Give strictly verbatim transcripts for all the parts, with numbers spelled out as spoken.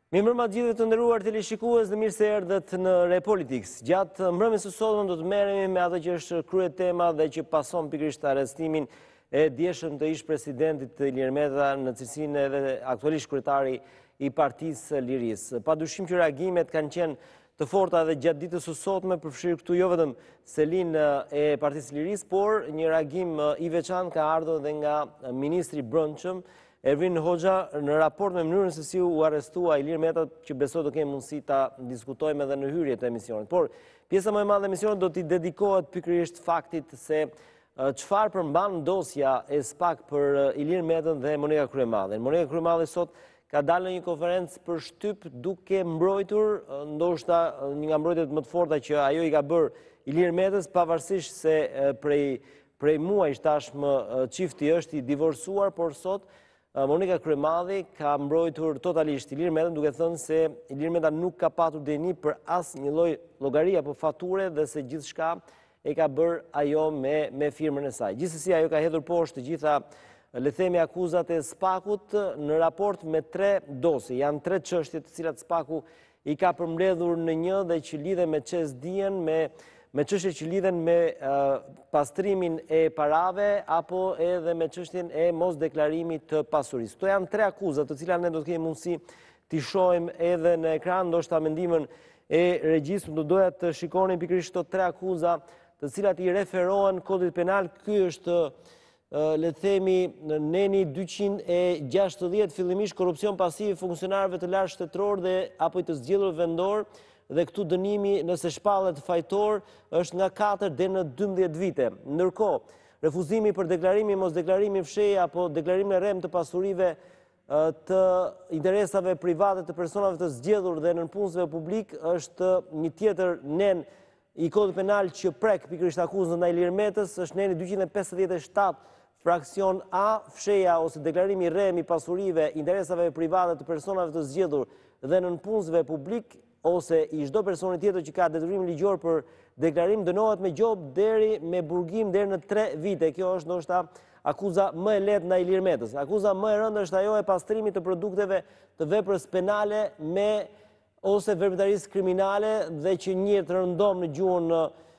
Mirëmbrëma të gjithëve të nderuar teleshikues dhe mirë se erdhët në Repolitics. Gjatë mbrëmjes së sotme do të merremi me atë që është krye tema dhe që pason pikërisht arrestimin e djeshëm të ish-presidentit Ilir Meta, në cilësinë edhe aktualisht kryetari i Partisë Lirisë. Padyshim që reagimet kanë qenë të forta edhe gjatë ditës së sotme, përfshirë këtu jo vetëm selinë e Partisë Lirisë, por një reagim i veçantë ka ardhur edhe nga ministri i Brendshëm Ervin Hoxha në raport me mënyrën se si u arrestua Ilir Meta, që besoj do kemi mundësi ta diskutojmë edhe në hyrje të emisionit. Por pjesa më e madhe e emisionit do t'i dedikohet pikërisht faktit se çfarë përmban dosja e SPAK për Ilir Metën dhe Monika Kryemadhe. Monika Kryemadhe sot ka dalë në një konferencë për shtyp duke mbrojtur, ndoshta një nga mbrojtjet më të forta që ajo i ka bërë Ilir Metës, pavarësisht se prej prej muajsh tashmë çifti është i divorcuar, por sot Monika Kryemadhi ka mbrojtur totalisht Ilir Metën, duke thënë se Ilir Meta nuk ka patur dëni për asnjë lloj llogari apo fature dhe se gjithçka e ka bërë ajo me me firmën e saj. Gjithsesi ajo ka hedhur poshtë të gjitha, le të themi, akuzat e SPAK-ut në raport me tre dosje. Janë tre çështje të cilat SPAK-u i ka përmbledhur në një dhe që lidhen me çesdijen, me me çështje që lidhen me uh, pastrimin e parave apo edhe me çështjen e mosdeklarimit të pasurisë. Këto janë tre akuzat të cilat ne do të kemi mundësi t'i shohim edhe në ekran, ndoshta mendimin e regjistrit do doja të shikonin pikërisht këto tre akuza të cilat i referohen kodit penal. Ky është uh, le të themi neni dyqind e gjashtëdhjetë, fillimisht korrupsion pasiv i funksionarëve të lartë shtetëror dhe apo i të zgjedhur vendor, dhe këtu dënimi nëse shpallet fajtor është nga katër deri në dymbëdhjetë vite. Ndërkohë, refuzimi për deklarimi mos deklarimi fshehje apo deklarimi rrem të pasurive të interesave private të personave të zgjedhur dhe nënpunësve publik është një tjetër nen i kodit penal që prek pikërisht akuzën ndaj Ilir Metës, është neni dyqind e pesëdhjetë e shtatë fraksion A, fshehja ose deklarimi rrem i pasurive, interesave private të personave të zgjedhur dhe nënpunësve publik ose i çdo personi tjetër që ka detyrim ligjor për deklarim, dënohet me gjobë deri me burgim deri në tre vite. Kjo është ndoshta akuza më e lehtë ndaj Ilir Metës. Akuza më e rëndë është ajo e pastrimit të produkteve të veprës penale me ose veprimtarisë kriminale dhe që njihet rëndom në gjuhën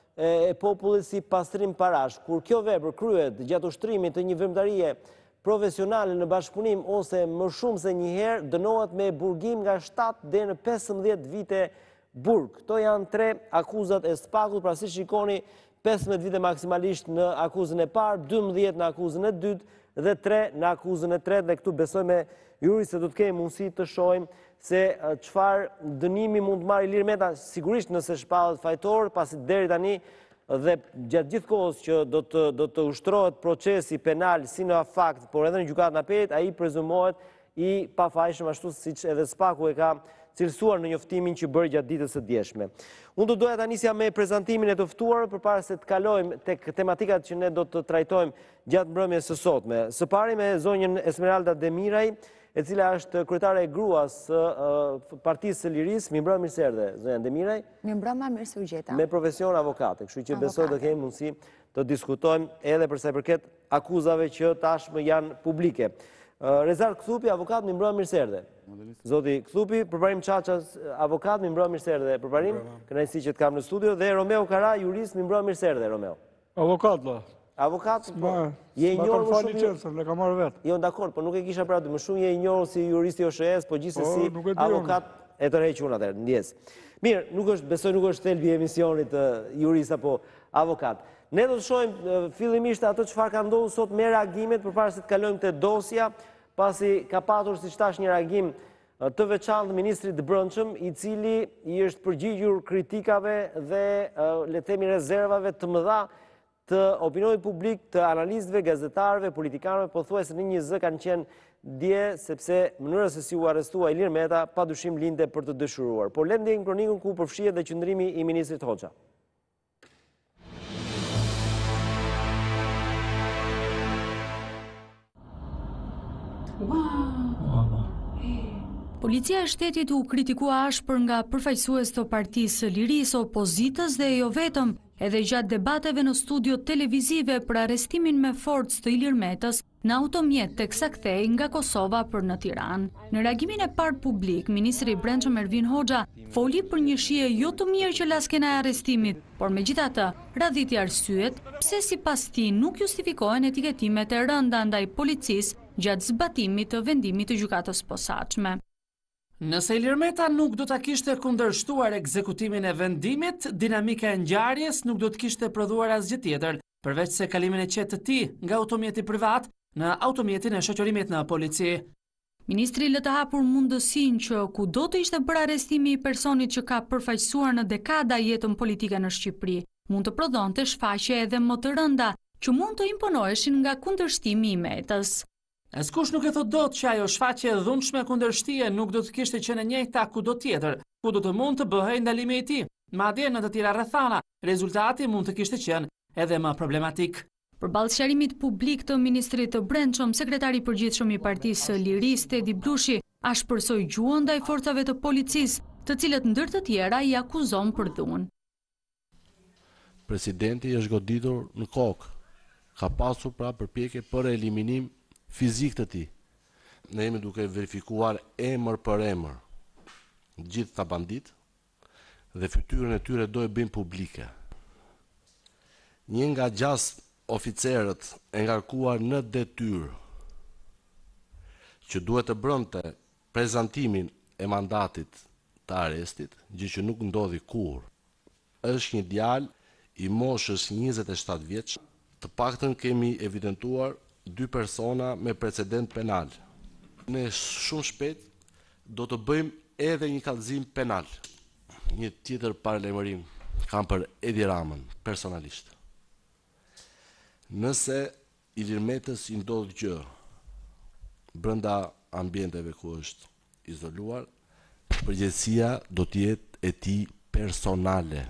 e popullit si pastrim parash. Kur kjo vepër kryhet gjatë ushtrimit të një veprimtarie profesionale në bashkëpunim ose më shumë se një herë, dënohet me burgim nga shtatë deri në pesëmbëdhjetë vite burg. Këto janë tre akuzat e SPAK-ut, pra si shikoni, pesëmbëdhjetë vite maksimalisht në akuzën e parë, dymbëdhjetë në akuzën e dytë dhe tre në akuzën e tretë, dhe këtu besoj me juri se do të kemi mundësi të shohim se çfarë dënimi mund të marrë Ilir Meta, sigurisht nëse shpallet fajtor, pasi deri tani dhe gjatë gjithë kohës që do të, do të ushtrohet procesi penal si në fakt, por edhe në gjykatën e apelit, ai prezumohet i pafajshëm, ashtu siç edhe SPAK-u e ka cilësuar në njoftimin që bëri gjatë ditës së djeshme. Unë do doja ta nisja me prezantimin e të ftuar përpara se të kalojmë tek tematikat që ne do të trajtojmë gjatë mbrëmjes së sotme. Së pari me zonjën Esmeralda Demiraj, e cila është kryetare e gruas së uh, Partisë së Lirisë. Mirëmbrëma, mirë se erdhe, zonja Demiraj. Mirëmbrëma, mirë se u gjeta. Me profesion avokate, kështu që besoj do kemi mundësi të diskutojmë edhe për sa i përket akuzave që tashmë janë publike. Uh, Rezar Kthupi, avokat, mirëmbrëma, mirë se erdhe. Zoti Kthupi, Përparim Çaças, avokat, mirëmbrëma, mirë se erdhe. Përparim, kënaqësi që të kam në studio, dhe Romeo Kara, jurist, mirëmbrëma, mirë se erdhe, Romeo. Avokat, la. Avokat, je i S'ma njohur kam më fali shumë. qërësën, le ka marrë vetë. Jo, dakord, po nuk e kisha pra ty, më shumë je i njohur si juristi O S H E-s, po gjithsesi Po, nuk e di avokat e tërheq unë atëherë, ndjes. Mirë, nuk është, besoj nuk është thelbi i emisionit uh, jurist apo avokat. Ne do të shohim uh, fillimisht ato çfarë ka ndodhur sot me reagimet përpara se të kalojmë te dosja, pasi ka patur, siç thash, një reagim uh, të veçantë ministrit të Brendshëm, i cili i është përgjigjur kritikave dhe uh, le të themi rezervave të mëdha të opinionit publik, të analistëve, gazetarëve, politikanëve, pothuajse në një zë kanë qenë dje, sepse mënyra se si u arrestua Ilir Meta padyshim lindte për të dëshiruar. Por le të ndjejmë kronikën ku përfshihet dhe qëndrimi i ministrit Hoxha. Policia e shtetit u kritikua ashpër nga përfaqësues të Partisë së Lirisë, opozitës dhe jo vetëm, edhe gjatë debateve në studio televizive për arrestimin me forcë të Ilir Metës, në automjet teksa kthej nga Kosova për në Tiranë. Në reagimin e parë publik, ministri i Brendshëm Ervin Hoxha foli për një shije jo të mirë që la skena e arrestimit, por megjithatë radhiti arsyet pse sipas tij nuk justifikohen etiketimet e rënda ndaj policisë gjatë zbatimit të vendimit të gjykatës posaçme. Nëse Ilir Meta nuk do ta kishte kundërshtuar ekzekutimin e vendimit, dinamika e ngjarjes nuk do të kishte prodhuar asgjë tjetër, përveç se kalimin e qetë të tij nga automjeti privat në automjetin e shoqërimit në polici. Ministri lë të hapur mundësinë që kudo të ishte bërë arrestimi i personit që ka përfaqësuar në dekada jetën politike në Shqipëri, mund të prodhonte shfaqje edhe më të rënda që mund të imponoheshin nga kundërshtimi i Metës. Askush nuk e thot dot që ajo shfaqje e dhunshme kundërshtie nuk do të kishte qenë e njëjta kudo tjetër, ku do të mund të bëhej ndalimi i tij. Madje në të tjera rrethana, rezultati mund të kishte qenë edhe më problematik. Përballë sqarimit publik të Ministrit të Brendshëm, sekretari i përgjithshëm i Partisë së Lirisë, Tedi Blushi, ashpërsoi gjuhën ndaj forcave të policisë, të cilët ndër të tjera i akuzon për dhunë. Presidenti është goditur në kokë. Ka pasur pra përpjekje për eliminim fizik të tij. Ne jemi duke verifikuar emër për emër gjithë ta bandit dhe fytyrën e tyre do e bëjmë publike. Një nga gjastë oficerët e ngarkuar në detyrë që duhet të bënte prezantimin e mandatit të arrestit, gjë që nuk ndodhi kurrë, është një djalë i moshës njëzet e shtatë vjeç. Të paktën kemi evidentuar dy persona me precedent penal. Ne shumë shpejt do të bëjmë edhe një kallëzim penal. Një tjetër paralajmërim kam për Edi Ramën personalisht. Nëse Ilir Metës i ndodh gjë brenda ambienteve ku është izoluar, përgjegjësia do të jetë e tij personale.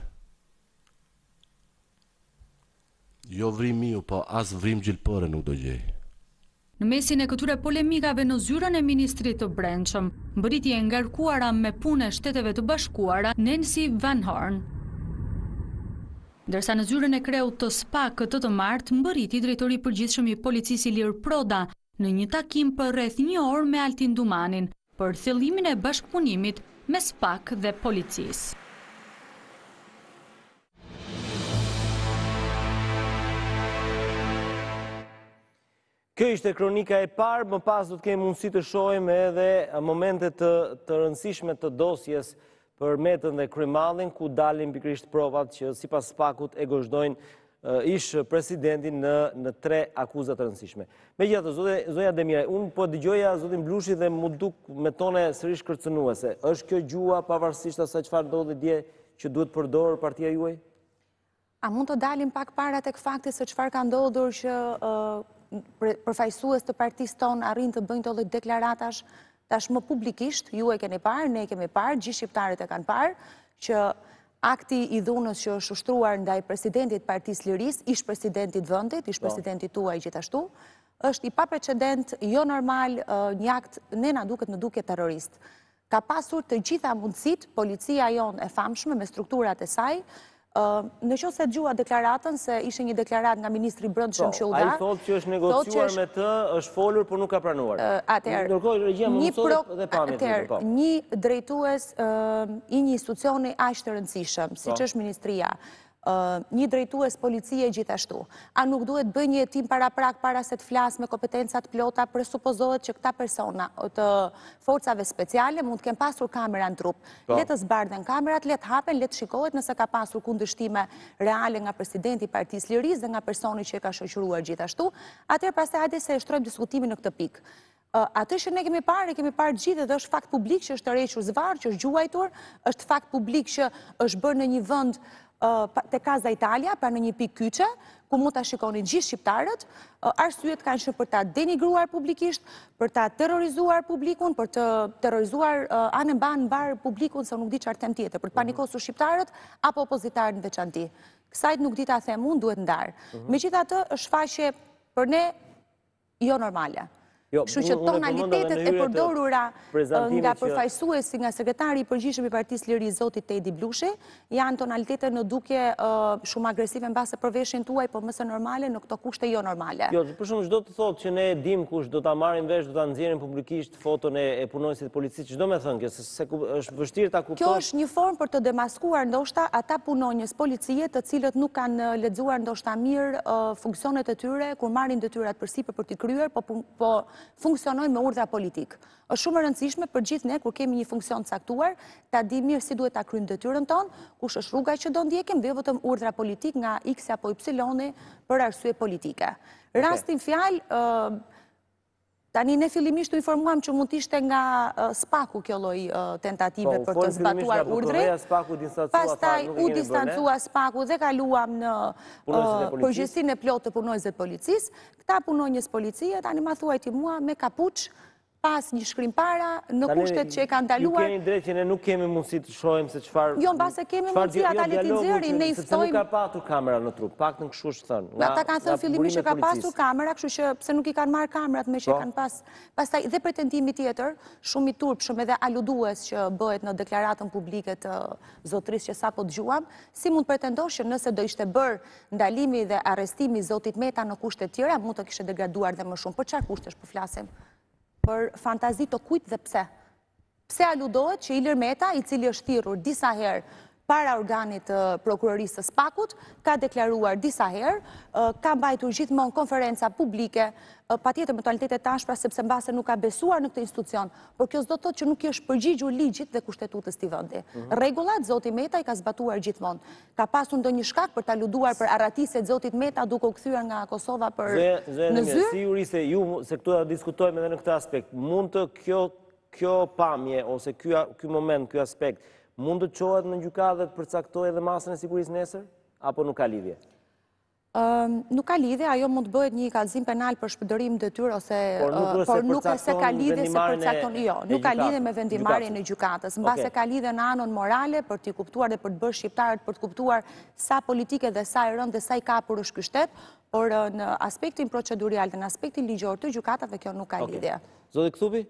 Jo vrim miu, po as vrim gjilpore nuk do gjej. Në mesin e këtyre polemikave në zyrën e Ministrit të Brendshëm, mbërritje e ngarkuara me punë e Shteteve të Bashkuara Nancy Van Horn. Ndërsa në zyrën e kreut të S P A K këtë të martë, mbërriti drejtori i përgjithshëm i policisë Ilir Proda në një takim për rreth një orë me Altin Dumanin për thellimin e bashkëpunimit me S P A K dhe policisë. Kjo ishte kronika e parë, më pas do të kemi mundësi të shohim edhe momente të, të rëndësishme të dosjes për Metën dhe Krymallin, ku dalin pikërisht provat që sipas S P A K-ut e gozhdojnë uh, ish presidentin në, në tre akuza të rëndësishme. Megjithatë, zonja Demiraj, unë po dëgjoja zotin Blushi dhe mu duk me tone sërish kërcënuese. Është kjo gjua pavarësisht asaj çfarë ndodhi dje që duhet përdorur partia juaj? A mund të dalim pak para tek fakti se çfarë ka ndodhur që uh... përfaqësues të partisë tonë arrin të bëjnë të lloj deklaratash tashmë publikisht, ju e keni parë, ne e kemi parë, gjithë shqiptarët e kanë parë, që akti i dhunës që është ushtruar ndaj presidentit Partisë Lirisë, ish presidentit vendit, ish presidentit tuaj gjithashtu, është i paprecedent, jo normal, një akt ne na duket në duke terrorist. Ka pasur të gjitha mundësit, policia jonë e famshme me strukturat e saj. Në qoftë se dëgjua deklaratën, se ishte një deklarat nga ministri i Brendshëm që u dha. Ai thotë që është negociuar me të, është folur, por nuk ka pranuar. Atëherë, ndërkohë regjia më mësot dhe pamjet. Një drejtues i një institucioni aq të rëndësishëm, siç është ministria, një drejtues policie gjithashtu. A nuk duhet bëj një hetim para prak para se të flas me kompetencat plota, presupozohet që këta persona të forcave speciale mund të kenë pasur kamera në trup. Le të zbardhen kamerat, le të hapen, le të shikohet nëse ka pasur kundërshtime reale nga presidenti i Partisë Lirisë dhe nga personi që e ka shoqëruar gjithashtu. Atëherë pastaj hajde se e shtrojmë diskutimin në këtë pikë. Atë që ne kemi parë, kemi parë gjithë dhe është fakt publik që është tërhequr zvarr, që është gjuajtur, është fakt publik që është bërë në një vend te Kaza Italia, pra në një pikë kyçe, ku mund ta shikonin gjithë shqiptarët. Arsyet kanë qenë për ta denigruar publikisht, për ta terrorizuar publikun, për të terrorizuar anë mban mbar publikun, se nuk di çfarë them tjetër, për të panikosur shqiptarët apo opozitarët në veçanti. Kësajt nuk di ta them unë, duhet ndar. Megjithatë, është shfaqje për ne jo normale. Jo, Kështu që unë- unë e tonalitetet përmenda e në hyrje të përdorura prezantimit nga që- përfaqësuesi, nga sekretari i përgjithshëm i Partisë Liri, zoti Tedi Blushi, janë tonalitete në dukje ë, shumë agresive mbase përveshjen tuaj, po më së normale në këto kushte jo normale. Jo, për shumë çdo të thotë që ne e dim kush do ta marrin vesh, do ta nxjerrin publikisht foton e, e punonësit policisë, çdo me thënë kjo, se, se ku- është vështirë ta Kjo kuptosh. është një formë për të demaskuar ndoshta ata punonjës policie të cilët nuk kanë lexuar ndoshta mirë uh, funksionet e tyre kur marrin detyrat përsipër për t'i kryer, po, pun- po funksionojnë me urdhra politik. Është shumë e rëndësishme për gjithë ne kur kemi një funksion të caktuar, ta di mirë si duhet ta kryejmë detyrën tonë, kush është rruga që do ndjekim dhe jo vetëm urdhra politik nga X apo Y për arsye politike. Rastin fjalë, ë, tani ne fillimisht u informuam që mund t'ishte nga uh, spaku kjo lloj uh, tentative Po, për folën të fillimisht zbatuar nga urdhrin. BKV-ja, spaku u distancua, Pastaj tha, nuk e u keni bërë, ne? distancua spaku dhe kaluam në Punonjësit e uh, policisë. përgjithësinë e plotë të punonjësve të policisë. Këta punonjës policie tani ma thuaj ti mua me kapuç, pas një shkrimpara, në Tani, kushtet që e kanë Ju ndaluar. keni drejt që ne nuk kemi mundësi të shohim se çfarë. Jo, mbase kemi çfarë mundësi, dia- ata jo, le t'i dialogu nxjerrin, që- ne i sepse nuk ftojmë- ka patur kamera në trup, paktën kështu është thënë. nga- Ata kanë nga thënë fillimisht që ka burimet pasur policisë. kamera, kështu që pse nuk i kanë marrë kamerat me që Po. kanë pas. Pastaj dhe pretendimi tjetër, shumë i turpshëm edhe aludues që bëhet në deklaratën publike të zotrisë që sapo dëgjuam, si mund pretendosh që nëse do ishte bërë ndalimi dhe arrestimi i zotit Meta në kushte të tjera, mund të kishte degraduar dhe më shumë. Për çfarë kushtesh po flasim? Për fantazi të kujt dhe pse? Pse aludohet që Ilir Meta, i cili është thirrur disa herë para organit të prokurorisë së Spakut, ka deklaruar disa herë, ë, ka mbajtur gjithmonë konferenca publike, ë, patjetër me tonalitete tashpra sepse mbase nuk ka besuar në këtë institucion, por kjo s'do të thotë që nuk i është përgjigjur ligjit dhe kushtetutës të vendi. Rregullat zoti Meta i ka zbatuar gjithmonë. Ka pasur ndonjë shkak për ta aluduar për arratiset zotit Meta duke u kthyer nga Kosova për Zë- zë- në mirë, zyrë? Si juriste, ju, se këtu da diskutojmë edhe në këtë aspekt, mund të kjo, kjo pamje, ose ky, a- ky moment, ky aspekt, mund të qohet në gjykatë dhe të përcaktojë edhe masën e sigurisë nesër? Apo nuk ka lidhje? Ëm, nuk ka lidhje, ajo mund të bëhet një kallëzim penal për shpërdërim detyrë ose Por nuk ë, është se por nuk është se ka përcakton lidhje se vendimarrjen e- përcakton, jo, e nuk ka gjykatës, lidhje me vendimarrjen e gjykatës. gjykatës, mbase Okej. ka lidhje në anën morale për t'i kuptuar dhe për të bërë shqiptarët për të kuptuar sa politike dhe sa e rëndë dhe sa i kapur është ky shtet, por ë, në aspektin procedurial dhe në aspektin ligjor të gjykatave kjo nuk ka Okej. lidhje. Zoti Kthupi?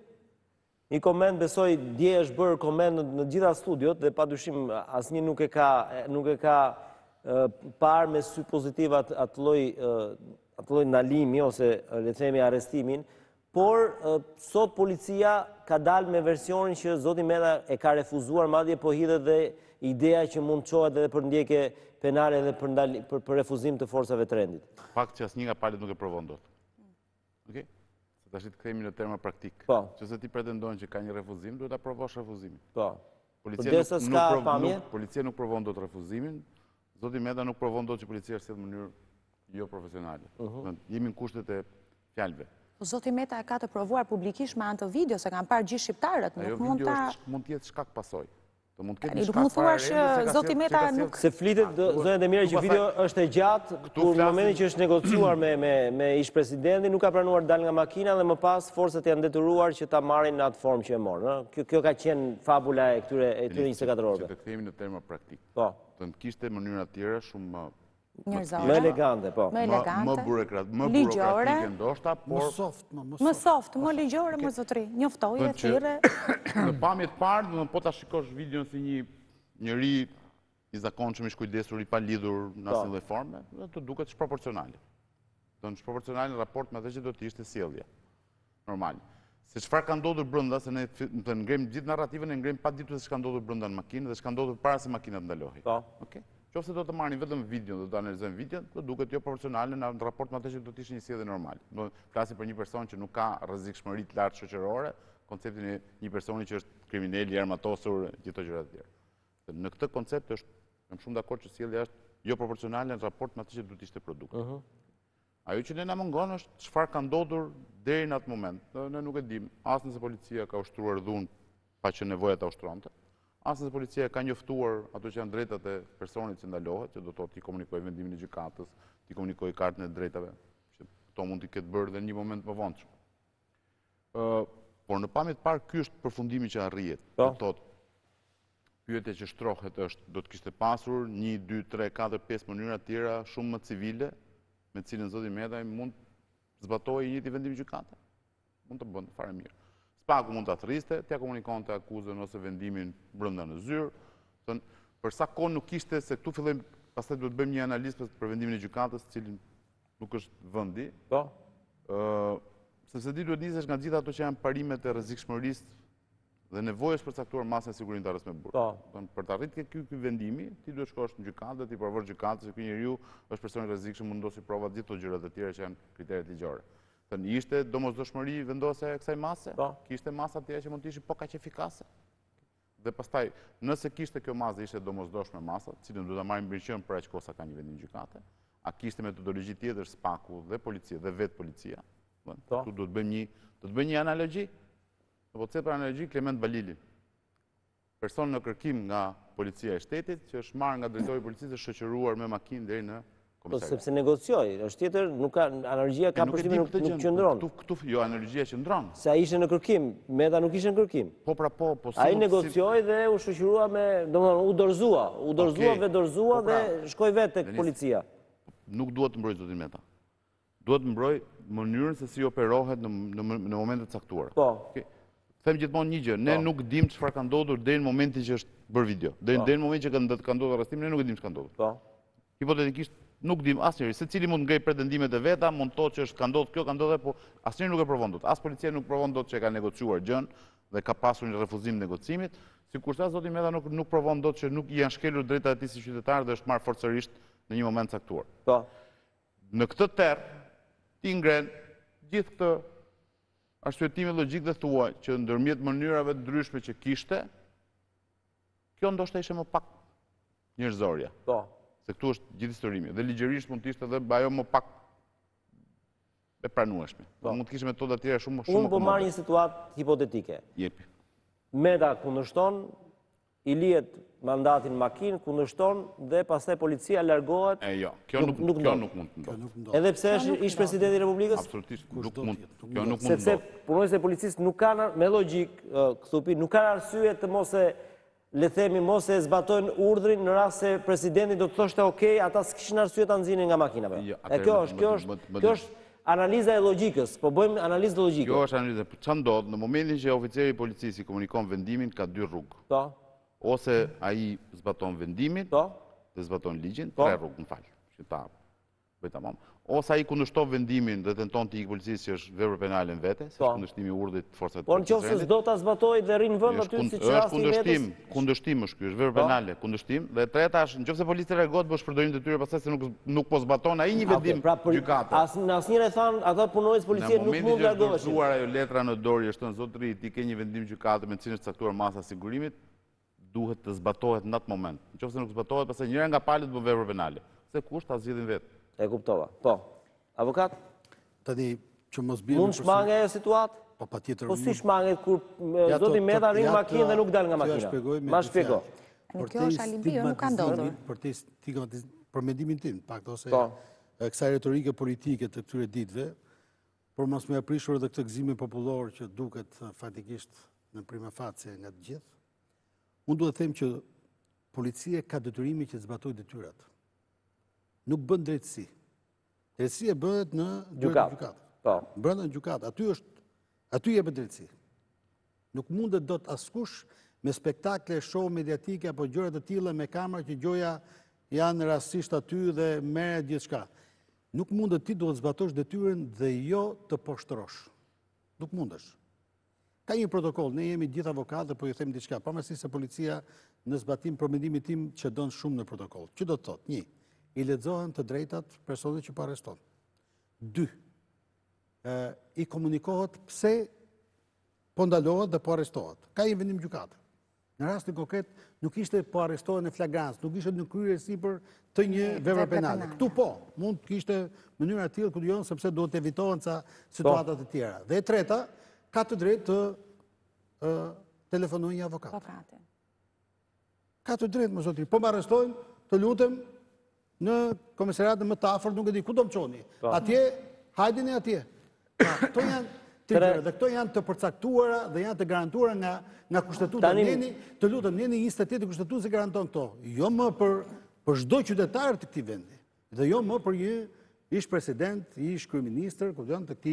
Një koment, besoj, dje është bërë koment në, në gjitha studiot dhe padyshim asnjë nuk e ka, nuk e ka e, parë me sy pozitiv atë atë lloj e, atë lloj ndalimi ose e, le të themi arrestimin, por e, sot policia ka dalë me versionin që zoti Meta e ka refuzuar, madje po hidhet dhe ideja që mund të çohet edhe për ndjekje penale dhe për, ndali, për, për refuzim të forcave të rendit. Fakt që asnjë nga palët nuk e provon dot. Okej? Se tash të kthehemi në terma praktik. Po. Nëse ti pretendon që ka një refuzim, duhet ta provosh refuzimin. Po. Policia Përdesa nuk, nuk, s'ka prov- pamje? nuk, policia nuk provon dot refuzimin. Zoti Meta nuk provon dot që policia është sjellë në mënyrë jo profesionale. Uh Jemi në kushtet e fjalëve. Po zoti Meta e ka të provuar publikisht me anë të video, se kanë parë gjithë shqiptarët, Ajo nuk mund video ta... është, mund të jetë shkak pasoj. Të mund të ketë Tani, një nuk shkak mund thuash paralel se që ka zoti sjell- Meta se ka nuk- sjell- Se flitet, zënë Demira, që pastaj- video është e gjatë, Këtu kur në flasim- momentin që është negociuar me, me, me ish presidenti, nuk ka pranuar dal nga makina dhe më pas forcat janë detyruar që ta marrin në atë formë që e morën. ëh? Kjo, kjo ka qenë fabula e këtyre, e këtyre njëzet e katër Që orëve. të kthehemi në terma praktik. Po, Të në kishte mënyra tjera shumë më Njerëzore. më elegante, po. Më më, elegante, më burokrat, më ligjore, burokratike ndoshta, Më por soft, më, më më soft. soft, më ligjore, më zotri. Njoftoje, Thënë që- thirrje. në pamje të parë, domethënë po ta shikosh videon si një njeri i zakonshëm i shkujdesur i pa lidhur në asnjë lloj forme, do të duket shproporcionale. Do të shproporcionale në raport me atë që do të ishte sjellja. Normal. Se çfarë ka ndodhur brenda, se ne fi- të ngrem gjithë narrativën e ngrem pa ditur se ç'ka ndodhur brenda në makinë dhe ç'ka ndodhur para se makina të ndalohej. Po. Okej. Qofse do të marrin vetëm videon, do të analizojmë videon, do duket jo proporcionale në raport me atë që do të ishte një sjellje normale. Do flasim për një person që nuk ka rrezikshmëri të lartë shoqërore, konceptin e një personi që është kriminal, i armatosur, gjithë gjërat e tjera. Dhe në këtë koncept është, jam shumë dakord që sjellja është jo proporcionale në raport me atë që duhet ishte produkt. Ajo që ne na mungon është çfarë ka ndodhur deri në atë moment. Ne ne nuk e dim, as nëse policia ka ushtruar dhunë pa që nevoja ta ushtronte, as nëse policia ka njoftuar ato që janë drejtat e personit që ndalohet, që do të thotë ti komunikoj vendimin e gjykatës, ti komunikoj kartën e drejtave, që këto mund të ketë bërë dhe në një moment më vonshëm. Ë, por në pamje të parë ky është përfundimi që arrihet. Po. Do të thotë pyetja që shtrohet është do të kishte pasur një, dy, tre, katër, pesë mënyra tjera shumë më civile me të cilën zoti Meta mund zbatoi një njëjti vendim gjykate. mund të bënë fare mirë. Spaku mund të atëriste, t'ja komunikon të akuzën ose vendimin brënda në zyrë. Thënë, për sa kohë nuk ishte, se këtu fillojmë, pastaj duhet bëjmë një analizë për vendimin e gjykatës, cilin nuk është vëndi. Po. Sepse di duhet nisesh nga gjitha ato që janë parimet e rrezikshmërisë dhe nevojës për caktuar masën e sigurimtarës me burg. Po. Për të arritur ky ky vendimi, ti duhet shkosh në gjykatë, ti provosh gjykatën se ky njeriu është person i rrezikshëm, mund ndosi provat gjithë ato gjërat e tjera që janë kriteret ligjore. Thënë, ishte domosdoshmëri vendosja e kësaj mase? Po. Kishte masa tjera që mund të ishin po kaq efikase? Dhe pastaj, nëse kishte kjo masë dhe ishte domosdoshme masa, cilën duhet ta marrim mbërqendrim për aq kohë sa ka një vendim gjykate, a kishte metodologji tjetër spaku dhe policia dhe vetë policia? Tu duhet bëjmë një, do të bëjmë një analogji. Në po për analogji Klement Balili, person në kërkim nga policia e shtetit, që është marrë nga drejtori i policisë dhe shoqëruar me makinë deri në Po komisariat. sepse negocioi, është tjetër, nuk ka analogjia ka përshtimin nuk qëndron. Këtu këtu jo analogjia qëndron. Se ai ishte në kërkim, Meta nuk ishte në kërkim. Po pra po, po. Ai negocioi dhe u shoqërua me, domethënë u dorëzua, u dorëzua, vedorëzua dhe shkoi vetë tek policia. Nuk duhet të mbroj zotin Meta. Duhet të mbroj mënyrën se si operohet në në momentet caktuara. Po. Them gjithmonë një gjë, ne nuk dim çfarë ka ndodhur deri në momentin që është bërë video. Deri deri në momentin që ka ndodhur arrestimi, ne nuk e dim ç'ka ka ndodhur. Po. Hipotetikisht nuk dim asnjëri, secili mund ngrej pretendimet e veta, mund thotë që është ka ndodhur kjo, ka ndodhur, po asnjëri nuk e provon dot. As policia nuk provon dot që ka negociuar gjën dhe ka pasur një refuzim negocimit, sikurse as zoti Meta nuk nuk provon dot që nuk i janë shkelur drejtat e tij si qytetar dhe është marrë forcërisht në një moment caktuar. Po. Në këtë terr ti ngren gjithë këtë arsyetimit logjik dhe thuaj që ndërmjet mënyrave të ndryshme që kishte, kjo ndoshta ishte më pak njerëzorja. Po. Se këtu është gjithë historimi. Dhe ligjërisht mund të ishte edhe ajo më pak e pranueshme. Mund të kishte metoda të tjera shumë shumë. Unë po marr një situatë hipotetike. Jepi. Meta kundërshton, i lihet mandatin makinë, kundërshton dhe pastaj policia largohet. E jo, kjo nuk nuk kjo nuk mund të ndodhë. Edhe pse është ish presidenti i Republikës? Absolutisht nuk mund. Kjo nuk mund. Sepse punonjësit e policisë nuk kanë me logjik, Kthupi, nuk kanë arsye të mos e le themi mos e zbatojnë urdhrin në rast se presidenti do të thoshte okay, ata s'kishin arsye ta nxinin nga makina. E kjo është, kjo është, kjo është analiza e logjikës, po bëjmë analizë logjike. Kjo është analiza. Çfarë ndodh në momentin që oficeri i policisë komunikon vendimin, ka dy rrugë. Po. Ose ai zbaton vendimin, po, dhe zbaton ligjin, tre rrugë, më fal, që ta bëj tamam. Ose ai kundërshton vendimin dhe tenton të ikë policisë që është vepër penale në vete, si është kundërshtimi i urdhrit të forcave të Po nëse s'do ta zbatojë dhe rrin vend aty siç rasti është kundërshtim, kundërshtim është ky, është vepër penale, kundërshtim. Dhe e treta është nëse policia reagohet bësh përdorim të tyre pastaj se nuk nuk po zbaton ai një vendim gjykate. As në asnjëherë than ata punonjës policie nuk mund të largoheshin. Në momentin që është ajo letra në dorë është thënë zotëri, ti ke një vendim gjykate me cilën është caktuar masa sigurimit, duhet të zbatohet në atë moment. Nëse nuk zbatohet, pastaj njëra nga palët bën vepër penale. Se kush ta zgjidhin vetë. E kuptova. Po. Avokat? Tani që mos bie. Mund shmangë ajo situatë? Po patjetër. Po si shmanget kur zoti Meta rrin makinë dhe nuk dal nga makina? Ma shpjego. Në kjo është alimpio, nuk ka ndodhur. Për të stigmatizuar për mendimin tim, pak ose Po. kësaj retorike politike të këtyre ditëve, por mos më aprishur edhe këtë gëzimin popullor që duket fatikisht në prima facie nga të gjithë. Unë duhet të them që policia ka detyrimin që të zbatojë detyrat. Nuk bën drejtësi. Drejtësia bëhet në gjykatë. Po. Brenda në gjykatë. Aty është, aty jepet drejtësi. Nuk mundet dot askush me spektakle, show mediatike apo gjëra të tilla me kamera që gjoja janë rastisht aty dhe merret gjithçka. Nuk mundet ti duhet zbatosh detyrën dhe jo të poshtorosh. Nuk mundesh. Ka një protokoll, ne jemi gjithë avokatë, po ju them diçka, pavarësisht se policia në zbatim për mendimin tim që don shumë në protokoll. Që do të thotë? Një, i lexohen të drejtat personit që po arreston. Dy, i komunikohet pse po ndalohet dhe po arrestohet. Ka një vendim gjykate. Në rastin konkret nuk ishte po arrestohen në flagrancë, nuk ishte në kryer sipër të një vepre penale. Ktu po, mund të kishte mënyra të tillë ku dijon sepse duhet të evitohen ca situata të tjera. Dhe e treta, ka të drejtë të telefonojë një avokat. Po prate. Ka të drejtë, më zotri. Po më arrestojnë, të lutem, në komisariatën më të afërt, nuk e di ku do më çoni. Atje, hajdini atje. Këto janë të gjëra, dhe këto janë të përcaktuara dhe janë të garantuara nga nga kushtetuta. Njeni, të lutem, njeni njëzet e tetë kushtetuesi garanton këto. Jo më për për çdo qytetar të këtij vendi, dhe jo më për një ish president, ish kryeministër, ku janë të këtij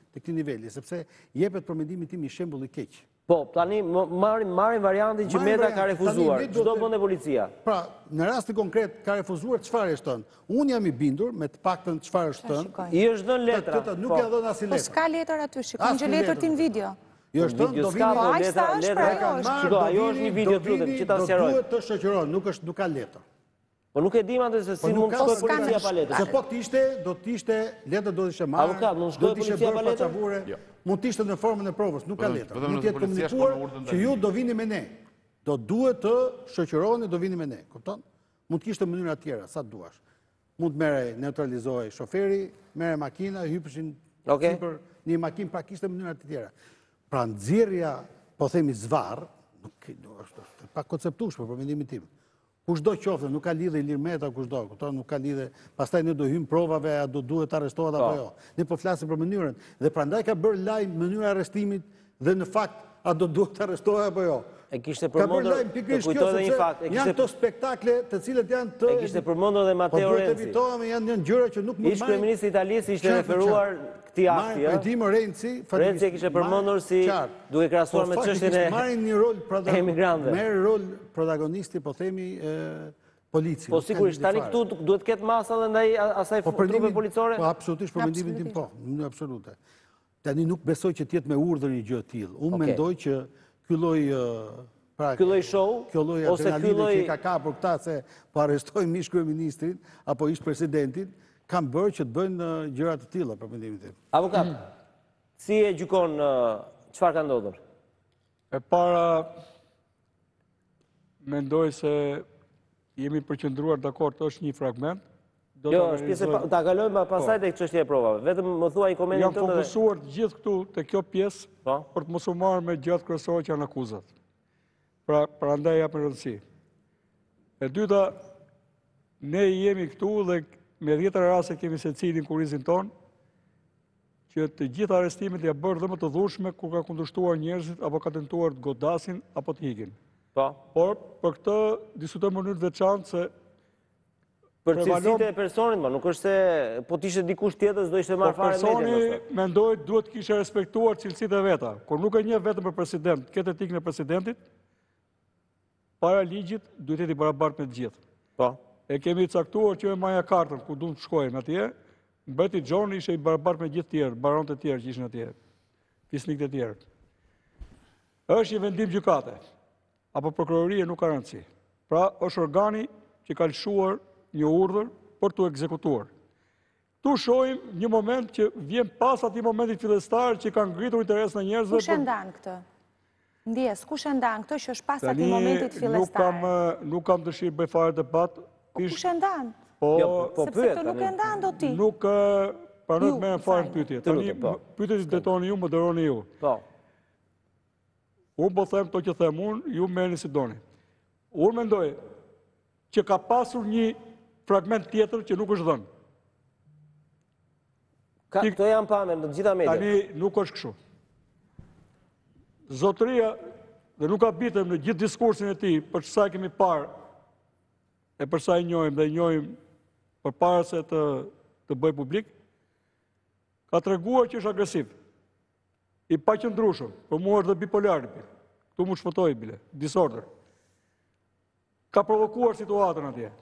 të këtij niveli, sepse jepet për mendimin tim një shembull i keq. Po, tani m- marrim marrim variantin që Marrim Meta ka variantin. refuzuar. Tani ne do Çdo të- bënde policia. Pra, në rastin konkret ka refuzuar, çfarë është thënë? Unë jam i bindur me të paktën çfarë është thënë. shikoj. I është dhënë letra. Këtë nuk po. ja dhënë asnjë Po letër. s'ka letër aty, shikojnë Asnjë që letër letër. ti në video. Jo është thënë, Video do s'ka, vini. po, Po, aq letra- sa është, letra pra, e kanë jo, marrë, është. Shiko, ajo është një video, do të lutem, vini, që ta do sqaroj. duhet të shoqëron, nuk është nuk ka letër. Po nuk e dim atë se si Po nuk mund ka të shkojë s'ka policia në- pa letër. Se po të ishte, do të ishte, letër do të ishte marrë. Avokat, mund do shkojë të ishte policia bërë pa letër? pacavure, Jo. mund të ishte në formën e provës, nuk ka Vetëm- letër. vetëm Mund nëse të jetë policia shkon komunikuar në urdhën që ju ndalimi. do vini me ne. Do duhet të shoqëroni, do vini me ne. Kupton? Mund të kishte mënyra tjera, sa të duash. Mund të merre neutralizohej shoferi, merre makina, hypeshin Okej. sipër një makinë, pra kishte mënyra të tjera. Pra nxjerrja, po themi zvarr, nuk nuk është është pa konceptueshme për mendimin tim. Kushdo qoftë, nuk ka lidhje Ilir Meta, kushdo, kupton, nuk ka lidhje. Pastaj ne do hym provave, a do duhet arrestohet apo jo. Ne po flasim për mënyrën dhe prandaj ka bërë lajm mënyra e arrestimit dhe në fakt a do duhet arrestohet apo jo. E kishte Ka bërë përmendur, lajm të pikërisht kjo, kujtoj edhe një sepse fakt. E janë kishte këto spektakle të cilët janë të... e kishte përmendur edhe Po Matteo duhet të Renzi. evitohemi, janë janë gjëra që nuk mund Ish kryeministri i Italisë ishte referuar këtij akti, ëh? ëh. Edimo Renzi, Renzi e kishte përmendur si duke krahasuar me çështjen e marrin një rol e emigrantëve. merr rol protagonisti, po themi, e polici. Po nuk ka sigurisht, lidhje tani fare. këtu duhet ketë masa dhe ndaj asaj Po për trupe mendimin- policore? Po absolutisht për mendimin tim po, në mënyrë absolute. Tani nuk besoj që të jetë me urdhër një gjë e tillë. Unë Okej. mendoj që ky lloj ë, pra Ky lloj show kjo lloj ose ky adrenaline lloj që i ka kapur këta se po arrestojnë ish kryeministrin apo ish presidentin, kanë bërë që të bëjnë ë, gjëra të tilla për mendimin tim. avokat. Si e gjykon ë, çfarë ka ndodhur? E para, mendoj se jemi përqendruar dakord, është një fragment. Do Jo, ta është pjesë e analizoj- pa- ta kalojmë pa- pasaj tek çështja e provave. Vetëm më thuaj komentin Jam tënd dhe fokusuar të gjithë këtu te kjo pjesë Po. për të mos u marrë me gjatë kryesore që janë akuzat. Pra, prandaj jap rëndësi. E dyta, ne jemi këtu dhe me dhjetra raste kemi secilin kurizin ton, që të gjitha arrestimet ja bërë dhe më të dhunshme kur ka kundërshtuar njerëzit apo ka tentuar të godasin apo të hikin. po. Por për këtë diskutojmë në mënyrë të veçantë se Për prevalon- cilësitë e personit, ma nuk është se po t'ishte dikush tjetër s'do ishte po marrë fare personi mendjen. mendoj duhet të kishe respektuar cilësitë e veta. Kur nuk e njeh vetëm për president, këtë etikën e presidentit, para ligjit duhet jeti barabartë me të gjithë. Po. E kemi caktuar që me Maja Kartën, ku duhet të shkojmë atje, mbreti Gjoni ishte i barabartë me gjithë tjerë, baronët e tjerë që ishin atje, fisnikët e tjerë. Është një vendim gjykate, apo prokurorie nuk ka rëndësi. Pra, është organi që ka lëshuar një urdhër për të ekzekutuar. Tu shohim një moment që vjen pas atij momentit fillestar që ka ngritur interes në njerëzve. Kush e ndan këtë? Ndjes, kush e ndan këtë që është pas atij momentit nuk fillestar? kam, eh, nuk kam dëshirë bëj fare debat. Kush e ndan? Po, Jo, po Sepse pyet. këtë nuk tani. e ndan do ti. nuk eh, pranoj Ju, të merrem fare në fajin. pyetje. Të Tani lutem, po. pyetjet që detoni ju, më dëroni ju. Po. Unë po them to që them unë, ju merrni si doni. Unë mendoj që ka pasur një fragment tjetër që nuk është dhënë. Ka, Ti- këto janë pamë në të gjitha mediat. Tani nuk është kështu. Zotëria, dhe nuk ka bitem në gjithë diskursin e tij, për çsa kemi parë, e për sa i njohim dhe i njohim për para se të, të bëj publik, ka treguar që është agresiv. I paqëndrueshëm, për mua është dhe bipolar. Këtu mu shpëtoj bile, disorder. Ka provokuar situatën atje.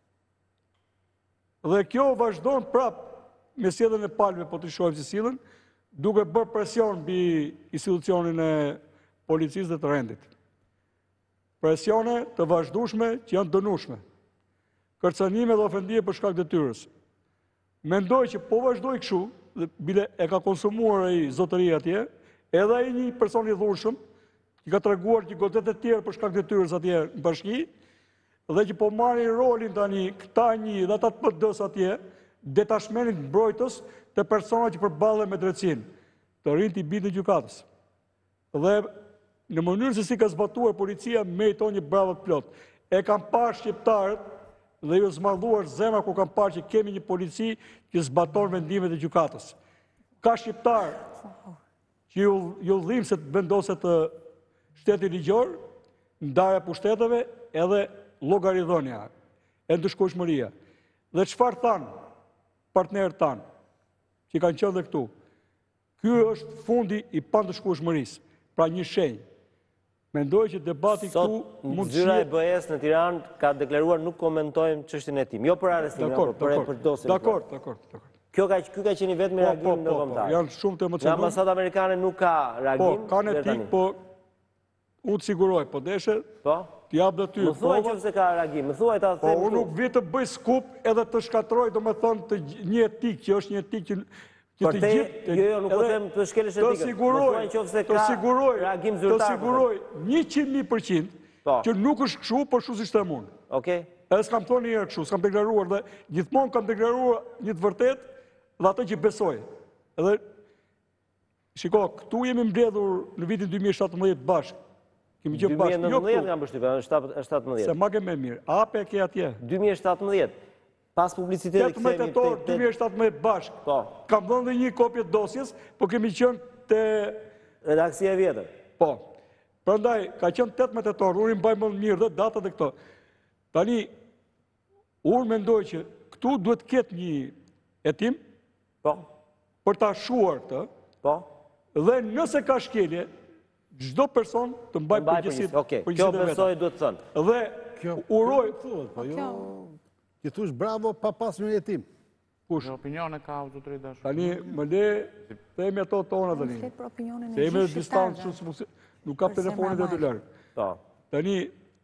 Dhe kjo vazhdon prap me sjelljen e palëve, po të shohim si sillen, duke bërë presion mbi institucionin e policisë dhe të rendit. Presione të vazhdueshme që janë dënueshme. Kërcënime dhe ofendije për shkak detyrës. Mendoj që po vazhdoj kështu, dhe bile e ka konsumuar ai zotëria atje, edhe ai një person i dhunshëm, që ka treguar që godet e tjerë për shkak detyrës atje në bashki, dhe që po marrin rolin tani këta një dhe ata të P D-s atje, detashmenit mbrojtës të persona që përballen me drejtësinë, të rinë t'i bindë gjykatës. Dhe në mënyrë se si ka zbatuar policia, meriton një bravo të plot. E kam parë shqiptarët dhe ju zmadhuar zemra kur kam parë që kemi një polici që zbaton vendimet e gjykatës. Ka shqiptar që ju, ju dhim se të vendoset të shteti ligjor, ndarja pushteteve edhe llogaridhënia, e ndëshkueshmëria. Dhe çfarë thanë partnerët tanë që kanë qenë dhe këtu? Ky është fundi i pandëshkueshmërisë. Pra një shenjë. Mendoj që debati këtu Sot mund të zyra e shihet. B E S në Tiranë ka deklaruar nuk komentojmë çështjen e tim. Jo për arrestimin, Dakor, por për dakor. për dosjen. Dakor, dakor, dakor. Kjo ka ky ka qenë vetëm Po, reagim po, po, po, ndërkombëtar. janë shumë të Nga emocionuar. ambasada amerikane nuk ka Po, reagim. kanë deri etik, tani. po unë të siguroj, po deshe, Po. të jap dhe ty. Më thuaj provat. nëse ka reagim, më thuaj ta Po, them. unë këtu. nuk vi të bëj skup edhe të shkatroj, do me thonë, të gj- një etik, që është një etik që që Për të te, gjithë... jo, jo, nuk po edhe them të shkelesh Të etikën. siguroj, Më thuaj nëse të ka siguroj, reagim të zyrtar. siguroj njëqind mijë përqind Po. që nuk është kështu, por kështu si shtem unë. Okej. Edhe s'kam thonë një herë kështu, s'kam deklaruar dhe gjithmonë kam deklaruar një të vërtet dhe atë që besoj. Edhe, shiko, këtu jemi mbledhur në vitin dy mijë e shtatëmbëdhjetë bashkë. Kemi qenë bashkë, jo dy mijë e nëntëmbëdhjetë këtu, kam përshtypjen, është shtatëmbëdhjetë. se ma ke me mirë. Ape e ke atje. dy mijë e shtatëmbëdhjetë. Pas publicitetit tetëmbëdhjetë kthehemi tetor te- dy mijë e shtatëmbëdhjetë bashkë. Po. Kam dhënë dhe një kopje të dosjes, po kemi qenë te... Redaksia e vjetër. Po. Prandaj, ka qenë tetëmbëdhjetë tetor, unë i mbaj më mirë dhe datat dhe këto. Tani, unë mendoj që këtu duhet ketë një hetim Po. për ta shuar të, Po. dhe nëse ka shkelje, çdo person të mbaj Mbaj përgjegjësitë përgjegjësi. Okej. Kjo përgjegjësitë e veta. besoj duhet të thënë. Dhe uroj Thuhet, po jo... Ti thush bravo pa pas një jetim. kush. Në opinione ka autorit dashur. Tani më le themi ato tona Unë tani. flet për opinionin e Se jemi në gjithë distancë shqiptarëve. shumë se nuk ka Për telefonit zemra e të larg. Po. Tani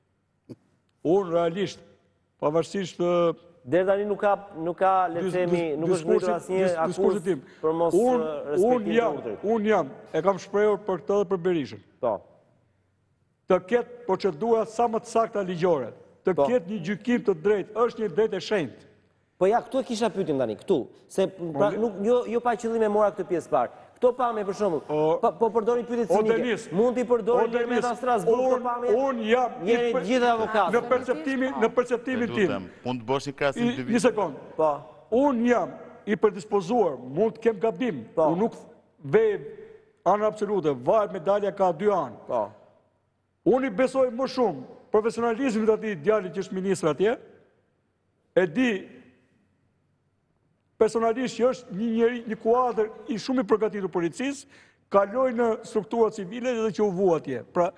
unë realisht pavarësisht të Deri tani nuk ka nuk ka le të themi, nuk është ngritur asnjë diskursit akuzë tim. për mos Unë uh, unë respektim të jam, urdhrit. unë jam, e kam shprehur për këtë dhe për Berishën. Po. Të ketë procedura sa më të sakta ligjore, të Po. ketë një gjykim të drejtë, është një drejtë e shenjtë. Po ja, këtu e kisha pyetim tani, këtu, se pra, le- nuk jo jo pa qëllim e mora këtë pjesë parë. Këto pamje për shembull, O- pa- po përdori pyetje O cinike. Denis, Mund t'i o përdori Denis, Gjermeta Strasburg këto unë pamje? unë jam i Jeni për- gjithë avokatë. Në perceptimin, në perceptimin tim. Lutem, mund të bësh një krahasim I- dy Një vite. sekond. Po. Unë jam i predispozuar, mund të kem gabim, Po. unë nuk vej anë absolute, varet medalja ka dy anë. Po. Unë i besoj më shumë profesionalizmit ati djalit që është ministr atje, e di personalisht që është një njeri, një kuadër i shumë i përgatitur policisë, kaloi në struktura civile dhe që u vu atje. Pra,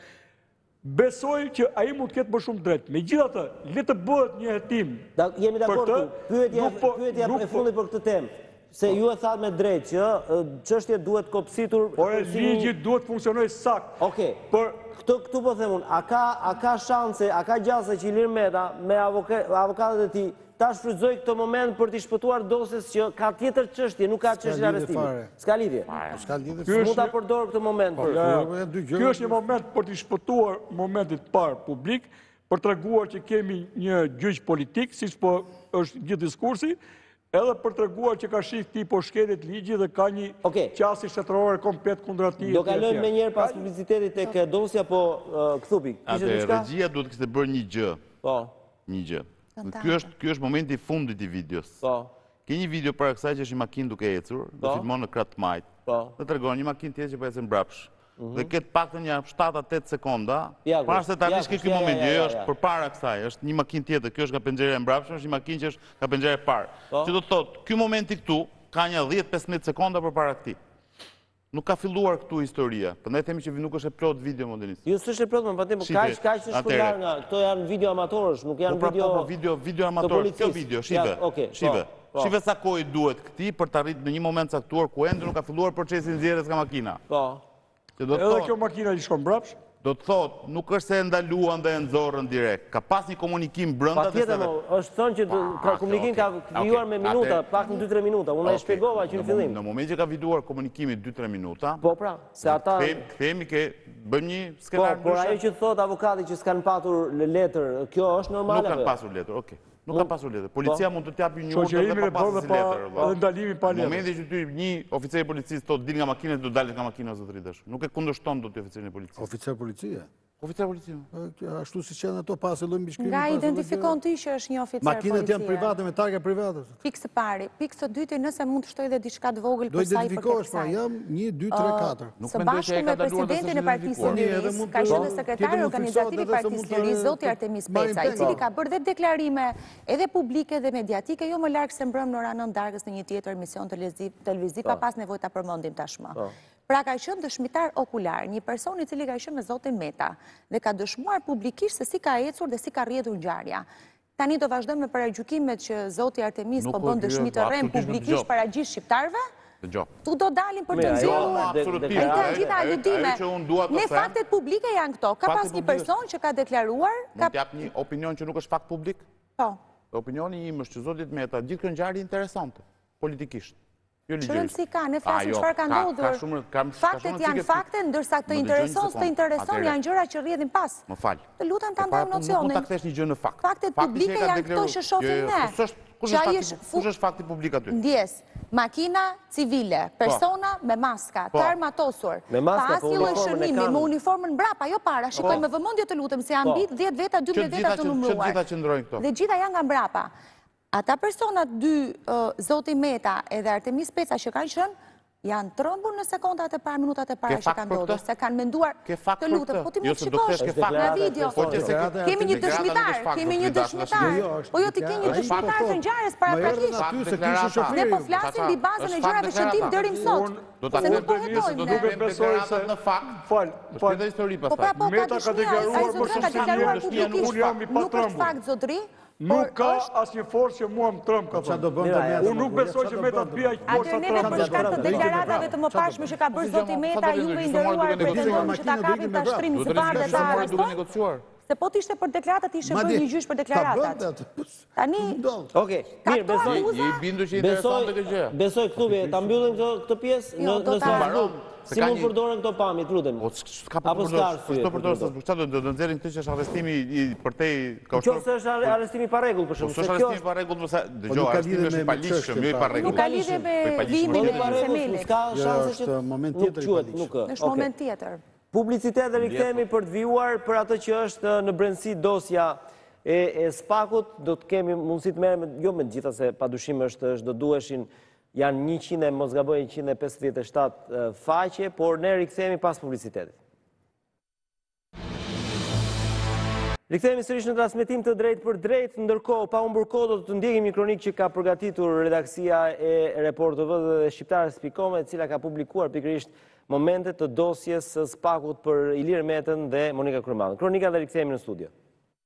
besoj që ai mund të ketë më shumë drejt. Megjithatë, le të bëhet një hetim. Da, jemi dakord Për këtu. të, Pyetja nuk po- pyetja nuk e po- fundit për këtë temë. Se ju e thatë me drejt që ë, çështja duhet kopsitur. Por e si- ligji duhet funksionoj sakt. Okej. Për Këtu këtu po them unë, a ka a ka shanse, a ka gjase që Ilir Meta me avoka- avokatët e tij ta shfrytëzoj këtë moment për t'i shpëtuar dosjes që ka tjetër çështje, nuk ka çështje lidhje arrestimit. fare. S'ka lidhje. S'ka lidhje. Ky Mund është ta një- përdor këtë moment për. Ja, Po, janë dy gjëra. Ky është një moment për t'i shpëtuar momentit parë publik, për treguar që kemi një gjyq politik, siç po është gjithë diskursi, edhe për treguar që ka shih ti po shkelet ligji dhe ka një Okej. qasje shtetërore komplet kundër atij. Do etj, etj. kalojmë me njëherë pas publicitetit tek dosja, po ë, Kthupi, kishte Atë diçka? regjia duhet kishte bërë një gjë, Po, një gjë. Fantastik. Ky është ky është momenti i fundit i videos. po, Ke një video para kësaj që është një makinë duke ecur, dhe Po. filmon në krah të majt. po. Dhe tregon një makinë tjetër që po ecën mbrapsh. Dhe ketë paktën një shtat a tet sekonda, Ja, para se ta ja, arrish ke ky ja, ja, moment, ja, jo ja, është ja. përpara kësaj, është një makinë tjetër, kjo është nga penxhera e mbrapshme, është një makinë që është nga penxhera e parë. Po. Që do të thotë, ky momenti këtu ka një dhjetë pesëmbëdhjetë sekonda përpara këtij. Nuk ka filluar këtu historia. Prandaj themi që nuk është e plot video modernisë. Jo s'është e plotë, më patim, po Shite, kaq kaq është atëre. shpërndar nga këto janë video amatorësh, nuk Po janë pra video. po, po, video, video amator, policisë. kjo video, shive, Ja, okej, po, shive. po. Shive sa kohë duhet këti për të arritë në një moment caktuar ku ende nuk ka filluar procesi i nxjerrjes nga makina. Po. Që do të Edhe kjo thotë, makina që shkon mbrapsh, do të thotë, nuk është se e ndaluan dhe e nxorrën direkt. Ka pas një komunikim brenda Patjetër, se mo, është thënë që do- ka Ah, komunikim okay, ka okay. vijuar me minuta, Atëherë- pak në dy tre minuta. Unë e Okay. shpjegova që në Në fillim. Në moment që ka vijuar komunikimi dy tre minuta, Po pra, se ata kthehemi- kthehemi ke bëjmë një Po, skenar por ajo ndryshe. që thot avokati që s'kan patur letër, kjo është normale Nuk kanë apo? pasur letër, okay. Nuk kanë pasur letër. Policia mund të t'japi një urdhër shoqërimi dhe e pa bën pasur dhe si pa letër. valla. edhe ndalimin pa Në letër. momentin që ty një oficer i policisë thot dil nga makina, do dalë nga makina zotëri dash. Nuk e kundërshton dot i oficerin e policisë. Oficer policie. Oficer policie. Ashtu si qenë ato pas e lëmbi shkrimi. Nga identifikon ti që është një oficer policie. Makinat janë private me targa private. Pikë së pari. Pikë së dyti, nëse mund të shtoj dhe diçka të vogël Do për sa i përket identifikohesh, pra, kësaj. jam një, dy, tre, katër. Së bashku me presidentin e Partisë së Lirisë, ka qenë sekretari organizativi i Partisë së Lirisë, zoti Artemis Peca, i cili ka bërë dhe deklarime edhe publike dhe mediatike, jo më larg se mbrëm në orën nëntë darkës në një tjetër emision televiziv, pa pas nevojë ta përmendim tashmë. Pra ka qenë dëshmitar okular, një person i cili ka qenë me zotin Meta dhe ka dëshmuar publikisht se si ka ecur dhe si ka rrjedhur ngjarja. Tani do vazhdojmë me paragjykimet që zoti Artemis po bën dëshmi të rrem publikisht para gjithë shqiptarëve. Tu do dalin për të nxjerrur. Ai ka gjitha aludime. Ne faktet publike janë këto. Ka pas një person që ka deklaruar, ka Mund të jap një opinion që nuk është fakt publik? Po. Opinioni im është që zoti Meta gjithë kjo ngjarje interesante politikisht. Shërëndësi ka, ne flasim çfarë ka ndodhur. Faktet janë fakte, ndërsa të intereson, të intereson janë gjëra që rrjedhin pas. Më fal. Të lutem ta ndajmë nocionin. Nuk ta kthesh një gjë në fakt. Faktet publike janë këto që shohim ne. Kush është fakti publik aty? Ndjes, makina civile, persona me maska, të armatosur, pa asnjë lloj shërmimi, me uniformën mbrapa, jo para. Shikoj me vëmendje të lutem se janë mbi dhjetë veta, dymbëdhjetë veta të numëruar. Që gjitha qëndrojnë këto. Dhe gjitha janë nga mbrapa. Ata personat dy, zoti Meta edhe Artemis Peca që kanë qenë, janë trembur në sekondat e para, minutat e para që kanë ndodhur, se kanë menduar të lutem, po ti mund të shikosh në video. Kemi një dëshmitar, kemi një dëshmitar. Po jo ti ke një dëshmitar të ngjarjes paraprakisht. Ne po flasim mbi bazën e gjërave që dim deri më sot. Se nuk po hetojmë ne. Nuk besoj se në fakt. Fal, fal. Po pra po ka deklaruar për publikisht. Nuk është fakt zotri. Nuk ka asnjë forcë që mua më trëm ka thënë. Unë nuk besoj që Meta të bija që forca trëm. Atë ne për shkak të deklaratave të mëparshme që ka bërë zoti Meta, juve i nderuar pretendojmë që ta kapim ta shtrimin së bardhë ta arrestojmë. Se po t'ishte për deklaratat, ishte bërë një gjysh për deklaratat. Tani... Oke, mirë, besoj... Je i bindur që interesante këtë gjë. Besoj këtu, ta mbyllim këtë pjesë në Facebook. Si mund përdoren këto pamje, të lutem? Apo s'ka arsye? S'ka përdoren, s'ka do të nxjerrin këtë që është arrestimi i përtej kaushtor. Nëse është arrestimi pa rregull për shkak se kjo është arrestimi pa rregull, pse dëgjoj, arrestimi është pa ligjshëm, jo i pa rregull. Nuk ka lidhje me vimin e themelit. Ka shanse që është moment tjetër. Nuk është moment tjetër. Publicitet dhe rikthehemi për të vijuar për atë që është në brendësi dosja e Spakut. Do të kemi mundësi të merrem jo me të gjitha, se padyshim është do duheshin janë njëqind, mos gaboj njëqind e pesëdhjetë e shtatë faqe, por ne rikthehemi pas publicitetit. Rikthehemi sërish në transmetim të drejtë për drejtë, ndërkohë pa humbur kohë do të ndjekim një kronikë që ka përgatitur redaksia e Report T V dhe Shqiptarës pikë com, e cila ka publikuar pikërisht momentet të dosjes së Spakut për Ilir Metën dhe Monika Kryemallën. Kronika dhe rikthehemi në studio.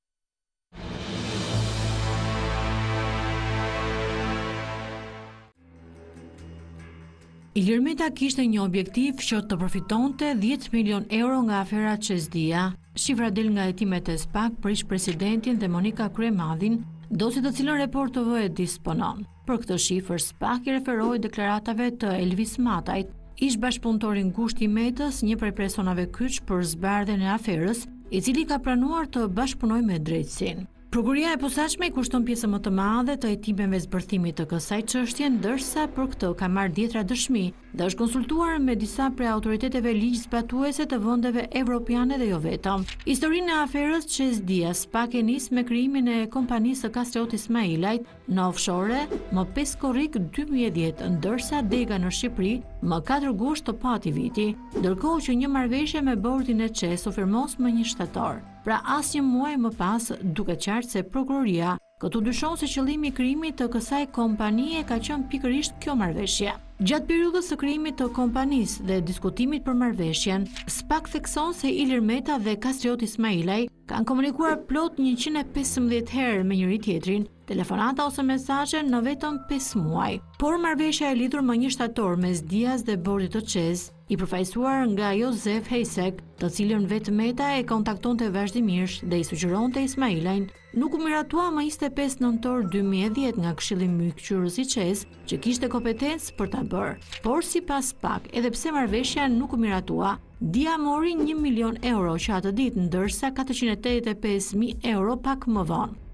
Ilir Meta kishte një objektiv që të përfitonte dhjetë milion euro nga afera Çezdia. Shifra del nga hetimet e Spak për ish-presidentin dhe Monika Kryemallin, dosje të cilën Report T V e disponon. Për këtë shifër, Spak i referoi deklaratave të Elvis Matajt, ish bashkëpunëtori ngushtë i Metës, një prej personave kyç për zbardhjen e aferës, i cili ka pranuar të bashkëpunojë me drejtësinë. Prokuria e posaçme i kushton pjesë më të madhe të hetimeve zbërthimit të kësaj çështje, ndërsa për këtë ka marrë dhjetra dëshmi dhe është konsultuar me disa prej autoriteteve ligjzbatuese të vendeve evropiane dhe jo vetëm. Historinë e aferës Çezdia Spak e nis me krijimin e kompanisë së Kastriot Ismailajt në offshore më pesë korrik dy mijë e dhjetë, ndërsa dega në Shqipëri më katër gusht të pati viti, ndërkohë që një marrëveshje me bordin e Çes u firmos më një shtator. Pra asnjë muaj më pas, duke qartë se prokuroria këtu dyshon se qëllimi i krijimit të kësaj kompanie ka qenë pikërisht kjo marrëveshje. Gjatë periudhës së krijimit të kompanisë dhe diskutimit për marrëveshjen, Spak thekson se Ilir Meta dhe Kastriot Ismailaj kanë komunikuar plot njëqind e pesëmbëdhjetë herë me njëri tjetrin, telefonata ose mesazhe në vetëm pesë muaj. Por marrëveshja e lidhur më një shtator mes Dias dhe bordit të Çez, i përfaqësuar nga Josef Hejsek, të cilën vetë Meta e kontaktonte vazhdimisht dhe i sugjeronte Ismailajn, nuk u miratua më njëzet e pesë nëntor dy mijë e dhjetë nga Këshilli Mbikëqyrës i Çez, që kishte kompetencë për ta bërë. Por sipas Spak, edhe pse marrëveshja nuk u miratua, Dia mori një milion euro që atë ditë, ndërsa katërqind e tetëdhjetë e pesë mijë euro pak më vonë.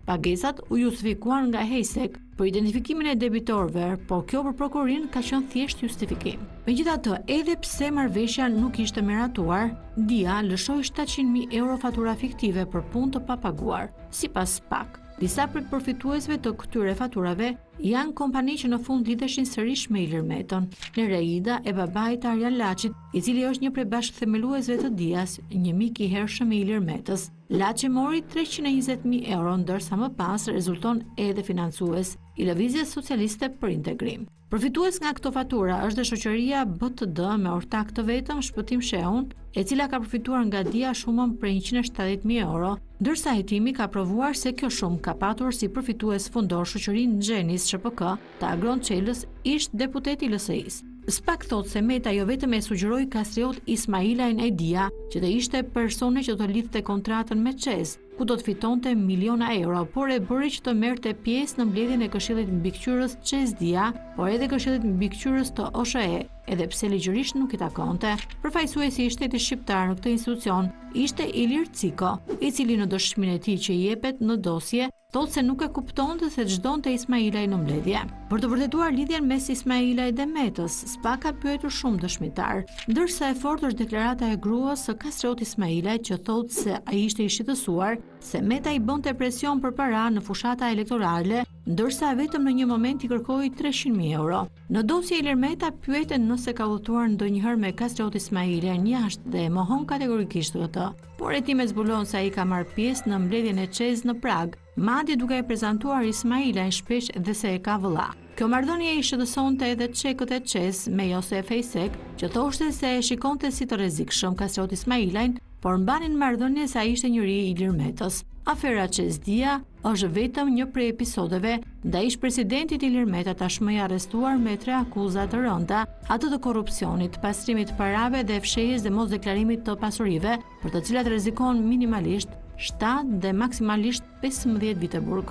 Pagesat u justifikuan nga Hejsek për identifikimin e debitorëve, por kjo për prokurorin ka qenë thjesht justifikim. Megjithatë, edhe pse marrëveshja nuk ishte meratuar, Dia lëshoi shtatëqind mijë euro fatura fiktive për punë të papaguar. Sipas S P A K, disa prej përfituesve të këtyre faturave janë kompani që në fund lidheshin sërish me Ilir Metën, Nereida e babait të Arjan Laçit, i cili është një prej bashkëthemeluesve të Dias, një mik i hershëm i Ilir Metës. Laçi mori treqind e njëzet mijë euro, ndërsa më pas rezulton edhe financues i Lëvizjes Socialiste për Integrim. Përfitues nga këto fatura është dhe shoqëria B T D me ortak të vetëm Shpëtim Sheun, e cila ka përfituar nga Dia shumën prej njëqind e shtatëdhjetë mijë euro, ndërsa hetimi ka provuar se kjo shumë ka patur si përfitues fundor shoqërinë Xhenis S H P K të Agron Çelës, ish deputeti i L S I-s. S P A K thot se Meta jo vetëm e sugjeroi Kastriot Ismailajn e Dia, që të ishte persone që do lidhte kontratën me Çez, ku do të fitonte miliona euro, por e bëri që të merrte pjesë në mbledhjen e Këshillit Mbikëqyrës Çez Dia, por edhe Këshillit Mbikëqyrës të O S H E, edhe pse ligjërisht nuk i takonte. Përfaqësuesi i shtetit shqiptar në këtë institucion ishte Ilir Ciko, i cili në dëshminë e tij që i jepet në dosje thotë se nuk e kuptonte se ç'donte Ismailaj në mbledhje. Për të vërtetuar lidhjen mes Ismailaj dhe Metës, S P A K ka pyetur shumë dëshmitar, ndërsa e fortë është deklarata e gruas së Kastriot Ismailaj që thotë se ai ishte i shqetësuar se Meta i bënte presion për para në fushata elektorale, ndërsa vetëm në një moment i kërkoi treqind mijë euro. Në dosje Ilir Meta pyeten nëse ka udhëtuar ndonjëherë me Kastriot Ismailajn jashtë dhe e mohon kategorikisht këtë. Por hetimet zbulon se ai ka marrë pjesë në mbledhjen e Çez në Prag, madje duke e prezantuar Ismailajn shpesh dhe se e ka vëlla. Kjo marrëdhënie i shqetësonte edhe çekët e Çez me Josef Hejsek, që thoshte se e shikonte si të rrezikshëm Kastriot Ismailajn, por mbanin marrëdhënie se ai ishte njëri i Ilir Metës. Afera Çez Dia është vetëm një prej episodeve ndaj ish-presidentit Ilir Meta, tashmë i arrestuar me tre akuza të rënda, ato të korrupsionit, pastrimit të parave dhe fshehjes dhe mosdeklarimit të pasurive, për të cilat rrezikon minimalisht shtatë dhe maksimalisht pesëmbëdhjetë vite burg.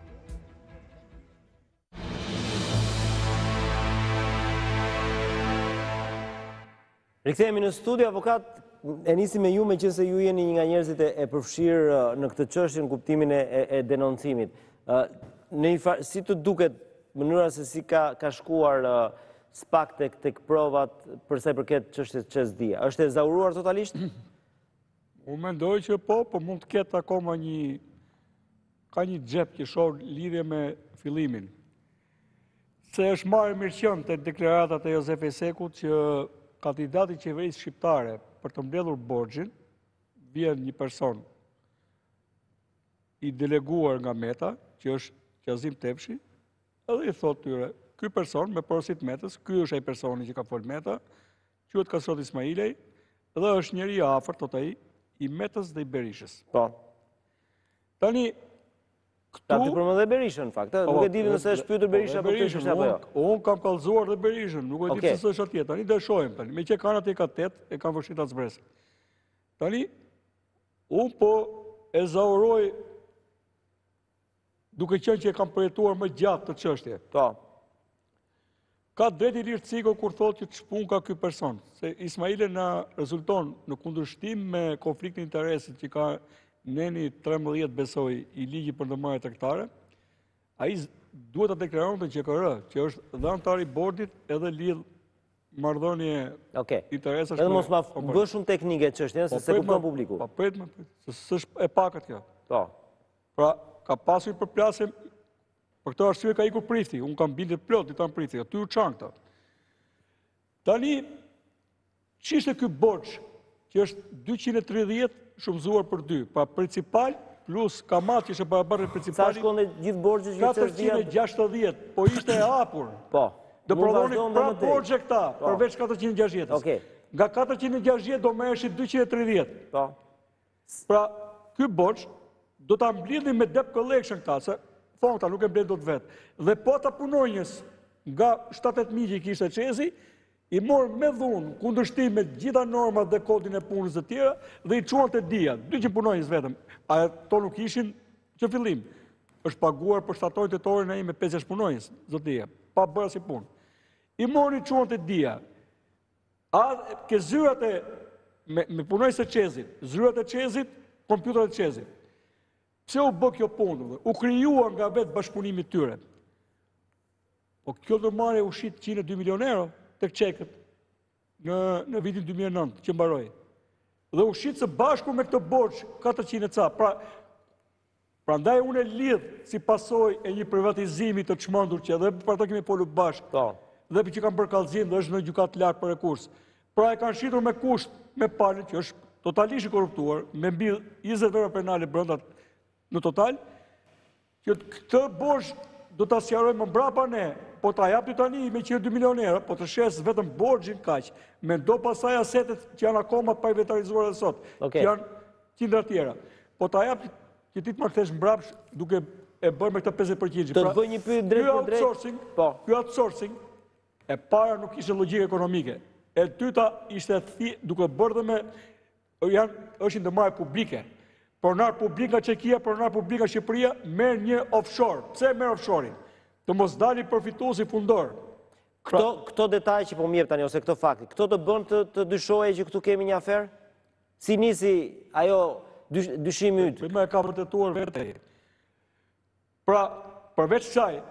Rikthehemi në studio, avokat, e nisi me ju, me që se ju jeni një nga njerëzit e përfshirë në këtë çështje, në kuptimin e denoncimit. Si të duket mënyra se si ka shkuar S P A K tek provat përsa i përket çështjes Çez Dia? Është e zauruar totalisht? Unë mendoj që po, po mund të ketë akoma një ka një xhep që shoh lidhje me fillimin. Se është marrë mirëqen të deklaratat e Josef Hejsekut që kandidati i qeverisë shqiptare për të mbledhur borxhin, vjen një person i deleguar nga Meta, që është Qazim Tepshi, edhe i thotë tyre, ky person me porosit Metës, ky është ai personi që ka folë Meta, quhet Kastriot Ismailaj, dhe është njëri i afërt, thotë ai, i Metës dhe i Berishës. Po. Tani këtu Ta të përmend dhe Berishën, në fakt, nuk e di nëse është pyetur Berisha për këtë çështje apo jo. Unë kam kallëzuar dhe Berishën, nuk e di Okej. se s'është atje. Tani do e shohim tani. Me që kanë atje ka tetë, e kanë vështirë ta zbresë. Tani unë po e zauroj duke qenë që e kam përjetuar më gjatë të çështje. Po. Ka drejt Ilir Ciko kur thotë që ç'pun ka ky person, se Ismaile na rezulton në kundërshtim me konfliktin e interesit që ka neni trembëdhjetë besoj i ligji për ndërmarrje tregtare, ai duhet ta deklaronte që Q R, që është dhe antar i bordit edhe lidh marrëdhënie Okej. interesash. Edhe mos ma bë shumë teknike çështjen, se se kupton publiku. Po prit më, se s'është e pakët kjo. Po. Pra, ka pasur përplasje, për këtë arsye ka ikur Prifti, unë kam bindje plot ditan Prifti, aty u çan këta. Tani, ç'ishte ky borxh, që është dyqind e tridhjetë shumëzuar për dy, pa principal plus kamat që ishte barabartë me Sa principalin, shkonte gjithë borxhet që Çez Dia? katërqind e gjashtëdhjetë, po ishte e hapur. Po. Do Mund prodhoni vazhdon pra dhe më tej. borxhe këta, përveç katërqind e gjashtëdhjetës. Okej. Nga katërqind e gjashtëdhjetë do merreshin dyqind e tridhjetë. Po. Pra, ky borxh do ta mblidhin me debt collection këta, se thonë këta nuk e mbledh dot vetë. Dhe po ta punonjës nga shtatëdhjetë mijë që kishte Çezi, i morë me dhunë, kundërshtim me gjitha normat dhe kodin e punës dhe tjera, dhe i quan të Dia, dyqind punonjës vetëm. A to nuk ishin që fillim. Është paguar për shtatorën tetorin ai me pesëdhjetë punonjës, zot Dia, pa bërë si punë. I mori i quan të Dia. A ke zyrat e me, me punonjës të Çezit, zyrat e Çezit, kompjuterat e Çezit. Pse u bë kjo punë? U krijuar nga vetë bashkëpunimi tyre. Po kjo do marrë u shit njëzet e dy milion euro tek çekët në në vitin dy mijë e nëntë që mbaroi. Dhe u shit së bashku me këtë borxh katërqind e ca. Pra prandaj unë e lidh si pasojë e një privatizimi të çmendur që edhe për ato kemi folur bashkë. Po. Dhe për që kanë bërë kallëzim dhe është në gjykatë lartë për rekurs. Pra e kanë shitur me kusht me palën që është totalisht i korruptuar, me mbi njëzet vepra penale brenda në total, që këtë borxh do ta sqarojmë më mbrapa ne, po ta jap ty tani me njëzet e dy milion euro, po të shes vetëm borxhin kaq. Mendo pasaj asetet që janë akoma pa inventarizuar edhe sot, Okej. që janë qindra tjera. Po ta jap që ti të marrësh mbrapsh duke e bërë me këtë pesëdhjetë përqind. Të të bëj një pyetje drejt për drejt. outsourcing, Po. ky outsourcing e para nuk ishte logjike ekonomike. E dyta ishte thi, duke bërë dhe me janë është ndërmarrje publike. Pronar publik nga Çekia, pronar publik nga Shqipëria, merr një offshore. Pse merr offshore-in? Të mos dali përfituesi fundor. Këto, këto detaj që po më jep tani, ose këto fakti, këto të bën të, të dyshoje që këtu kemi një aferë? Si nisi ajo dysh, dyshimi yt? Me e ka vërtetuar vetë. Pra, përveç kësaj,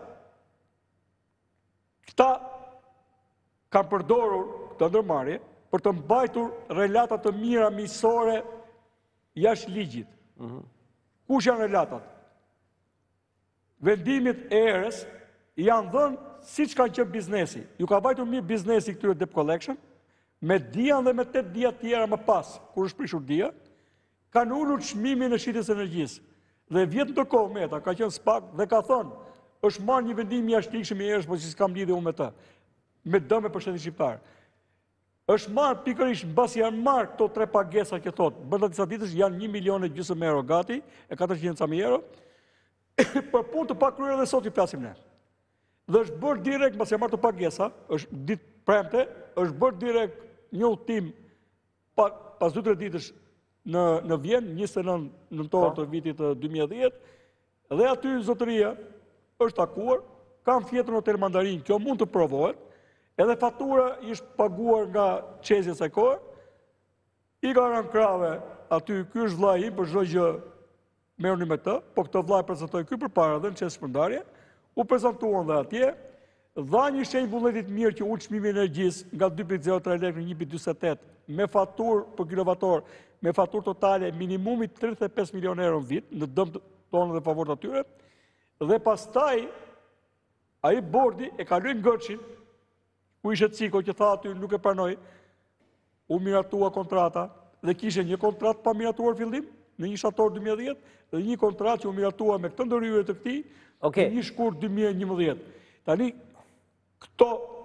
këta kanë përdorur këtë ndërmarrje për të mbajtur relata të mira miqësore jashtë ligjit. Kush janë relatat? Vendimit e erës janë dhënë siç kanë qenë biznesi. Ju ka vajtur mirë biznesi këtyre debt collection, me dian dhe me tetë dia tjera më pas, kur është prishur dia, kanë ulur çmimin e shitjes së energjisë. Dhe vjet ndërkohë Meta ka qenë spak dhe ka thonë, është marrë një vendim jashtëligjshëm i erës, po si s'kam lidhje unë me të. Me dëm për shtetin shqiptar. Është marrë pikërisht mbasi janë marrë këto tre pagesa që thotë, brenda disa ditësh janë një milion e gjysmë euro gati, e katërqind mijë euro. Për punë të pakryer dhe sot i flasim ne. Dhe është bërë direkt mbasi janë marrë të pagesa, është ditë premte, është bërë direkt një udhtim pa, pas dy tre ditësh në në Vjen, njëzet e nëntë nëntor të vitit të dy mijë e dhjetë, dhe aty zotëria është takuar, kanë fjetën në Hotel Mandarin, kjo mund të provohet. Edhe fatura ishtë paguar nga qezja së kohë, i ka rënë krave aty, ky është vllai im për çdo gjë merrni me të, po këtë vllai prezantoi ky përpara dhe në qesë shpërndarje, u prezantuan dhe atje, dha një shenjë vullnetit mirë që ul çmimi i energjisë nga dy pikë zero tre lekë në një pikë dyzet e tetë me faturë për kilovator, me faturë totale minimumi tridhjetë e pesë milion euro në vit, në dëm tonë dhe favor të atyre, dhe pastaj ai bordi e kaloi ngërçin, ku ishe Ciko që tha aty nuk e pranoj, u miratua kontrata dhe kishe një kontrat pa miratuar fillim në një shtator dy mijë e dhjetë dhe një kontrat që u miratua me këtë ndërhyrje të këtij okay. në një shkurt dy mijë e njëmbëdhjetë. Tani këto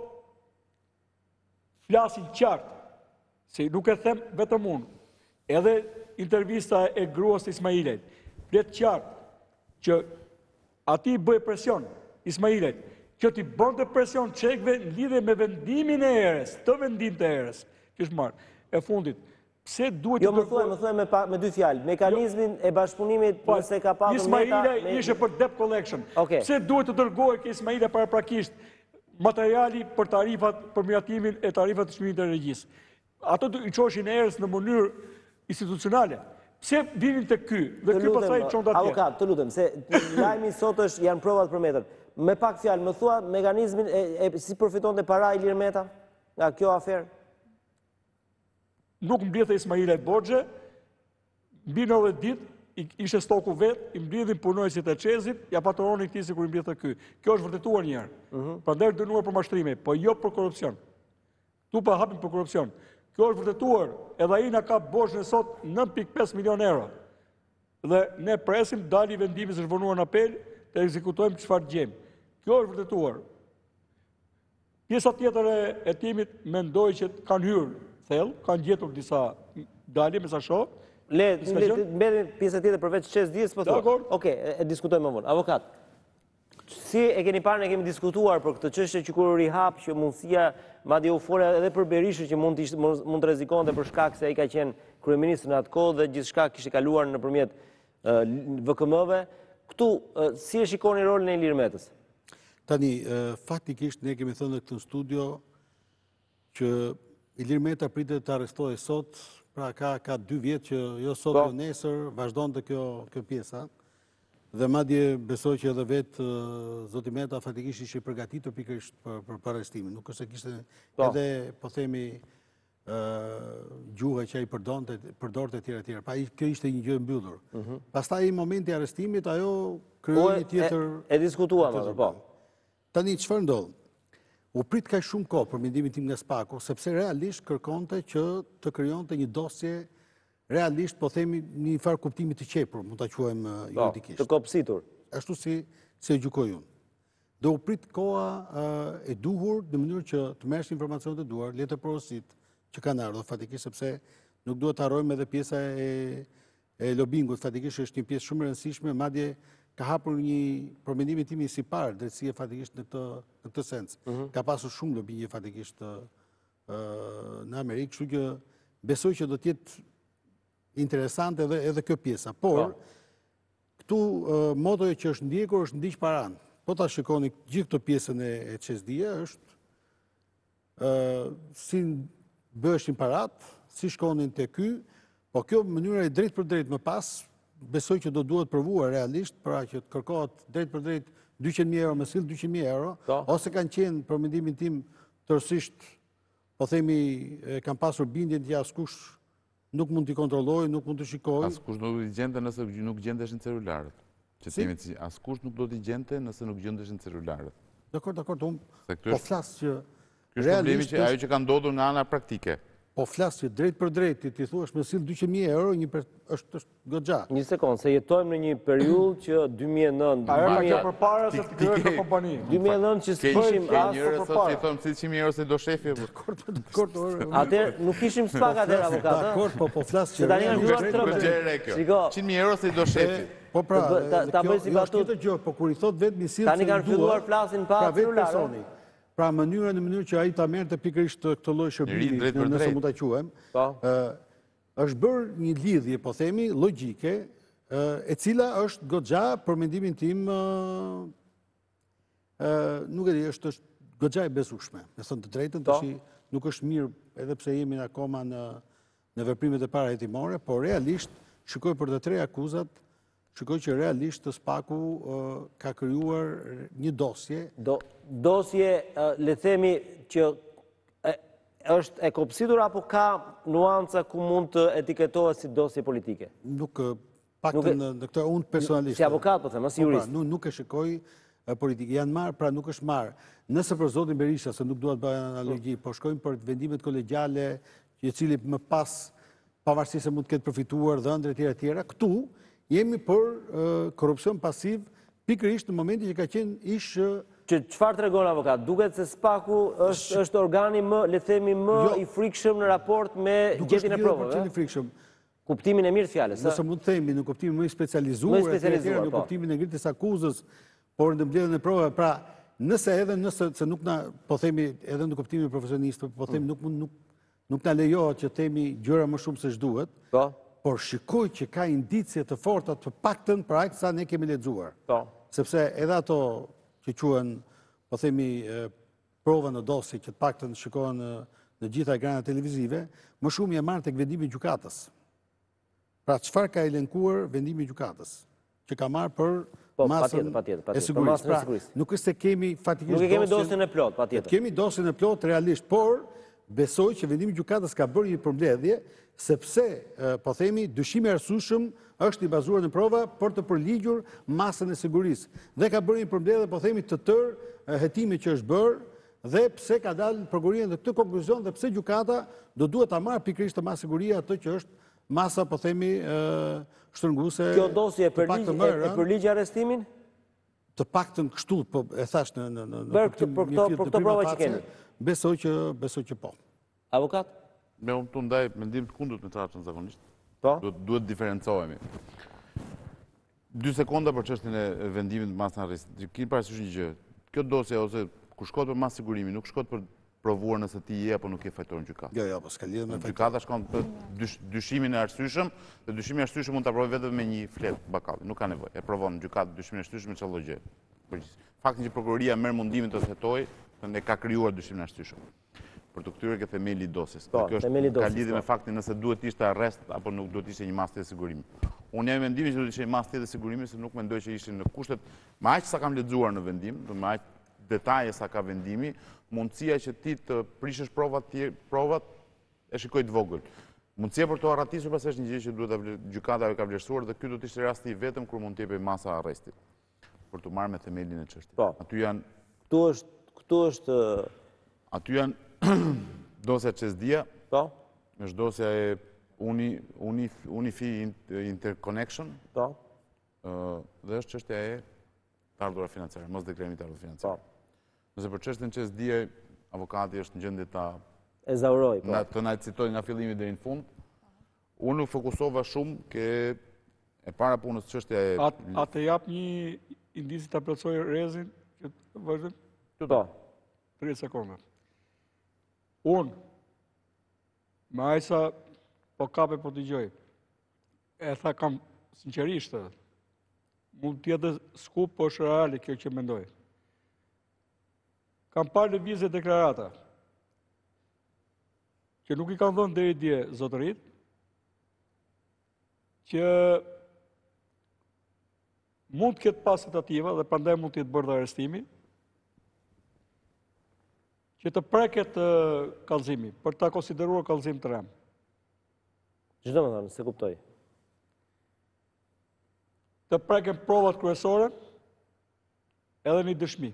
flasin qartë, se nuk e them vetëm unë, edhe intervista e gruas të Ismailet, flet qartë që ati bëj presion Ismailet, që t'i bënte presion çekve në lidhje me vendimin e erës, të vendim të erës, që është marrë. E fundit, pse duhet Jo, më thuaj, më thuaj me, pa, me dy fjalë, mekanizmin e bashkëpunimit nëse ka patur Meta... Ismaila me... ishe për debt collection. Okay. Pse duhet të dërgojë ke Ismaila paraprakisht materiali për tarifat, për miratimin e tarifat të çmimit të energjisë. Ato i çoshin erës në mënyrë institucionale. Pse vinin te ky dhe ky pastaj çon atje? Avokat, të lutem, se lajmi sot është janë provat për Metën. Me pak fjalë, më thua mekanizmin e, e si përfitonte para Ilir Meta nga kjo aferë? Nuk mbledhte Ismaila borxhe, mbi nëntëdhjetë ditë ishte stoku vet, i mbledhin punonjësit e Çezit, ja patronin këtij sikur i mbledhte ky. Kjo është vërtetuar një herë. Uh -huh. Prandaj dënuar për mashtrime, po jo për korrupsion. Tu pa hapin për korrupsion. Kjo është vërtetuar, edhe ai na ka borxhin e sot nëntë pikë pesë milion euro. Dhe ne presim dali vendimi se zhvonuar në apel, të ekzekutojmë çfarë gjejmë. Kjo është vërtetuar. Pjesa tjetër e timit mendoj që kanë hyrë thellë, kanë gjetur disa dalje me sa shoh. Le, mbetemi pjesa tjetër përveç çes dijes, po thua. Okej, e, e diskutojmë më vonë. Avokat, si e keni parë, ne kemi diskutuar për këtë çështje që kur rihap që mundësia madje u folë edhe për Berishën që mund të mund të rrezikonte për shkak se ai ka qenë kryeminist në atë kohë dhe gjithçka kishte kaluar nëpërmjet V K M-ve. Këtu si e shikoni rolin e Ilir Metës? Tani, faktikisht ne kemi thënë në këtë studio që Ilir Meta pritet të arrestohej sot, pra ka ka dy vjet që jo sot jo nesër vazhdonte kjo kjo pjesa. Dhe madje besoj që edhe vetë zoti Meta fatikisht ishte i përgatitur pikërisht për, për, për arrestimin. Nuk është se kishte edhe, po themi, gjuhë që ai përdorte përdorte etj etj. Pa kjo ishte një gjë e mbyllur. Pastaj në momenti i arrestimit ajo krijoi një tjetër e diskutuam atë, po. Tani çfarë ndodh? U prit kaq shumë kohë për mendimin tim nga Spaku, sepse realisht kërkonte që të krijonte një dosje realisht, po themi, një farë kuptimi të qepur, mund ta quajmë juridikisht. Të kopsitur. Ashtu si si e gjykoj unë. Dhe u prit koha e duhur në mënyrë që të merresh informacionet e duhur, letë porosit që kanë ardhur fatikisht, sepse nuk duhet të harrojmë edhe pjesa e, e lobingut, fatikisht është një pjesë shumë e rëndësishme, madje ka hapur një, për mendimin tim, si parë drejtësie fatikisht në këtë në këtë sens. Ka pasur shumë lobingje fatikisht në Amerikë, kështu që besoj që do të jetë interesante edhe edhe kjo pjesa. Por këtu motoja që është ndjekur është ndiq paran. Po ta shikoni gjithë këtë pjesën e, e çesdia është ë si bëheshin parat, si shkonin te ky, po kjo mënyra e drejtë për drejtë më pas besoj që do duhet provuar realisht, pra që të kërkohet drejt për drejt dyqind mijë euro, më sill dyqind mijë euro, ose kanë qenë për mendimin tim tërësisht, po themi, kanë pasur bindjen që askush nuk mund t'i kontrollojë, nuk mund të shikojë. Askush nuk do t'i gjente nëse nuk gjendeshin celularët. Që themi si askush nuk do t'i gjente nëse nuk gjendeshin celularët. Dakor, dakor, unë po flas që Ky është problemi që ajo që ka ndodhur nga ana praktike. Po flas që drejt për drejt ti thuash me sill dyqind mijë euro, një është është goxha. Një sekond, se jetojmë në një periudhë që dy mijë e nëntë, ajo ka qenë përpara se të krijohet në kompani. dy mijë e nëntë që s'kishim as njerëz sot i thonë sill qind mijë euro se do shefi. Dakor, atëherë nuk kishim spak atëherë avokat. Dakor, po po flas që se tani kanë filluar trembë. Shiko, qind mijë euro se do shefi. Po pra, ta bëj si batutë gjë, po kur i thot vetëm sill. Tani kanë filluar flasin pa celular. Pra mënyra në mënyrë që ai ta merrte pikërisht këtë lloj shërbimi, nëse mund ta quajmë, ë është bërë një lidhje, po themi, logjike, e cila është goxha për mendimin tim ë nuk e di, është është goxha e besueshme. Me thënë të drejtën, tash nuk është mirë edhe pse jemi akoma në në veprimet e para hetimore, por realisht shikoj për të tre akuzat, shikoj që realisht të Spaku ka krijuar një dosje. Dosje, le themi që është e kopsitur apo ka nuanca ku mund të etiketohet si dosje politike? Nuk, paktën në këtë unë personalisht. Si avokat, po them, si jurist. Nuk e shikoj politikë. Janë marrë, pra nuk është marrë. Nëse për zotin Berisha, se nuk duhet bëjë analogji, po shkojmë për vendimet kolegjale, i cili më pas, pavarësisht se mund të ketë përfituar dhe ëndër etj etj, këtu jemi për korrupsion pasiv, pikërisht në momentin që ka qenë ish. Që çfarë tregon avokat? Duket se Spaku është është organi më, le themi, më i frikshëm në raport me gjetjen e provave. Nuk është i frikshëm. Kuptimin e mirë të fjalës. Nëse mund të themi në kuptimin më i specializuar, në kuptimin e ngritjes akuzës, por në mbledhjen e provave, pra nëse edhe nëse se nuk na, po themi edhe në kuptimin profesionist, po themi nuk mund nuk nuk na lejohet që themi gjëra më shumë se ç'duhet. Po. Por shikoj që ka indicie të forta të paktën për aq sa ne kemi lexuar. Po. Sepse edhe ato që quhen, po themi, prova në dosje që të paktën shikohen në gjitha ekranet televizive, më shumë janë marrë tek vendimi i gjykatës. Pra çfarë ka elenkuar vendimi i gjykatës, që ka marrë për masën e sigurisë. Pra nuk është se kemi fatikisht nuk e kemi dosjen e plot, patjetër. Kemi dosjen e plot realisht, por besoj që vendimi i gjykatës ka bërë një përmbledhje, sepse, po themi, dyshimi i arsyeshëm është i bazuar në prova për të përligjur masën e sigurisë. Dhe ka bërë një përmbledhje, po themi, të tërë hetimi që është bërë, dhe pse ka dalë prokuria në këtë konkluzion, dhe pse gjykata do duhet ta marrë pikërisht të masë siguria atë që është masa, po themi, shtrënguese. Kjo dosje e përligj arrestimin? Të paktën kështu, po e thash në në në për këto prova që keni. Besoj që besoj që po. Avokat? Me unë të ndaj mendim të kundët me trapën zakonisht. Po? Duhet diferencohemi. Dy sekonda për çështjen e vendimit të masën arrestimit. Keni parasysh një gjë. Kjo dosje ose kur shkohet për masë sigurimi, nuk shkohet për provuar nëse ti je apo nuk je fajtor në gjykatë. Jo, jo, po s'ka lidhje me fajtor. Gjykata shkon për dyshimin e arsyeshëm, dhe dyshimi i arsyeshëm mund ta provojë vetëm me një flet bakalli. Nuk ka nevojë. E provon në gjykatë dyshimin e arsyeshëm me çdo gjë. Për faktin që prokuroria merr mundimin të hetojë, ne ka krijuar dyshimin e arsyeshëm. Për të këtyre ke themeli i dosjes. Kjo është ka lidhje me faktin nëse duhet ishte arrest apo nuk duhet ishte një masë të sigurimit. Unë jam mendimi që do të ishte mas tjetër sigurimi, se nuk mendoj që ishin në kushtet, me aq sa kam lexuar në vendim, me aq detaje sa ka vendimi, mundësia që ti të prishësh provat, provat e shikoj të vogël. Mundësia për të arratisur pas është një gjë që duhet gjykata e ka vlerësuar dhe ky do të ishte rasti i vetëm kur mund të jepej masa arrestit për të marrë me themelin e çështjes. Po. Aty janë Këtu është këtu është aty janë dosja Çesdia, po, është dosja e Uni, uni, Unifi Interconnection, po, ë, dhe është çështja e të ardhurave financiare, mos deklarimi të ardhurave financiare. po. Nëse për çështjen Çesdia, avokati është në gjendje ta E zauroj, po. na, të na citoj nga fillimi deri në fund. Unë nuk fokusova shumë ke e para punës çështja e A, a të jap një indici të plotësoj Rezin, që të vazhdim Po. tre sekonda. Unë, me ajsa po kape po t'i gjoj, e tha kam sinqerisht, mund t'jetë skup, po është reali kjo që mendoj. Kam parë lëvizje deklarata, që nuk i kanë dhënë deri dje zotërit, që mund të ketë pas tentativa dhe prandaj mund të jetë bërë dhe arrestimi, që të preket kallëzimi, për ta konsideruar kallëzim të rem. Ç'do të thonë, se kuptoj. Të preken provat kryesore edhe një dëshmi.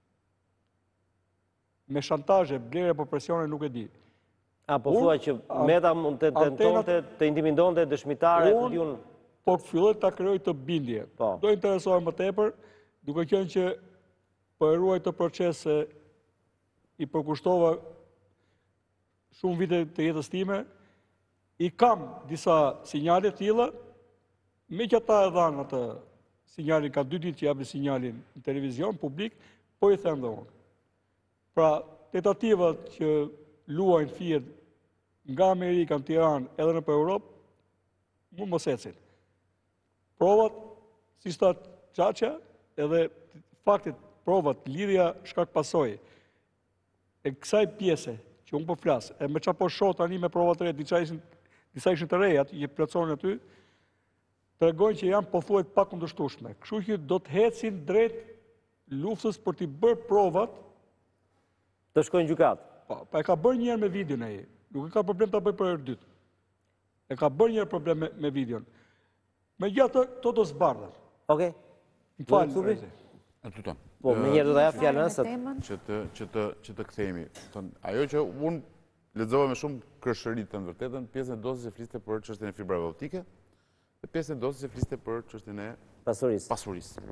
Me shantazhe, blerje për presione nuk e di. A, po Unë- thua që Meta mund të antenat- tentonte, të intimidonte dëshmitare, ku Unë diun. po filloj ta krijoj të bindje. Po. Do interesohem më tepër, duke qenë që po e ruaj të procese i përkushtova shumë vite të jetës time, i kam disa sinjale të tilla, me që ata e dhanë atë sinjalin, ka dy ditë që japin sinjalin në televizion publik, po i them dhe unë. Pra, tentativat që luajnë Fiat nga Amerika në Tiranë edhe në për Europë, mund mos ecin. Provat, si shtat Çaçja, edhe faktit provat, lidhja shkak pasojë, e kësaj pjese që unë po flas, e me çfarë po shoh tani me provat të re, disa ishin disa ishin të reja, që plotësonin aty, tregojnë që janë pothuajse pa kundërshtueshme. Kështu që do të ecin drejt luftës për t'i bërë provat. Të shkojnë gjykatë. Pa, pa e ka bërë njëherë me videon ai. Nuk e ka problem ta bëjë për herë dytë. E ka bërë njëherë problem me, me videon. Megjithatë, to do zbardhen. Okej. Më fal, Thubi? Rezi. aty tonë. Po, më njëherë do ta jap fjalën sot. Që të që të që të kthehemi. Thon, ajo që unë lexova me shumë krëshëri të vërtetën, pjesën e dosjes e fliste për çështjen e fibrave optike, dhe pjesën e dosjes e fliste për çështjen e Pasurisë. pasurisë.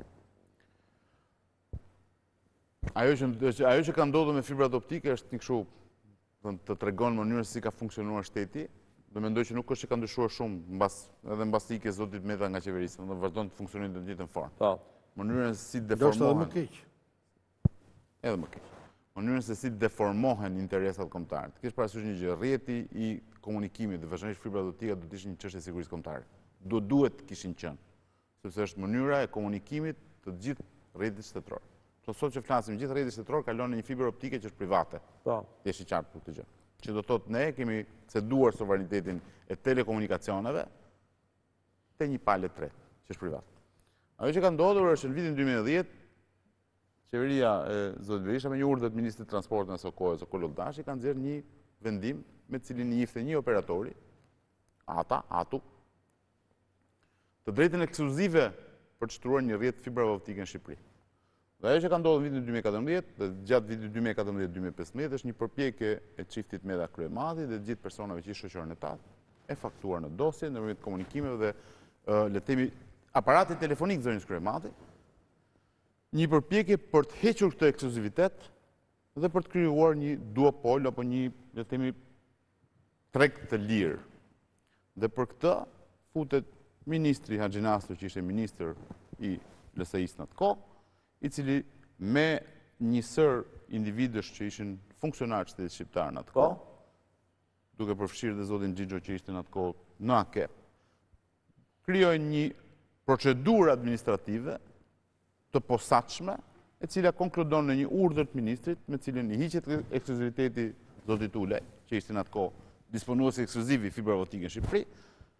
Ajo që ajo që ka ndodhur me fibrat optike është një kështu, thon, të tregon mënyrën se si ka funksionuar shteti. Do mendoj që nuk është që ka ndryshuar shumë mbas edhe mbas ikjes zotit Meta nga qeverisja, do vazhdon të funksionojë në të njëjtën formë. Po. Mënyrën se si Do është edhe deformohen. më keq. Edhe më keq. Mënyrën se si deformohen interesat kombëtare. Kish parasysh një gjë, rrjeti i komunikimit dhe vazhdimisht fibrat optike do të ishin një çështje e sigurisë kombëtare. Do duhet të kishin qenë, sepse është mënyra e komunikimit të gjithë rrjetit shtetëror. Po sot që flasim, gjithë rrjeti shtetëror kalon në një fibër optike që është private. Po. Jesh i qartë për këtë gjë. Që do thotë ne kemi ceduar sovranitetin e telekomunikacioneve te një palë tre, që është privat. Ajo që ka ndodhur është në vitin dy mijë e dhjetë, qeveria e zotit Berisha me një urdhër të ministrit të transportit në asaj kohe, Sokol Oldashi, kanë nxjerrë një vendim me të cilin njihte një operatori, ata, atu, të drejtën ekskluzive për të shtruar një rrjet fibrave optike në Shqipëri. Dhe ajo që ka ndodhur në vitin dy mijë e katërmbëdhjetë dhe gjatë vitit dy mijë e katërmbëdhjetë dy mijë e pesëmbëdhjetë është një përpjekje e çiftit Meta Kryemati dhe të gjithë personave që i shoqëron ata, e faktuar në dosje ndërmjet komunikimeve dhe uh, le të themi aparatit telefonik zonjës Kryemati, një përpjekje për të hequr këtë ekskluzivitet dhe për të krijuar një duopol apo një, le të themi, treg të lirë. Dhe për këtë futet ministri Haxhi Nasr, që ishte ministër i L S I-s në atë kohë, i cili me një sër individësh që ishin funksionarë shtetit shqiptar në atë kohë, duke përfshirë dhe zotin Xhixho që ishte në atë kohë në A K E P, krijojnë një procedurë administrative të posaçme, e cila konkludon në një urdhër të ministrit, me cilin i hiqet ekskluziviteti zotit Ulaj, që ishte në atë kohë disponuesi ekskluziv i fibrave optike në Shqipëri,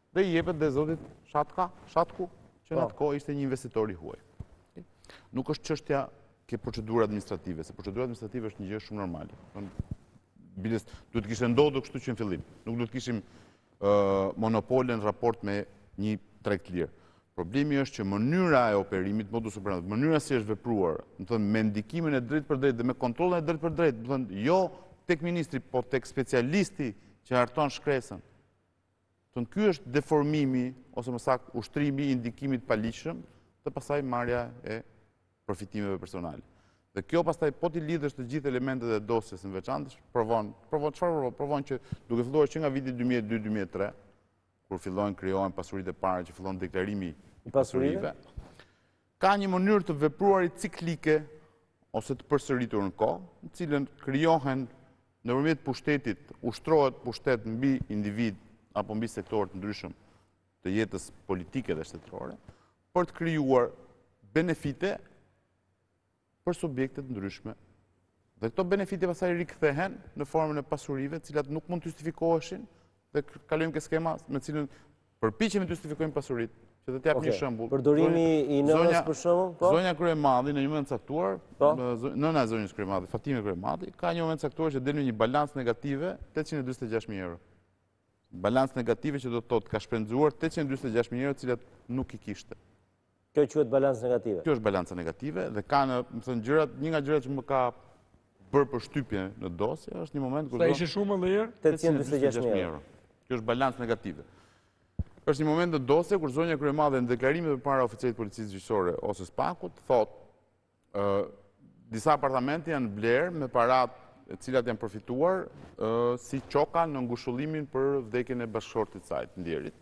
dhe i jepet dhe zotit Shatka, Shatku, që në atë kohë ishte një investitor i huaj. Nuk është çështja ke procedura administrative, se procedura administrative është një gjë shumë normale. Biles, duhet kishte ndodhur kështu që në fillim. Nuk duhet kishim uh, monopole në raport me një tregt lirë. Problemi është që mënyra e operimit, modus operandi, mënyra si është vepruar, më thënë, me ndikimin e drejt për drejt dhe me kontrolin e drejt për drejt, më thënë, jo tek ministri, po tek specialisti që harton shkresën. Të në ky është deformimi, ose më saktë ushtrimi i ndikimit paligjshëm, dhe pastaj marrja e profitimeve personale. Dhe kjo pastaj po t'i lidhësh të gjithë elementet e dosjes në veçantë, provon, provon çfarë provon, provon që duke filluar që nga viti dy mijë e dy dy mijë e tre, kur fillojnë krijohen pasuritë e para, që fillon deklarimi i pasurive, ka një mënyrë të vepruarit ciklike ose të përsëritur në kohë, në cilën krijohen nëpërmjet pushtetit, ushtrohet pushtet mbi individ apo mbi sektorë të ndryshëm të jetës politike dhe shtetërore, për të krijuar benefite për subjekte të ndryshme. Dhe këto benefite pastaj rikthehen në formën e pasurive, të cilat nuk mund të justifikoheshin, dhe kalojmë ke skema me cilën përpiqemi të justifikojmë pasuritë. Që të t'jap një shembull. Përdorimi i nënës për shembull, po? Zonja Kryemadhi në një moment caktuar, nëna e zonjës Kryemadhi, Fatime Kryemadhi, ka një moment caktuar që del me një balancë negative tetëqind e dyzet e gjashtë mijë euro. Balancë negative që do të thotë ka shpenzuar tetëqind e dyzet e gjashtë mijë euro, të cilat nuk i kishte. Kjo quhet balancë negative. Kjo është balanca negative dhe ka në, më thënë, gjërat, një nga gjërat që më ka bërë përshtypje në dosje, është një moment kur Sa ishte shumë më herë? tetëqind e dyzet e gjashtë mijë euro. Kjo është balancë negative. Është një moment në dosje kur zonja Kryemadhe në deklarimet përpara oficerit policisë gjyqësore ose Spakut thotë disa apartamente janë blerë me paratë e cilat janë përfituar si çoka në ngushëllimin për vdekjen e bashkëshortit të saj, të ndjerit.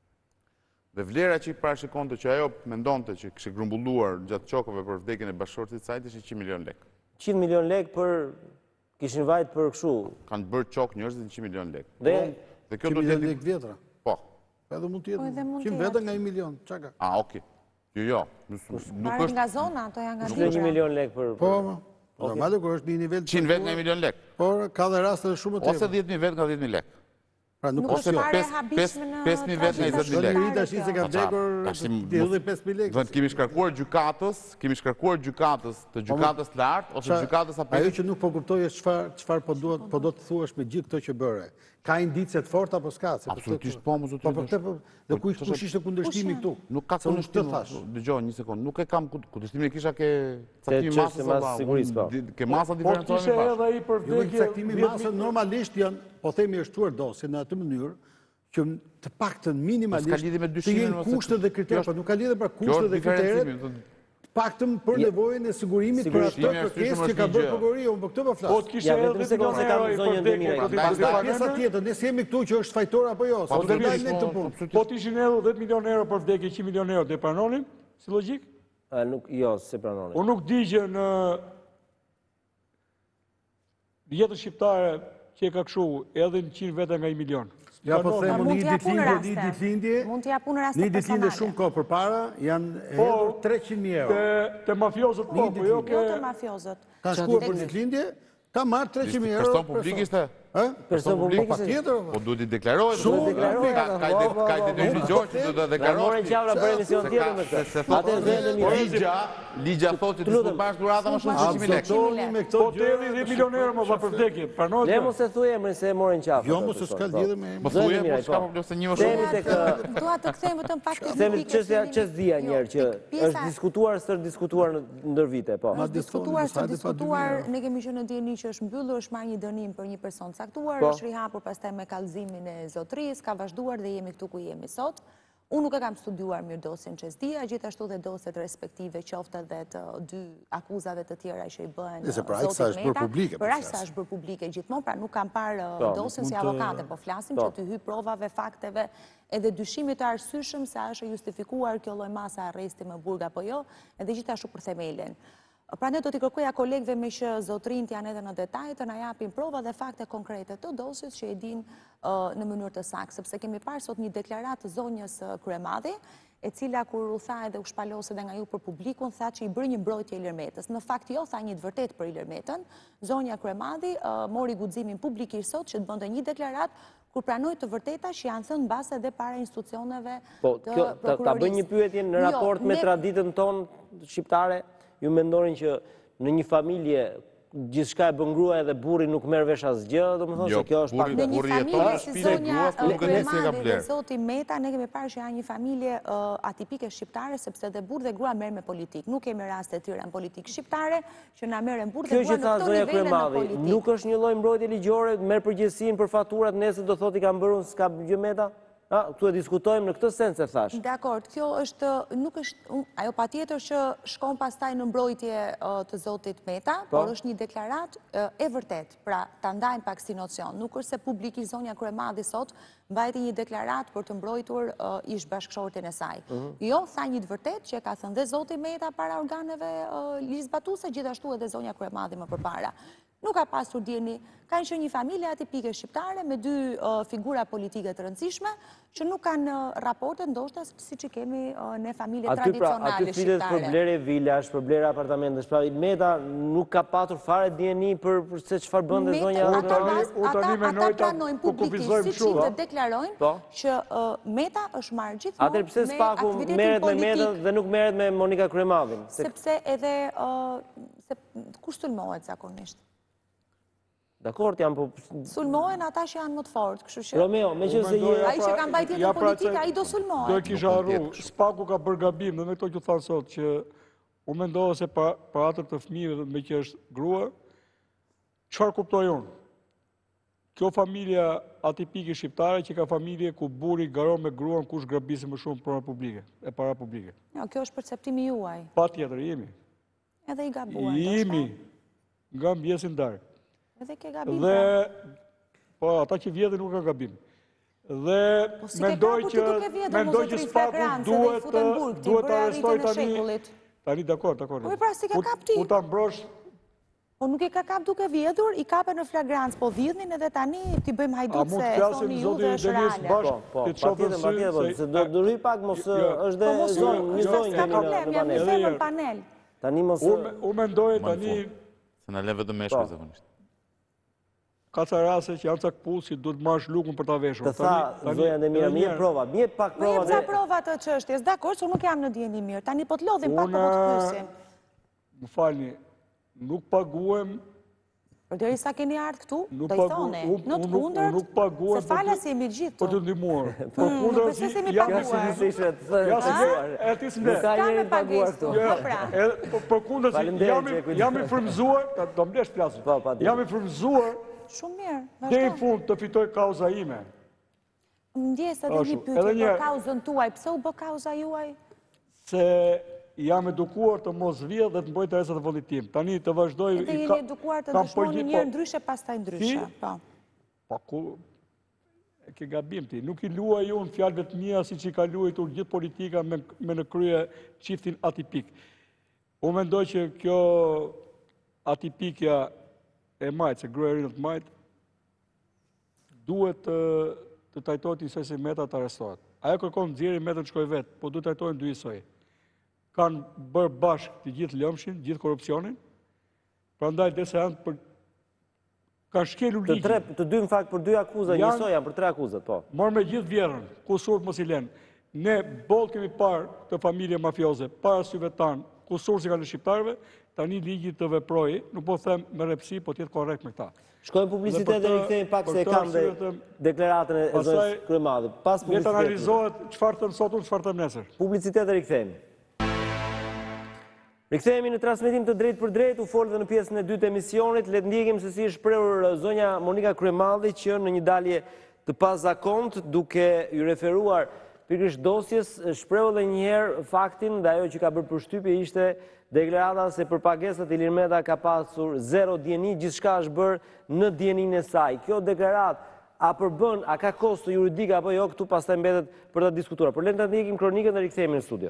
Dhe vlera që i parashikonte që ajo mendonte që kishte grumbulluar gjatë çokave për vdekjen e bashkëshortit të saj ishte qind milion lekë. qind milion lekë për kishin vajt për kështu. Kanë bërë çok njerëzit në qind milion lekë. Dhe dhe kjo qind do të milion jetë lekë vjetra. Po. Edhe mund të Po, edhe jetë mund qind të vetë jetë. nga një milion, çka ka? Ah, okay. Jo, jo. Nuk Marrë është nga zona, ato janë nga nuk është një libra. milion lekë për... Po, po. Normale kur është në një nivel të qind vetë nga një milion lekë. por ka dhe raste shumë të Ose dhjetë mijë vetë nga dhjetë mijë lekë. Pra nuk Nuk është është kjo. fare pesë- habishme në pesë mijë vetë nga njëzet mijë Do lekë. një rita shi se ka Pa qa, vdekur tash si të edhe pesë mijë lekë. Dhe kemi shkarkuar gjykatës, kemi shkarkuar gjykatës të gjykatës të lartë ose Qa- gjykatës Ajo apelit. që nuk po kuptoj është çfarë çfarë po duhet po do të thuash me gjithë këto që bëre. Ka indicie të forta apo s'ka? Se për Absolutisht këtë- po, më zotëri. Po për këtë po, dhe kush kush ishte kundërshtimi këtu? Nuk ka Se unë kundërshtim. këtë thash. Dëgjoj një sekond, nuk e kam kundërshtimin e kisha ke Te caktimi çështje masës masë apo sigurisë, po. di- ke masa Po diferencohen kishe bashkë. edhe ai për Jo me vdekje... caktimi masë normalisht janë, po themi është shtuar dosje në atë mënyrë që të paktën minimalisht Po s'ka lidhje me të dyshimin, jenë ose- kushtet dhe kjo kriteret, është- po nuk ka lidhje për Kjo kushtet është dhe kriteret, diferencimi. paktën për nevojën e sigurimit për atë Sigurisht, kërkesë është që ka një bërë gjë. prokuroria, unë për këtë po Po flas. të kishe Ja, edhe vetëm dhjetë sekondë milion se kam euro i zonjën për vdekje. Demira. për Prandaj- vdekje Pastaj pjesa paralele. tjetër, ne s'jemi këtu që është fajtor apo jo, se do të Absolutisht, dalë në këtë punë. Po të ishin edhe dhjetë milion euro për vdekje, qind milion euro, dhe pranonin, si logjik? A, nuk, jo, se pranoni. Unë nuk di që në jetën shqiptare që e ka këshu edhe në qind vete nga një milion. Ja po Pranonin. them mund një t'ja punë ditlindje, raste. një ditlindje, Mund t'ja punë raste një ditlindje personale. shumë kohë përpara janë Po, hedhur treqind mijë euro. Te, te mafiozët po, po jo ke... Jo të mafiozët. Ka shkuar për ditlindje, ka marrë treqind mijë euro. Person publik ishte? Ë? Person publik Po ishte? patjetër. Po duhet i deklarohet. Shumë Ka- deklarohet, ka- po, Ka po, po, ka ide po. ligjor që do të Na deklarosh. morën qafra për emision tjetër me këtë. Se Atë thotë dhe në një ligja, ligja thotë që ti s'u bash durata më shumë se qind mijë lekë. Absolutoni me këto Po të edhe dhjetë milion euro më pa për vdekje, pranohet. Le mos e thuaj emrin se e morën qafë. Jo, mos s'ka lidhje me Po Zonjë thuje, Miraj, po s'ka po. problem se një më Themi shumë. tek ë, Dua të kthejmë vetëm pak te themi çështja ç'ës dia një herë që Pjesa- është diskutuar, s'është diskutuar në ndër vite, po. Ma Është diskutuar, diskutuar, është sa di pa dy diskutuar, mijë euro. ne kemi qenë në dieni që është mbyllur, është marrë një dënim për një person caktuar, Po. është rihapur pastaj me kallëzimin e zotërisë, ka vazhduar dhe jemi këtu ku jemi sot. Unë nuk e kam studiuar mirë dosjen çesdia, gjithashtu dhe dosjet respektive qoftë edhe të dy akuzave të tjera që i bëhen Nëse për aq zotit sa është bërë Meta. publike, po Për aq flas. sa është bërë publike gjithmonë, pra nuk kam parë Po, dosjen si mund të- avokate, po flasim Po. që të hy provave, fakteve edhe dyshimit të arsyeshëm se a është justifikuar kjo lloj masa arresti më burg apo jo, edhe gjithashtu për themelin. Pra ne do t'i kërkoja kolegëve me që zotrinjt janë edhe në detaj të na japin prova dhe fakte konkrete të dosjes që e din uh, në mënyrë të saktë, sepse kemi parë sot një deklaratë të zonjës uh, Kryemadhi, e cila kur u tha edhe u shpalos edhe nga ju për publikun, tha që i bëri një mbrojtje Ilir Metës. Në fakt jo, tha një të vërtet për Ilir Metën. Zonja Kryemadhi uh, mori guximin publikisht sot që të bënte një deklaratë kur pranoj të vërteta që janë thënë mbas edhe para institucioneve Po, të kjo, ta, ta bëj një prokurorisë. pyetje në raport Jo, me ne- traditën tonë shqiptare, ju mendonin që në një familje gjithçka e bën gruaja dhe burri nuk merr vesh asgjë, domethënë Jo, se kjo është pak. burri- Në një burri jeton familje në si shtëpi dhe zonja grua s'ka nuk e di si e ka Kremadi dhe bler. zoti Meta, ne kemi parë që janë një familje uh, atipike shqiptare, sepse dhe burr dhe grua merr me politikë. Nuk kemi raste të tjera në politikë shqiptare që na merren burr dhe Kjo grua që në tha këto zonja nivele në Kremadi, politikë. nuk është një lloj mbrojtje ligjore, merr përgjegjësinë për faturat, nesër do thotë i kanë bërë s'ka gjë Meta? Ha, këtu e diskutojmë në këtë sens e thash. Dakor, kjo është, nuk është, un- ajo patjetër që shkon pastaj në mbrojtje uh, të zotit Meta, Po. por është një deklarat uh, e vërtet, pra ta ndajmë pak si nocion. Nuk është se publikisht zonja Kremadi sot mbajti një deklarat për të mbrojtur uh, ish bashkëshortin e saj. Jo, tha një të vërtet që e ka thënë dhe zoti Meta para organeve uh, ligjzbatuse, gjithashtu edhe zonja Kremadi më përpara. Nuk ka pasur djeni, kanë që një familje atipike shqiptare me dy uh, figura politike të rëndësishme që nuk kanë uh, raporte ndoshta si që kemi uh, ne familje Aty pra, tradicionale aty flitet shqiptare. për blerje vilash, për blerje apartamentesh. Pra Meta nuk ka patur fare D N I për, për se çfarë bënte Meta- zonja. ata Ata- pas- u tani ata- menoj ata ta pranojnë po publikisht, kufizojmë si shumë, që a? deklarojnë Po. që uh, Meta është marrë Atëherë gjithmonë pse me Spaku aktivitetin merret me Meta politik, dhe nuk merret me Monika Kryemadhin? Se sepse edhe uh, se, kush sulmohet zakonisht? dakord jam, po Sulmohen ata që janë më të fortë, kështu që Romeo, meqense Unë mendoj, je ai që ka mbajtjen ja, në pra, politikë, se- ai do Do e sulmohet. kisha Nuk mund harru, t'jetë kështu. Spaku ka bërë gabim, dhe me këto që thanë sot, që u mendova se pa, pa atër të fëmijëve me që është grua, çfarë kuptoj unë? Kjo familja atipike shqiptare që ka familje ku buri garon me gruan kush grabisi më shumë para publike, e para publike. Jo, kjo është perceptimi juaj. Pa tjetër, jemi. Edhe i gabuar. Jemi ndoshta. nga mbjesin darë. Edhe ke gabim. Dhe, pra. po, ata që vjetë nuk ka gabim. Dhe Po si ke mendoj kapur ti që, duke vjetur, mendoj mos që e tri Spaku flagrancë dhe i duhet, futen në burg, ti duhet bëre të arrestoj arritjen e tani, shekullit. tani dakord, dakord. Po, pra, si ke U- kap ti? U ta mbrosh, Po nuk e ka kap duke vjetur, i kape në flagrancë, po vjedhnin edhe tani ti bëjmë a hajdut mund se të flasim thoni ju zoti dhe është Denis reale. bashkë, Po, po, ti të shofën patjetër, patjetër, po, sy, se do do rri pak mos Jo, është Po dhe mos zonjë, u- një jo, zonjë s'ka kemi në problem, në jam një panel. femër në panel. Tani mos Unë u mendoj Ma në tani, fund. Se na lën vetëm meshkuj Po. zakonisht. ka ca raste që janë cak pullë që duhet marrësh lukun për ta veshur. të tha zonja Demira, edhe mje njerë, prova, mje pak Më prova jep ca dhe prova të çështjes, dakor, se unë nuk jam në dieni mirë. Tani po të lodhim pak po po të Unë- pyesim. Më falni, nuk paguem, Por derisa keni ardhur këtu, nuk do i pagu- thone, unë- në të unë nuk- kundërt, unë nuk paguem se për falas të- jemi gjithë për të tu. ndihmuar. Po Hmm, kundër nuk besoj se mi jam- kjo paguar. si ishte të thënë Ja, të si thuar. e ti s'me. Nuk ka Ka njeri me të paguar pagesë këtu. tu. Po pra. Edhe po për kundër si Faleminderit, jam i- që kujdes. jam i frymzuar, ta- do mblesh flasim. Po, pa tjetër. Jam i frymzuar Shumë mirë, deri në vazhdo. fund të fitoj kauza ime. Më ndjes edhe Ashtu, një pyetje edhe për një- kauzën tuaj. Pse u bë kauza juaj? Se jam edukuar të mos vjedh dhe të mboj interesat e vendit tim. Tani të vazhdoj Edhe i jeni ka- edukuar të kam dëshmoni përgjith- njërë po- ndryshe, pastaj ndryshe. Si? Po. Po ku e ke gabim ti. Nuk i luaj unë fjalëve të mia siç i ka luajtur gjithë politika me, me në krye çiftin atipik. Unë mendoj që kjo atipikja e majtë, se gruaja e rinë të majtë, duhet të, të tajtohet njësoj si Meta të arrestohet. Ajo kërkon nxjerrje Meta të shkoj vetë, po duhet tajtohen dy njësoj. Kanë bërë bashkë të gjithë lëmshin, gjithë korrupsionin, prandaj derisa janë për kanë shkelur Të ligjin. tre, të dy në fakt për dy akuza, Janë- njësoj janë për tre akuzat, po. Morë me gjithë vjerën, kusur mos i lenë. Ne bollë kemi parë të familje mafioze, para syve tanë, kusur si kanë në shqiptarve, tani ligji të veprojë, nuk po them me repsi, po tjetë korrekt me këta. Shkojmë publicitet Dhe dhe për të- rikthejmë pak për se e të kam dhe arsye të- deklaratën e Pastaj- zonjës Kryemadhi. Pas Le të publicitetit. analizohet çfarë thënë sot unë, çfarë them nesër. Publicitet dhe rikthejmë. Rikthehemi në transmetim të drejt për drejt, u folë dhe në pjesën e dytë të emisionit, le të ndjekim se si është shprehur zonja Monika Kryemadhi që në një dalje të pazakont, duke ju referuar pikërisht dosjes, shprehu edhe një herë faktin dhe ajo që ka bërë përshtypje ishte deklarata se për pagesat Ilir Meta ka pasur zero D N I, gjithçka është bërë në D N I-n e saj. Kjo deklaratë a përbën, a ka kosto juridike apo jo, këtu pastaj mbetet për ta diskutuar. Por le të ndjekim kronikën dhe rikthehemi në studio.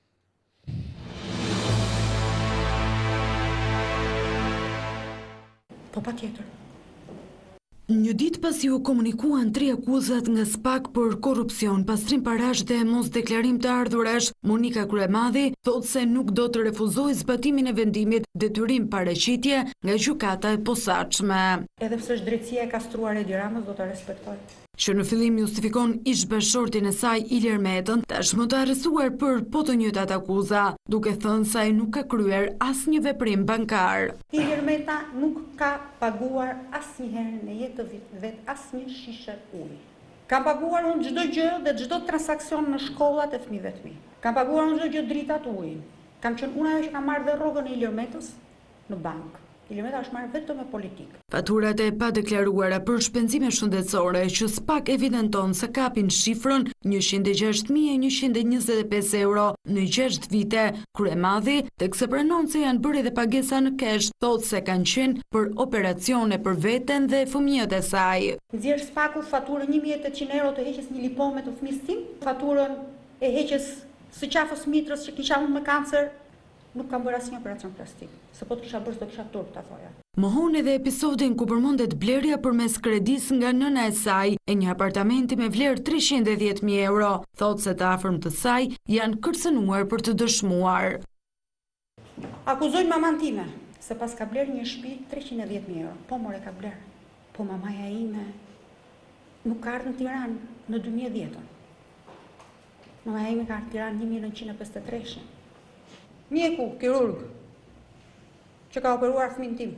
Po pa tjetër. Një ditë pasi u komunikuan tri akuzat nga SPAK për korrupsion, pastrim parash dhe mos deklarim të ardhurash, Monika Kryemadhi thotë se nuk do të refuzojë zbatimin e vendimit detyrim paraqitje nga gjykata e posaçme. Edhe pse është drejtësia e kastruar e Edi Ramës, do ta respektoj. që në fillim justifikon ish bashortin e saj Ilir Metën, tashmë të arrestuar për po të njëjtat akuza, duke thënë se ai nuk ka kryer asnjë veprim bankar. Ilir Meta nuk ka paguar asnjëherë në jetë të vet asnjë shishe ujë. Kam paguar unë çdo gjë dhe çdo transakcion në shkollat e fëmijëve të mi. Kam paguar unë çdo gjë dritat ujë. Kam qenë unë ajo që kam marrë dhe rrogën e Ilir Metës në bankë. Ilir Meta është marrë vetëm me politikë. Faturat e padeklaruara për shpenzime shëndetësore që s'pak evidenton se kapin shifrën njëqind e gjashtëdhjetë mijë e njëqind e njëzet e pesë euro në gjashtë vite, kryemadhi, teksa pranon se janë bërë edhe pagesa në kesh, thotë se kanë qenë për operacione për veten dhe fëmijët e saj. Nxjerr spaku faturën një mijë e tetëqind euro të heqjes një lipome të fëmijës tim, faturën e heqjes së qafës mitrës që kisha unë me kancer. Nuk kam bërë asnjë operacion plastik, se po të kisha bërë do kisha turp ta thoja. Mohon edhe episodin ku përmendet blerja përmes kredis nga nëna e saj e një apartamenti me vlerë treqind e dhjetë mijë euro. Thotë se të afërm të saj janë kërcënuar për të dëshmuar. Akuzojnë maman time se pas ka bler një shtëpi treqind e dhjetë mijë euro. Po more ka bler. Po mamaja ime nuk ka ardhur në Tiranë në dy mijë e dhjetë. Mamaja ime ka ardhur në Tiranë një mijë e nëntëqind e pesëdhjetë e tre. Mjeku, kirurg, që ka operuar fëmin tim.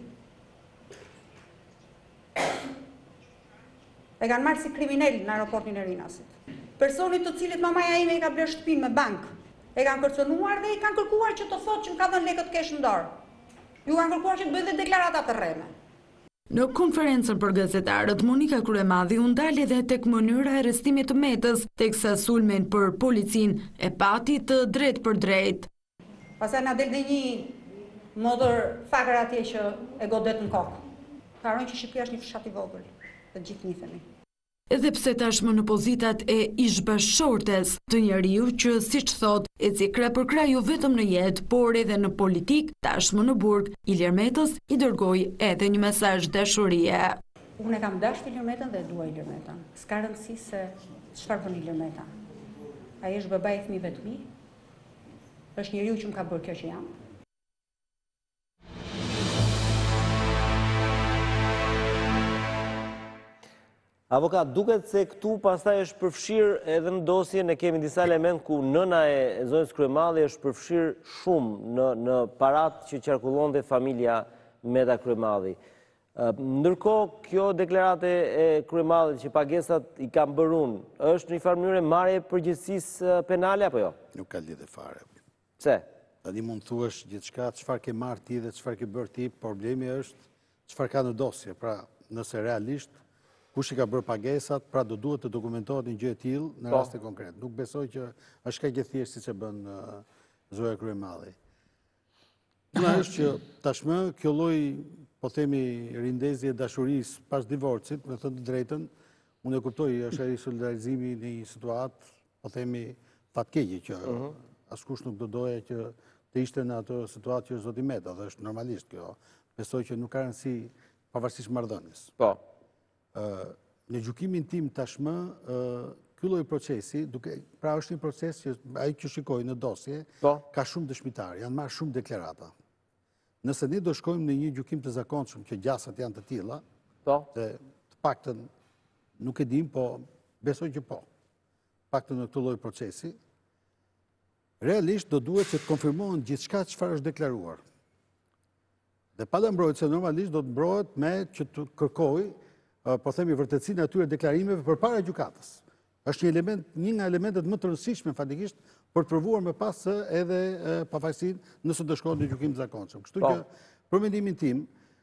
E kanë marrë si kriminal në aeroportin e Rinasit. Personit të cilit mamaja ime i ka bler shtëpinë me bank, e kanë kërcënuar dhe i kanë kërkuar që të thotë që më ka dhënë lekët kesh në dorë. Ju kanë kërkuar që të bëjë dhe deklarata të rreme. Në konferencën për gazetarët, Monika Kryemadhi u ndal edhe tek mënyra e arrestimit të Metës, teksa sulmin për policin e pati të drejt për drejt. Pastaj na del dhe një motor fakër atje që e godet në kokë. Harron që Shqipëria është një fshat i vogël, të gjithë njihemi. Edhe pse tashmë në pozitat e ish-bashortes të njeriu që, siç thot, eci krah për krah jo vetëm në jetë, por edhe në politik, tashmë në burg, Ilir Metës i dërgoi edhe një mesazh dashurie. Unë e kam dashur Ilir Metën dhe e dua Ilir Metën. S'ka rëndësi se çfarë bën Ilir Meta. Ai është babai i fëmijëve të mi. Është njeriu që më ka bërë kjo që jam. Avokat, duket se këtu pastaj është përfshirë edhe në dosje, ne kemi disa element ku nëna e zonës Kryemadhi është përfshirë shumë në, në parat që qarkullon dhe familja Meta Kryemadhi. Ndërkohë, kjo deklarate e Kryemadhit që pagesat i kam bërë unë, është në një farë mënyrë marrje përgjegjësisë penale apo jo? Nuk ka lidhje fare. Pse? Tani mund të thuash gjithçka çfarë ke marrë ti dhe çfarë ke bërë ti, problemi është çfarë ka në dosje. Pra, nëse realisht kush i ka bërë pagesat, pra do duhet të dokumentohet një gjë e tillë në raste konkret. Nuk besoj që është kaq e thjeshtë siç e bën uh, Zoja Kryemadhi. Puna është që tashmë kjo lloj, po themi, rindezje dashurisë pas divorcit, me thënë të drejtën, unë e kuptoj, është ai solidarizimi në një situatë, po themi, fatkeqe që uh -huh. askush nuk do doja që të ishte në atë situatë që zoti Meta, dhe është normalisht kjo. Besoj që nuk ka rëndësi pavarësisht marrëdhënies. Po. Në gjykimin tim tashmë, ky lloj procesi, duke, pra është një proces që ai që shikoj në dosje, po, ka shumë dëshmitarë, janë marrë shumë deklarata. Nëse ne do shkojmë në një gjykim të zakonshëm që gjasat janë të tilla, po, dhe të paktën nuk e dim, po besoj që po. Paktën në këtë lloj procesi, realisht do duhet që të konfirmohen gjithçka çfarë është deklaruar. Dhe pa mbrojtje se normalisht do të mbrohet me që të kërkoj, po themi, vërtetësinë e atyre deklarimeve përpara gjykatës. Është një element, një nga elementet më të rëndësishme fatikisht për të provuar më pas edhe pafajësinë nëse do shkohet në gjykim të zakonshëm. Kështu që për mendimin tim,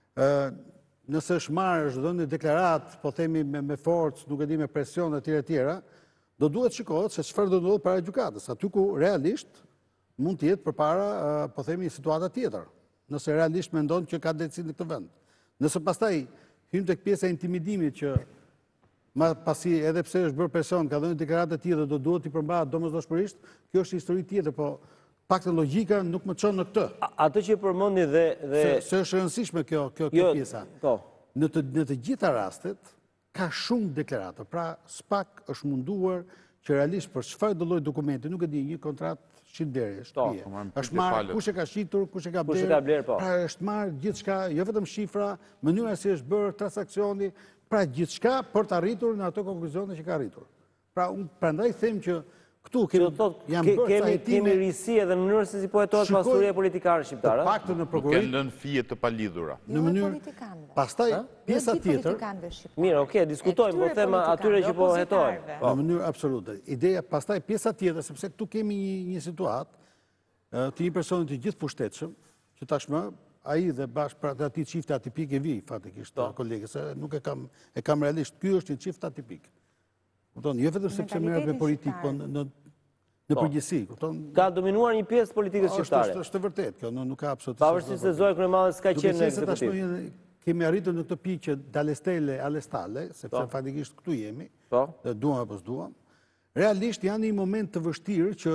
nëse është marrë, është dhënë deklarat, po themi me, me forcë, nuk e di me presion etj etj, do duhet shikohet se çfarë do ndodhë para gjykatës, aty ku realisht mund të jetë përpara, po themi, situata tjetër. Nëse realisht mendon që ka drejtësi në këtë vend. Nëse pastaj hym tek pjesa e intimidimit që ma pasi edhe pse është bërë presion, ka dhënë deklaratë të tjera do duhet i përmbahet domosdoshmërisht, kjo është histori tjetër, po paktën logjika nuk më çon në këtë. Atë që përmendi dhe dhe se, se është e rëndësishme kjo kjo, kjo jo, pjesa. Po. Në të në të gjitha rastet ka shumë deklarata. Pra spak është munduar që realisht për çfarë do lloj dokumenti, nuk e di, një kontratë shitblerje, shtëpie. Është marrë kush e ka shitur, kush e ka bler. Kush e ka bler, po. Pra është marrë gjithçka, jo vetëm shifra, mënyra si është bërë transaksioni, pra gjithçka për të arritur në ato konkluzione që ka arritur. Pra, unë prandaj them që këtu janë bërë ca hetime. Kemi risi edhe në mënyrë se si po hetohet pasuria politikare shqiptare. Të paktën në Nuk prokurorit. kanë lënë fije të palidhura. Në mënyrë. Pastaj pjesa tjetër. Mirë, okay, diskutojmë, po them atyre që po hetojnë. Në mënyrë absolute. Ideja pastaj pjesa tjetër, sepse këtu kemi një situatë të një personit të gjithë pushtetshëm, që tashmë ai dhe bashkë pra të ati çifte atipik e vi, fatikisht, kolegë, se nuk e kam, e kam realisht, ky është një çift atipik. Kupton, jo vetëm sepse merret me politikë, po në në përgjithësi, kupton? Ka dominuar një pjesë politikës shqiptare. Është është vërtet, kjo nuk ka absolutisht. Pavarësisht se Zoja Kryemallë s'ka qenë në ekzekutiv. Tashmë kemi arritur në këtë pikë që dalestele alestale, sepse fatikisht këtu jemi, dhe duam apo s'duam. Realisht janë një moment të vështirë që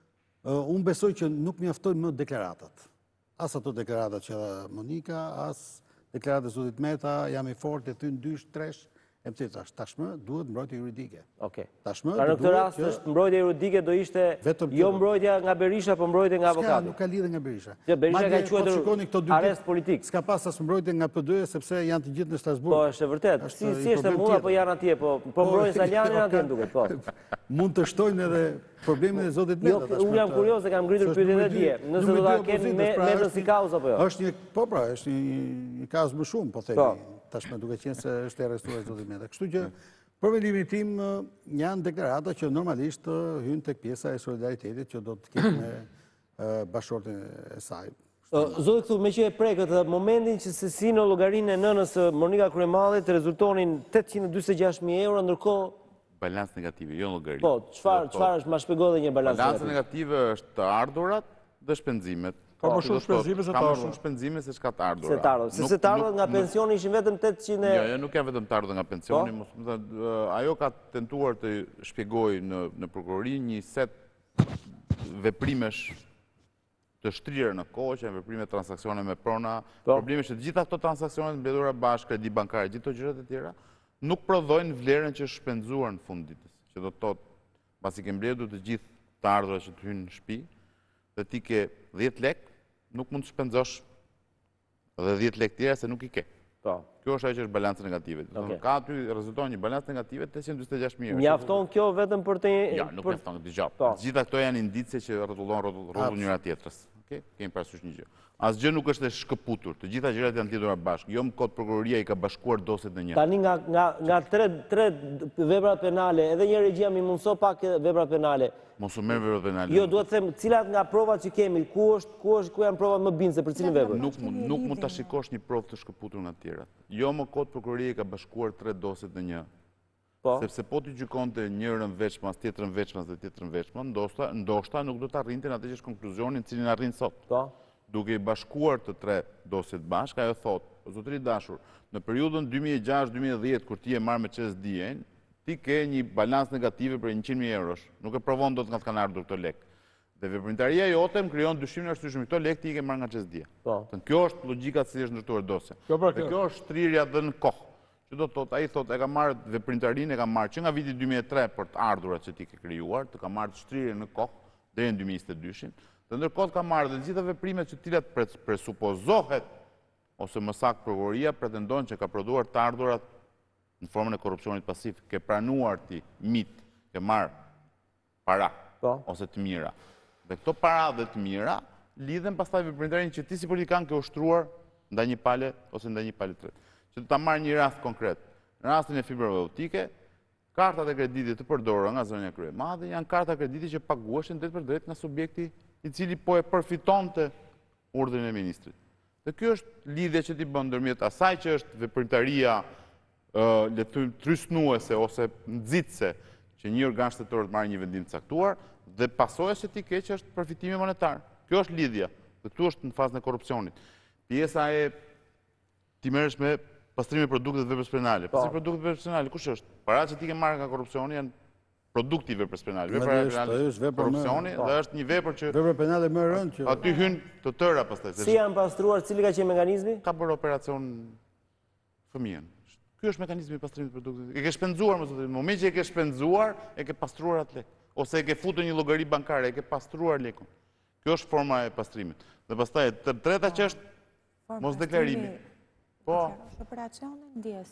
unë besoj që nuk mjaftojnë më deklaratat. As ato deklaratat që dha Monika, as deklaratat e zotit Meta, jam i fortë, e thyn dysh, tresh, e më të tashmë duhet mbrojtje juridike. Okej. Tashmë Pra në këtë rast është mbrojtja juridike do ishte jo mbrojtja nga Berisha, po mbrojtja nga avokati. Nuk ka lidhje nga Berisha. Që Berisha ka quajtur arrest politik. S'ka pas as mbrojtje nga P D E sepse janë të gjithë në Strasburg. Po, është e vërtet. Si si është e mund apo janë atje, po po mbrojnë Saljanin atje duket, po. Mund të shtojnë edhe problemin e zotit Meta. Jo, unë jam kurioz se kam ngritur pyetjen e dje. Nëse do ta kenë Metën si kauzë apo jo. Është një, po pra, është një kauzë më shumë, po themi. Tashmë duke qenë se është e arrestuar zoti Meta. Kështu që për mendimin tim janë deklarata që normalisht hyn tek pjesa e solidaritetit që do të ketë me bashkëshortin e saj. Zoti këtu, me që e prekët momentin që se si në llogarinë e nënës Monika Kryemallit rezultonin tetëqind e dymbëdhjetë e gjashtë mijë euro, ndërkohë balans negative, jo llogari. Po, çfarë çfarë është, ma shpjegoj edhe një balans negativ. Balanca negative është të ardhurat dhe shpenzimet. Ka më shumë shpenzime se të ardhurat. Ka më ardhurat. shumë shpenzime se çka të ardhurat. Se të ardhurat. Se të ardhurat nga pensioni ishin vetëm tetëqind. Jo, jo, nuk janë vetëm të ardhurat nga pensioni. Ajo ka tentuar të shpjegojë në në prokurori një set veprimesh të shtrirë në kohë, që janë veprime transaksione me prona. Problemi është që gjitha këto transaksionet mbledhura bashkë, kredi bankare, gjithë këto gjërat e tjera, nuk prodhojnë vlerën që është shpenzuar në fund ditës. Që do të thotë, pasi ke mbledhur të gjithë të ardhurat që të hynë në shtëpi, dhe ti ke dhjetë lekë, nuk mund të shpenzosh edhe dhjetë lekë tjera se nuk i ke. Kjo është ajo që është balanca negative. Ka aty rezulton një balancë negative tetëqind e dymbëdhjetë e gjashtë mijë euro. Mjafton kjo vetëm për të Ja, nuk mjafton dëgjoj. Gjitha këto janë indicie që rrotullon rrotull njëra tjetrës. Kemi parasysh një gjë. Asgjë nuk është e shkëputur. Të gjitha gjërat janë lidhura bashkë. Jo më kod prokuroria i ka bashkuar dosjet në një. Tani nga nga nga tre tre vepra penale, edhe një regjia mi mundso pak vepra penale. Mos u merr vepra penale. Jo, duhet të them cilat nga provat që kemi, ku është ku është ku janë provat më bindse për cilin vepër. Nuk mund nuk mund ta shikosh një provë të shkëputur nga të tjerat. Jo më kod prokuroria i ka bashkuar tre dosjet në një. Po. Sepse po ti gjykonte njërën veçmas, tjetrën veçmas dhe tjetrën veçmas, ndoshta ndoshta nuk do të arrinte në atë që është konkluzionin në cilin arrin sot. Po. Duke i bashkuar të tre dosjet bashkë, ajo thotë, zotëri dashur, në periudhën dy mijë e gjashtë dy mijë e dhjetë kur ti e marr me Q S D-n, ti ke një balans negative për njëqind mijë eurosh. Nuk e provon dot nga të kanë ardhur këto lekë. Dhe veprimtaria jote më krijon dyshimin e arsyeshëm, këto lekë ti i ke marr nga Q S D-ja. Po. Kjo është logjika se si është ndërtuar dosja. Dhe kjo është shtrirja dhe në kohë. Që do të thotë, ai thotë e ka marrë veprimtarinë, e ka marrë që nga viti dy mijë e tre për të ardhurat që ti ke krijuar, të ka marrë shtrirje në kohë deri në dy mijë e njëzet e dy-shin. Dhe ndërkohë ka marrë dhe gjitha veprimet që cilat presupozohet ose më saktë prokuroria pretendon që ka prodhuar të ardhurat në formën e korrupsionit pasiv, ke pranuar ti mit, ke marrë para ose të mira. Dhe këto para dhe të mira lidhen pastaj veprimtarinë që ti si politikan ke ushtruar ndaj një pale ose ndaj një pale tjetër. Që të ta marrë një rast konkret. Në rastin e fibrave optike, kartat e kreditit të përdorura nga zonja Kryemadhe janë karta krediti që paguheshin drejt për drejt nga subjekti i cili po e përfitonte urdhrin e ministrit. Dhe kjo është lidhja që ti bën ndërmjet asaj që është veprimtaria le të thënë trysnuese ose nxitse që një organ shtetëror të marrë një vendim të caktuar dhe pasojës që ti ke që është përfitimi monetar. Kjo është lidhja. Dhe këtu është në fazën e korrupsionit. Pjesa e ti merresh me pastrimi produktet dhe veprës penale. Pastrimi produktet dhe veprës penale, kush është? Paratë që ti ke marrë nga korrupsioni janë produkti i veprës penale. Vepra penale korrupsioni dhe është një vepër që vepra penale më rënd që aty hyn të tëra pastaj. Si janë pastruar, cili ka qenë mekanizmi? Ka bërë operacion fëmijën. Ky është mekanizmi i pastrimit të produktit. E ke shpenzuar më zotë, në moment që e ke shpenzuar, e ke pastruar atë lek. Ose e ke futur një llogari bankare, e ke pastruar lekun. Kjo është forma e pastrimit. Dhe pastaj e treta që është mos deklarimi. Po. Operacioni ndjes.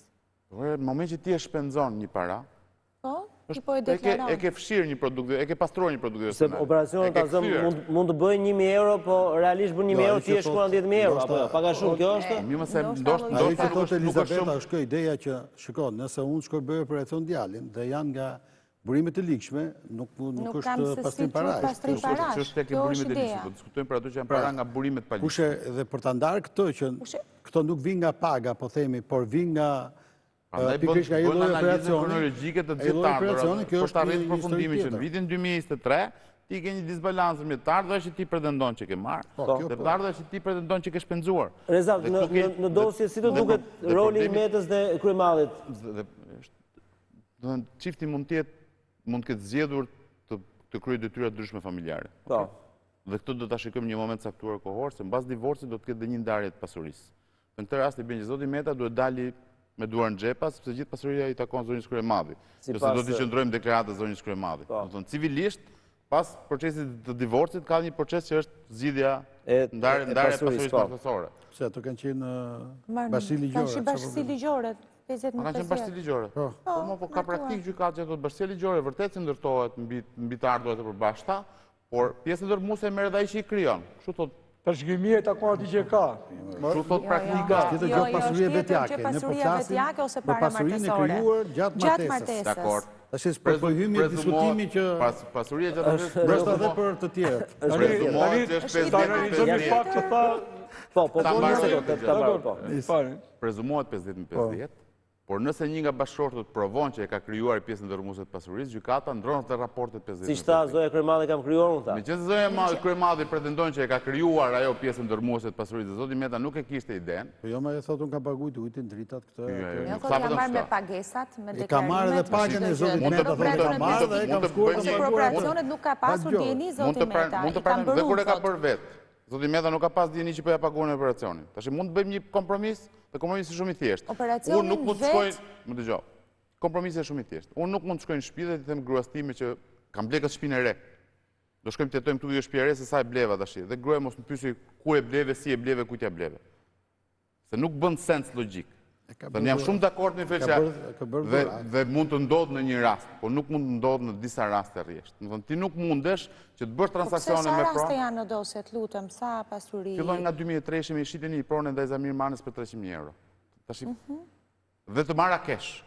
Në moment që ti e shpenzon një para, Po, ti po e e ke, deklaron. e ke fshirë një produkt, e ke pastruar një produkt Se nacional. operacionet E ke azëm kthyer. mund, mund të bëjnë një mijë euro, po realisht bën një mijë Jo, euro, ai ti e që shkuan thot- dhjetë mijë euro, apo jo? ndoshta- Paga shumë, kjo është? Mi më se Ndoshta ndoshta lloj- Ajo ndoshta që nuk thotë është nuk është Elizabeta shumë. është kjo ideja që, shiko, nëse unë shkoj bëj operacion djalin dhe janë nga burimet e likshme, nuk, nuk, Nuk kam është se si pastrim quhet parash. pastrim Është- parash. Që është tek e Kjo burimet është e ideja. ligjit. Po diskutojmë për ato që janë Pra, para nga burimet pa Kushe ligjit. dhe për ta ndarë këto që Kushe- këto nuk vinë nga paga, po themi, por vinë nga Prandaj uh, pikërisht nga ai bën lloj analizën operacioni. kronologjike të ai gjithë lloj të operacioni, kjo ardhurat. Për është të arritur një përfundimin histori që në tjetër. vitin dy mijë e njëzet e tre ti ke një disbalancë me të ardhurat që ti pretendon që ke marrë, Po, kjo dhe po. të ardhurat që ti pretendon që ke shpenzuar. Reza, Dhe në, këtu ke- në, në dosje si të dhe- duket dhe roli i problemi- Metës dhe kryemallit? Dhe është- do të thënë, çifti mund të jetë mund të ketë zgjedhur të të kryejë detyra të ndryshme familjare. Po. Dhe këtë do ta shikojmë një moment caktuar kohor, se mbas divorcit do të ketë dhe një ndarje të pasurisë. Në këtë rast i bën që zoti Meta duhet dali me duar në xhepa, sepse gjithë pasuria i takon zonjës Kryemadhi. Si Ose pas- do të qëndrojmë deklaratën e zonjës Kryemadhi. Po. Do të thonë civilisht pas procesit të divorcit ka një proces që është zgjidhja E- ndarje e ndarja e pasurisë, pasurisë po. bashkësore. Se ato kanë qenë uh, Marrë- bashkësi ligjore. Kanë qenë çfarë bashkësi problemi? ligjore, pesëdhjetë Ma me kanë qenë bashkësi pesëdhjetë. ligjore. Po. Po, mo, po ka praktikë gjykatë që thotë bashkësia ligjore, vërtet që ndërtohet mbi mbi të ardhurat e përbashkëta, por pjesën ndërmuese e merret ai që i krijon. Kështu thotë, Tash gjymia e takon aty që ka. kështu thotë praktika. Tjetër Jo, gjë jo, pasurie është tjetër vetjake. gjë Ne po pasuria flasim vetjake ose për para pasurinë e martesore. krijuar gjatë Gjatë martesës. martesës. Dakor. Tash për pohimi e diskutimi që Pas- pasuria gjatë martesës ndoshta edhe për të tjerët. Tani, prezumohet tani, që është është ta ide analizojmë martesore. pak që tha, Po, po, Ta po, mbaroj një sekondë, këtë ta gjë. mbaroj, po. fare. prezumohet pesëdhjetë me pesëdhjetë, por nëse një nga bashkëshortët provon që e ka krijuar pjesën ndërmuese të pasurisë, gjykata ndron të raportet pesëdhjetë. Si shta Zoja Kryemalli kam krijuar unë tha. Me qëse Zoja Ma- Kryemadhi pretendon që e ka krijuar ajo pjesën ndërmuese të pasurisë, dhe zoti Meta nuk e kishte iden. Po jo, ma e thotë unë kam paguajt ujtin, dritat këtë. Jo, jo, atë. jo. Jo, Sa thotë jam vetëm marrë me shta. pagesat, me E ka marrë dhe deklarimet, pagën e çdo zotit gjë. Meta, Edhe thotë për e ka operacionet marrë dhe e nuk- kam mund të shkuar bëjmë Ose një- për paguar. operacionet nuk ka pasur Pagjoj. dieni Mund zoti të pra- Meta, mund të i kam pranojmë dhe kur e bërë ka unë, bërë vetë. Zoti Meta nuk ka pas dieni që po ja paguan operacionin. Tash mund të bëjmë një kompromis, dhe kompromisi është shumë i thjeshtë. Operacionin Unë nuk mund të vet- shkoj, më dëgjoj. Kompromisi është shumë i thjeshtë. Unë nuk mund të shkoj në shtëpi dhe të them gruas time që kam blekë këtë shtëpinë e re. Do shkojmë të jetojmë këtu jo shtëpi e re se sa e bleva tash. Dhe gruaja mos më pyesi ku e bleve, si e bleve, ku t'ja bleve. Se nuk bën sens logjik. E ka Dhe ne jam bërë- shumë dakord me ka faqja bërë- ka bërë dhe dhurat. dhe mund të ndodhë në një rast, por nuk mund të ndodhë në disa raste rresht. Do të thonë ti nuk mundesh që të bësh Po pse transaksione sa me raste pronë. janë në dosje, të lutem, sa pasuri? Fillojnë nga dy mijë e tre ishim i shitën një pronë ndaj Zamir Manës për treqind mijë euro. Tash Mhm. dhe të marra kesh.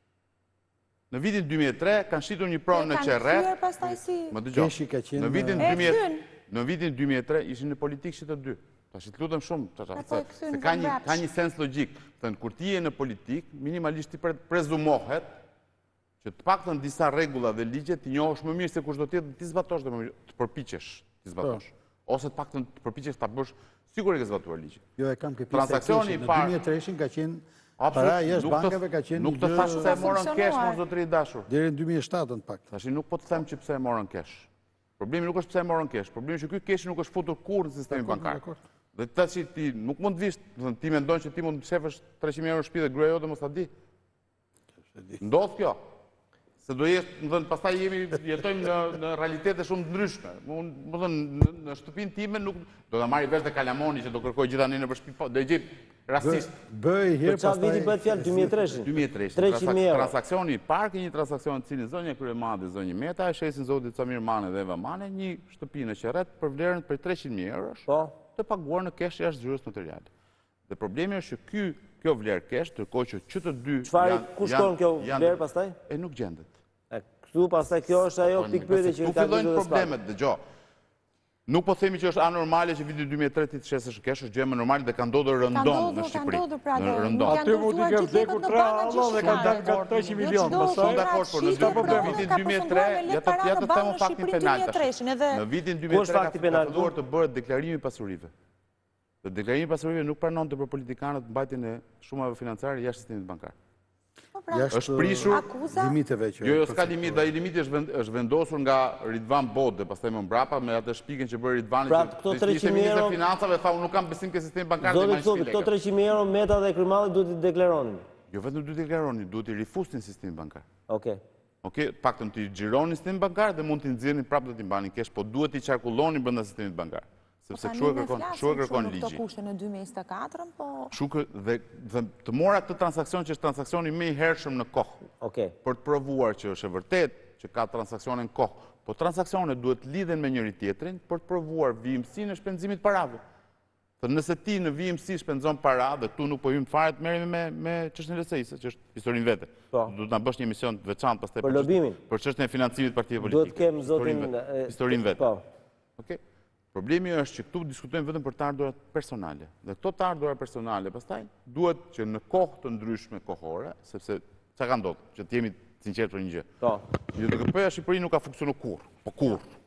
Në vitin dy mijë e tre kanë shitur një pronë në Kanë Qerret. kthyer pastaj si Më dëgjoj. Keshi ka qenë- Në vitin E dy mijë kthyn. në vitin dy mijë e tre ishin në politikë që të dy. Tash të lutem shumë, tash E po se, e kthyn se ka vën një vrapsh. ka një sens logjik. Thënë kur ti je në politikë, minimalisht ti pre- prezumohet që të paktën disa rregulla dhe ligje ti njohësh më mirë se kush do të jetë, ti zbatosh dhe më mirë, të përpiqesh, ti zbatosh. Ose të paktën të përpiqesh ta bësh sigurisht ke zbatuar ligjin. Jo, e kam ke pjesë. Transaksioni i Në parë- dy mijë e tre ka qenë Absolut, para jashtë nuk të- bankave ka qenë Nuk një të gjë- thash pse e morën kesh, funksionuar. mos zotëri i dashur. deri në dy mijë e shtatë në pak. Tashi nuk po të them që pse e morën kesh. Problemi nuk është pse e morën kesh, problemi është që ky kesh nuk është futur kurrë në sistemin bankar. dakord. Dhe tash ti nuk mund të vish, do të thënë, ti mendon që ti mund të shefësh treqind mijë euro në shtëpi dhe gruaja jote mos ta di. Ndodh kjo. Se do jesh, më thënë, pastaj jemi jetojmë në në realitete shumë të ndryshme. Unë, më thënë, në, në shtëpinë time nuk do ta marrë vesh dhe Kalamoni që do kërkoj gjithë anë nëpër shtëpi, po do i gjej rastisht. Bëj Për herë çfarë viti bëhet fjalë dy mijë e tre? dy mijë e tre. treqind mijë euro. Transaksioni i parë ke një transaksion të cilin zonja Kryemadhi, zonjë Meta, e shesin zotit Samir Mane dhe Eva Mane, një shtëpi në Qerret për vlerën për treqind mijë eurosh, Po. të paguar në kesh jashtë zyrës notariale. Dhe problemi është që ky kjo vlerë kesh, ndërkohë që që të dy Çfarë janë- ku janë- shkon kjo janë- vlerë pastaj? E nuk gjendet. E, Këtu pastaj kjo është ajo Po, pikë pyetje që Tu ka fillojnë gjithë problemet, dëgjoj. Nuk po themi që është anormale që viti dy mijë e tre ti të shesësh kesh, është gjë më normale dhe ka ndodhur Ka rëndom ndodhur, në ka Shqipëri. ndodhur pra Në dhe rëndom. nuk janë Aty mund t'i dorëzuar kemë gjithë vdekur lekët në tre banka Allah dhe kanë dalë nga treqind milion, Jo çdo pastaj- Shumë dakord, por në shifër vitin provë vitin ka dy mijë e tre, përfunduar me ja lekë të para ja në të bankë them në faktin Shqipëri penal dy mijë e tre tash. edhe Në vitin dy Ku mijë e është tre fakti ka penal, filluar të bëhet deklarimi i pasurive. Dhe deklarimi i pasurive nuk pranonte për politikanët mbajtjen e shumave financiare jashtë sistemit bankar. Jashtë Është prishur akuza? limiteve që Jo, jo, s'ka limit, ai limiti është vend- është vendosur nga Ridvan Bod dhe pastaj më mbrapa me atë shpikën që bëri Ridvani Pra, që këto ishte treqind mijë ministri euro- i financave tha unë nuk kam besim ke sistemi bankar dhe Zoti marrin thotë, shtëpi këto lekë. treqind mijë euro Meta dhe Kryemalli duhet të deklaronin. Jo vetëm duhet i deklaroni, duhet i rifusnin sistemin bankar. Okej. Okej, paktën ti xhironi sistemin bankar dhe mund t'i nxjerrni prapë do t'i mbanin kesh, po duhet i qarkullonin brenda sistemit bankar. Sepse kështu e kërkon, kështu e kërkon ligji. Këto kushte në dy mijë e njëzet e katër, po... Kështu dhe, dhe të mora këtë transakcion që është transakcioni më i hershëm në kohë. Okej. Për të provuar që është e vërtet që ka transaksione në kohë, po transaksionet duhet lidhen me njëri tjetrin për të provuar vijimësinë e shpenzimit parave. Të nëse ti në vijimësi shpenzon para dhe tu nuk po hym fare të merremi me me çështën e L S I-së, që është historinë vete. Po. Duhet na bësh një emision të veçantë pastaj Për lobimin. Për çështën e financimit të partive politike. Duhet kem zotin... Historinë vete. Po. Okej. Problemi është që këtu diskutojmë vetëm për të ardhurat personale. Dhe këto të ardhurat personale pastaj duhet që në kohë të ndryshme kohore, sepse çka ka ndodhur, që të jemi sinqert për një gjë. Po. J D K P-ja Shqipëri nuk ka funksionuar kurrë, po kurrë.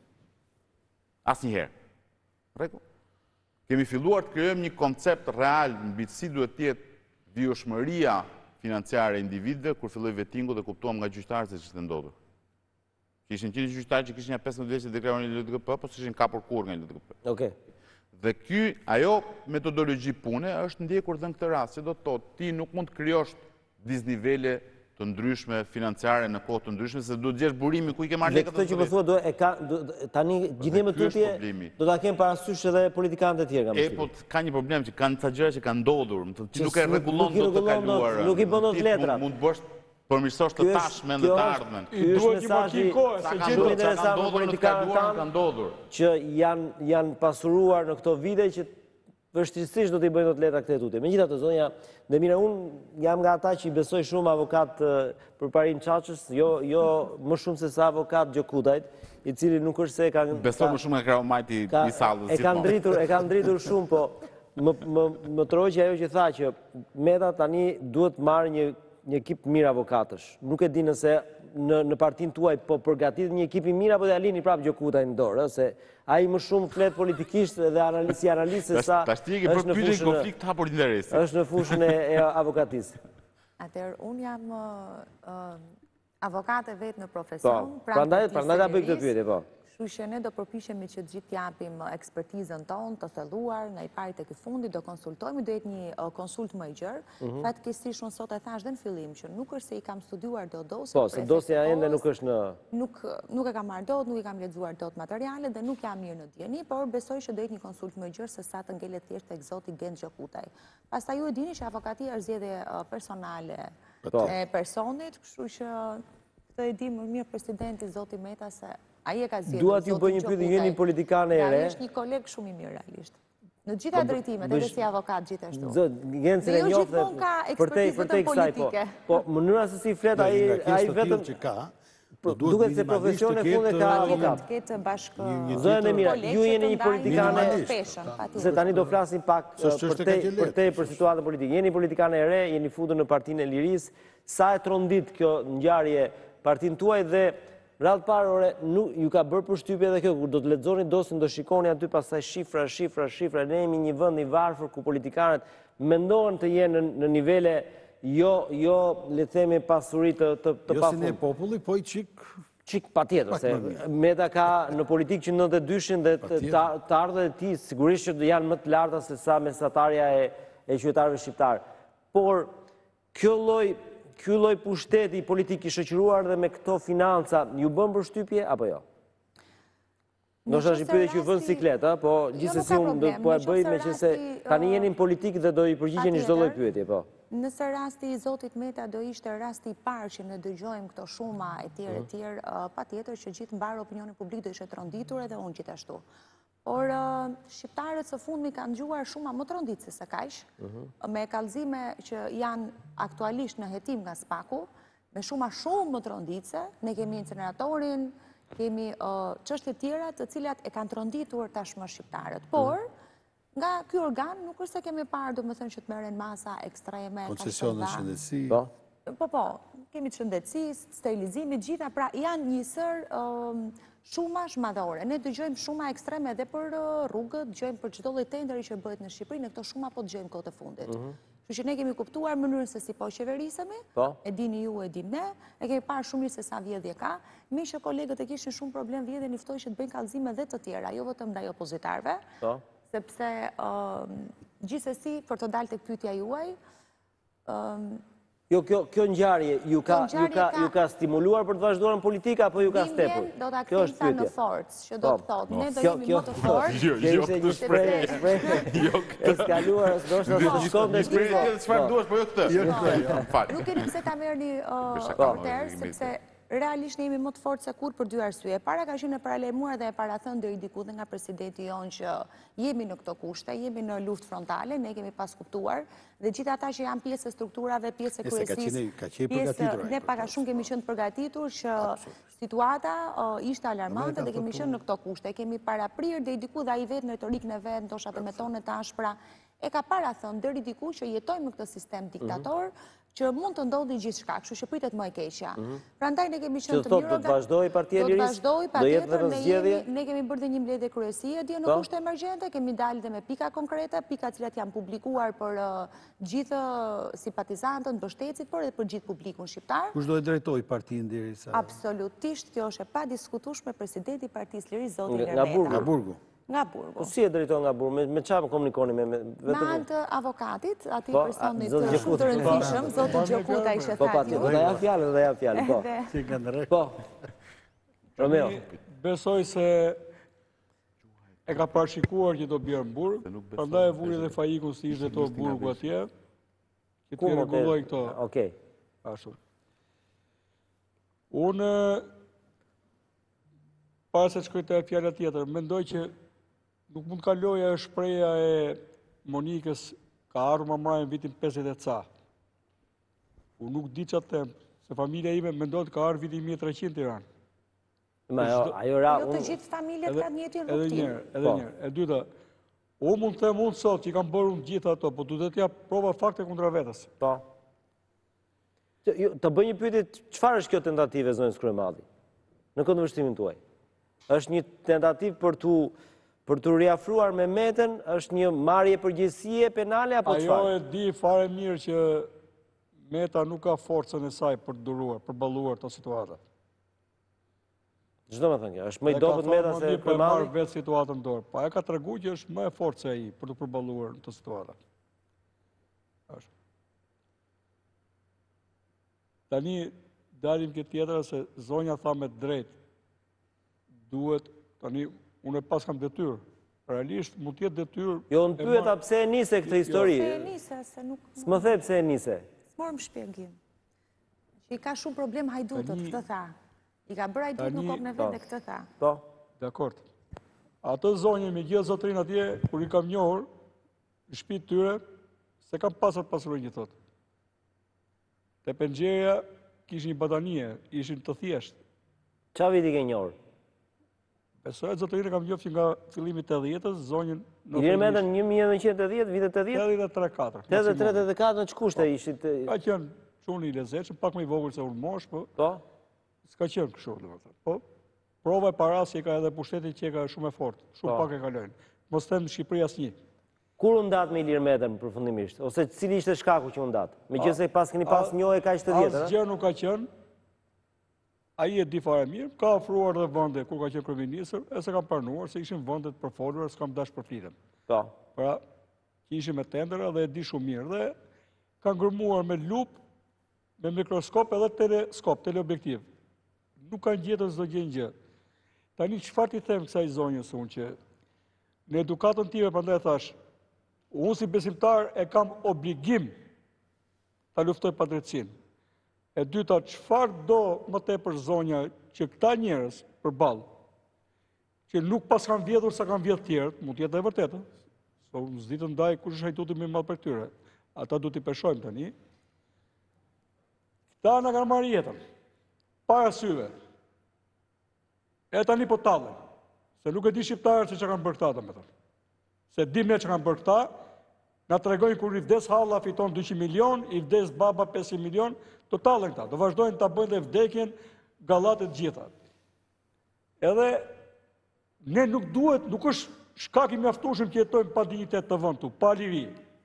Asnjëherë. Rregull. Kemi filluar të krijojmë një koncept real mbi si duhet të jetë vijshmëria financiare e individëve kur filloi vettingu dhe kuptuam nga gjyqtarët se ç'ishte ndodhur. Ishin qindë gjyqtarë që kishin ja pesëmbëdhjetë vjeç që deklaruan një L D K P, po s'ishin kapur kurrë nga L D K P. Okej. Dhe ky, ajo metodologji pune është ndjekur dhe në këtë rast, që do të thotë ti nuk mund të krijosh disnivele të ndryshme financiare në kohë të ndryshme, se duhet gjesh burimi ku i ke marrë lekët. Dhe këtë që po thua, do e ka tani gjithë më tutje, do ta kem parasysh edhe politikanët e tjerë, kam E po ka një problem që kanë ca gjëra që kanë ndodhur, më thënë ti nuk e rregullon dot të kaluarën. Nuk i bën dot letrat. Mund të bësh përmirësosh të tashmen dhe të ardhmen. Ky është mesazhi shumë interesant për politikanët tanë kanë ndodhur, që janë janë pasuruar në këto vite që vështirësisht do t'i bëjnë dot letra këtë tutje. Megjithatë, zonja Demira, unë jam nga ata që i besoj shumë avokat Përparin Çaçës, jo jo më shumë se sa avokat Gjokudajt, i cili nuk është se e ka besoj më shumë nga Kraumajti i sallës. E kanë ndritur, e kanë ndritur shumë, po më më më troqi ajo që tha që Meta tani duhet marrë një një ekip mirë avokatësh. Nuk e di nëse në në partinë tuaj po përgatit një ekip i mirë apo do ja lini prapë Gjokudaj në dorë, se ai më shumë flet politikisht dhe analizi analizë se sa është në fushën e konflikt hapur interesi. Është në fushën e avokatisë. Atëherë un jam avokate vetë në profesion, pra prandaj prandaj ta bëj këtë pyetje, po. Kështu që ne do përpiqemi që të gjithë japim ekspertizën tonë të thelluar, nga i pari tek i fundit, do konsultojmë, do jetë një konsult më i gjerë. Fatkeqësisht unë sot e thash dhe në fillim që nuk është se i kam studiuar dot dosjen. Po, se dosja ende nuk është në nuk nuk e kam marrë dot, nuk i kam lexuar dot materialet dhe nuk jam mirë në dieni, por besoj që do jetë një konsult më i gjerë se sa të ngelet thjesht tek zoti Gent Gjokudaj. Pastaj ju e dini që avokatia është zgjedhje personale e personit, kështu që këtë e di më mirë presidenti zoti Meta se ai e ka zgjedhur. Dua t'ju bëj një pyetje, jeni politikane e re. Ai është një koleg shumë i mirë realisht. Në të gjitha drejtimet, edhe si avokat gjithashtu. Zot, Gencën e njohë për te për te kësaj po. Po mënyra se si flet ai ai vetëm që ka duket se profesioni i fundit ka avokat. Këtë bashkë. Zonë Mira, ju jeni një politikane se tani do flasim pak për te për te për situatën politike. Jeni politikane e re, jeni futur në Partinë e Lirisë. Sa e trondit kjo ngjarje partinë tuaj dhe radhë parore, ju ka bërë përshtypje edhe kjo, kur do të lexoni dosjen, do shikoni aty pastaj shifra, shifra, shifra, ne jemi një vend i varfër ku politikanët mendohen të jenë në nivele jo, jo, le të themi pasuri të të të jo si ne populli, po i çik çik patjetër, se Meta ka në politikë që nëntëdhjetë e dyshin dhe të ardhët e tij sigurisht që janë më të larta se sa mesatarja e e qytetarëve shqiptar. Por kjo lloj Ky lloj pushteti politik i shoqëruar dhe me këto financa, ju bën përshtypje apo jo? Ndoshta është një pyetje që ju vën siklet, ë, po gjithsesi unë do po e bëj meqense tani jeni në politikë dhe do i përgjigjeni çdo lloj pyetje, po. Nëse rasti i zotit Meta do ishte rasti i parë që ne dëgjojmë këto shuma e tjerë e tjerë, patjetër që gjithë mbar opinionin publik do ishte tronditur edhe unë gjithashtu. Por shqiptarët së fundmi kanë dëgjuar shuma më tronditëse se kaq, me kallëzime që janë aktualisht në hetim nga Spaku, me shuma shumë më tronditëse. Ne kemi inceneratorin, kemi çështje tjera të cilat e kanë tronditur tashmë shqiptarët. Por nga ky organ nuk është se kemi parë, domethënë që të merren masa ekstreme, koncesione shëndetësi. Po, po, kemi të shëndetësisë, sterilizimit, gjitha, pra janë një sër shumash madhore. Ne dëgjojmë shuma ekstreme edhe për rrugët, dëgjojmë për çdo lloj tenderi që bëhet në Shqipëri, ne këto shuma po dëgjojmë kohët e fundit. Kështu që ne kemi kuptuar mënyrën se si po qeverisemi, e dini ju, e dim ne, e kemi parë shumë mirë se sa vjedhje ka. Mi që kolegët e kishin shumë problem vjedhje, niftoj që të bëjnë kallëzime dhe të tjera, jo vetëm ndaj opozitarëve, sepse gjithsesi për të dalë tek pyetja juaj, Jo, kjo, kjo ngjarje ju ka, Kjo ju ngjarje ka, ka- ju ka stimuluar për të vazhduar në politika apo ju ka stepur? Dhimbjen do ta Kjo është kthejmë sa në pyetja. forcë, që do të Po, thotë, ne do Kjo- jemi kjo- më të fortë. Jo, Kjo jo, ishte këtë një shprehje, shprehje. shprehje e skaluar, s'doshta të shkon dhe Shprehje shkon. tjetër çfarë duash, po jo këtë. Jo këtë, fal. Nuk keni pse ta merrni Përsa uh, ka vërtet, marrë, sepse realisht ne jemi më të fortë se kur për dy arsye. Para ka qenë e paralajmëruar dhe e parathënë deri diku dhe nga presidenti jonë që jemi në këto kushte, jemi në luftë frontale, ne kemi pas kuptuar dhe gjithë ata që janë pjesë e strukturave, pjesë e E se ka kryesisë, qenë- ka qenë pjesë- përgatitur ai ne për paka këtë. shumë kemi qenë të përgatitur që situata uh, ishte alarmante dhe kemi qenë në këto kushte. Kemi paraprirë deri diku dhe ai vetë në retorikën e vet, ndoshta edhe me tonë të ashpra, e ka parathënë deri diku që jetojmë në këtë sistem diktator, që mund të ndodhi gjithçka, kështu që pritet më e keqja. Prandaj ne kemi qenë Që të thotë, mirë. do të vazhdojë Partia e Do të Lirisë? vazhdojë, Do jetë patjetër, vetëm ne zgjedhje? jemi ne kemi bërë dhe një mbledhje kryesie dje në Po. kushte emergjente, kemi dalë dhe me pika konkrete, pika cilat janë publikuar për uh, gjithë uh, simpatizantët, mbështetësit, por edhe për gjithë publikun shqiptar. Kush do e drejtoj partinë derisa? Absolutisht, kjo është e padiskutueshme presidenti i Partisë Lirisë, zoti Nga- nga Lermeta. Burgu. Nga Burgu. Nga Burgu. Po si e drejton nga burë? Me, me çfarë komunikoni me, me Me vetëm? anë të avokatit, ati Po, personit a, zoti të shumë të Gjokuta. rëndësishëm, zoti Gjokuta ishte Po pati, thatju. do ta jap fjalën, do ta jap fjalën, po. Dhe- Si nga në rek. Po. Romeo. Besoj se e ka parashikuar që do bjerë në burg, prandaj e vuri dhe Faikun si ishte to burgu atje, që Ku të mo rregulloj këto. Okej. Ashtu. Unë, para se të shkoj te fjala tjetër, mendoj që nuk mund kaloja shpreha e Monikës ka ardhur më marrë në vitin pesëdhjetë e ca. Unë nuk di çfarë them, se familja ime mendon të ka ardhur viti mille e treqind në Tiranë. Ma ajo, ajo ra, Jo të unë gjithë familjet Edhe kanë njëjtin edhe rrugtim. njërë, edhe Po. njërë. E dyta, unë mund të them unë sot që i kam bërë unë gjitha ato, po du të t'ja prova fakte kundra vetës. po. Të, ju- të bëj një pyetje, çfarë është kjo tentative zonës Kryemalli? Në këndvështrimin tuaj. Është një tentativë për tu për tu riafruar Mehmetën, është një marrje përgjegjësie penale apo Ajo çfarë? e di fare mirë që Meta nuk ka forcën e saj për të duruar, për balluar të situata. Çdo më thënë kjo, është më i Dhe ka dobët thonë, Meta "Ma se mirë, po e Kryemalli? marr vetë situatën në dorë." Pa e ka tregu që është më e fortë se ai për të përballuar të situata. Është. Tani dalim këtë tjetër se zonja tha me drejt. Duhet, tani unë e pas kam detyrë. Realisht mund të jetë detyrë. Jo, unë e pyeta marr- pse e nise këtë histori. Se e nise, se nuk S'më the pse e nise. morëm shpjegim. Që i ka shumë problem hajdutët, Tani- këtë tha. I ka bërë hajdut në Tani- kokën e vetë dhe këtë tha. Po. Dakord. Atë zonjë me gjithë zotrin atje, kur i kam njohur, në shtëpitë tyre, se kam pasur pasurin që thotë. Te Pengjeja kishin një badanie, ishin të thjeshtë. Qa viti ke njohur? Besoj zotrin e kam njohur që nga fillimi të dhjetës, zonjën në Ilir Meta në një mijë e nëntëqind e dhjetë, vitet e dhjetë? Edhe tre katër. Edhe tre edhe katër në ç'kushte ishit? e, Ka qenë çuni i lezetshëm, pak më i vogël se unë mosh, po Po. s'ka qenë kështu, domethënë. Po prova e parasje ka edhe pushteti që ka shumë e fortë, shumë Po. pak e kalojnë. Mos them në Shqipëri asnjë. Kur u ndat me Ilir Metën përfundimisht? Ose cili ishte shkaku që u ndat? Megjithëse pas keni pas njohje kaq të vjetër, Asgjë nuk ka qenë. Ai e di fare mirë, ka ofruar dhe vende kur ka qenë kryeministër, e se kam pranuar se ishin vendet për folur, s'kam dash përflitem. Po. Pra, që ishin me tendera dhe e di shumë mirë dhe ka ngërmuar me lup, me mikroskop edhe teleskop, teleobjektiv. Nuk kanë gjetur çdo gjë në gjë. Tani çfarë ti them kësaj zonjës unë që në edukatën time prandaj thash, unë si besimtar e kam obligim ta luftoj padrejtësinë. E dyta, çfarë do më tepër zonja që këta njerëz përballë, që nuk pas kanë vjedhur sa kanë vjedhur tjerët, mund të jetë e vërtetë. So, unë s'di të ndaj kush është hajtuti më i madh për këtyre. Ata du t'i peshojmë tani. Këta na kanë marrë jetën, para syve. E tani po tallen. Se nuk e di shqiptarët se që kanë bërë këta, domethënë. Se dim ne që kanë bërë këta, na tregojnë kur i vdes halla fiton dyqind milion, i vdes baba pesëqind milion, do tallen këta, do vazhdojnë ta bëjnë dhe vdekjen gallatë të gjitha. Edhe ne nuk duhet, nuk është shkak i mjaftueshëm që jetojmë pa dinjitet të vëndu, pa liri.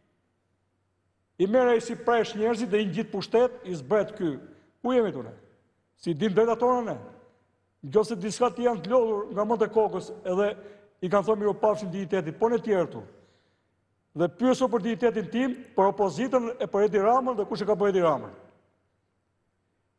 I merë ai si presh njerëzit dhe i ngjit pushtet, i zbret ky. Ku jemi tune? Si dim drejtat tona ne? Nëse diçka të janë të lodhur nga mënt e kokës edhe i kanë thënë miropafshim dinjitetit, po në tjerë tu. Dhe pyeso për dinjitetin tim, për opozitën e për Edi Ramën dhe kush e ka për Edi Ramën.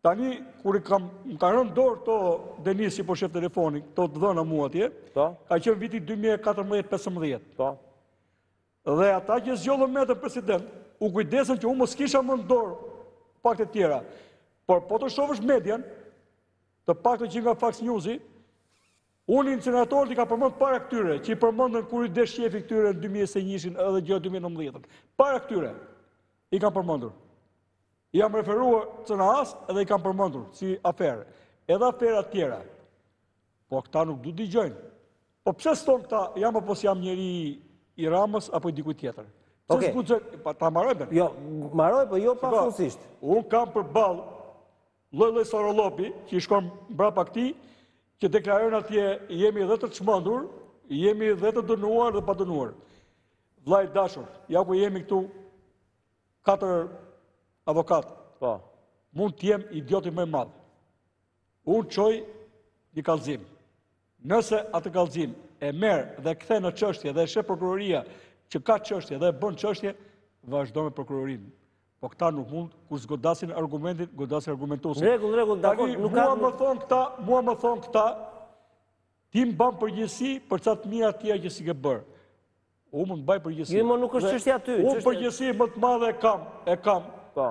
Tani, kur i kam, më ka rënë dorë to Denis si po shef telefonin, to të dhëna mua atje, Po, ka qenë viti dy mijë e katërmbëdhjetë pesëmbëdhjetë. po. Dhe ata që zgjollën me të president, u kujdesën që unë mos kisha më në dorë pak të tjera. Por po të shohësh median, të pak të që nga Fox News-i, unë incineratorët i ka përmend para këtyre, që i përmendën kur i desh shefi këtyre në dy mijë e njëjin edhe gjë dy mijë e nëntëdhjetë. Para këtyre i kam përmendur. I jam referuar që në as edhe i kam përmendur si aferë. Edhe afera tjera. Po këta nuk du dëgjojnë. Po pse s'ton këta, jam apo si jam njeri i Ramës apo i dikuj tjetër. Okej. Ta marojme. Jo, maroj, po jo pa funsisht. Unë kam përballë lloj-lloj sorolopi që i shkon mbrapa këtij, që deklarojnë atje jemi dhe të çmendur, jemi dhe të dënuar dhe pa dënuar. Vllai dashur, ja ku jemi këtu katër avokat. Po. Mund të jem idioti më i madh. Unë çoj një kallëzim. Nëse atë kallëzim e merr dhe kthe në çështje dhe e sheh prokuroria që ka çështje dhe e bën çështje, vazhdo me prokurorinë. Po këta nuk mund, kur zgodasin argumentin, godasin argumentuesin. Në rregull, në rregull, dakor, nuk ka. Mua më thon këta, mua më thon këta, ti mban përgjegjësi për ca të mira të tjera që si ke bër. Unë mund të mbaj përgjegjësi. Jo, më nuk është çështja ty, Unë çështja- përgjegjësi më të madhe e kam, e kam. Po.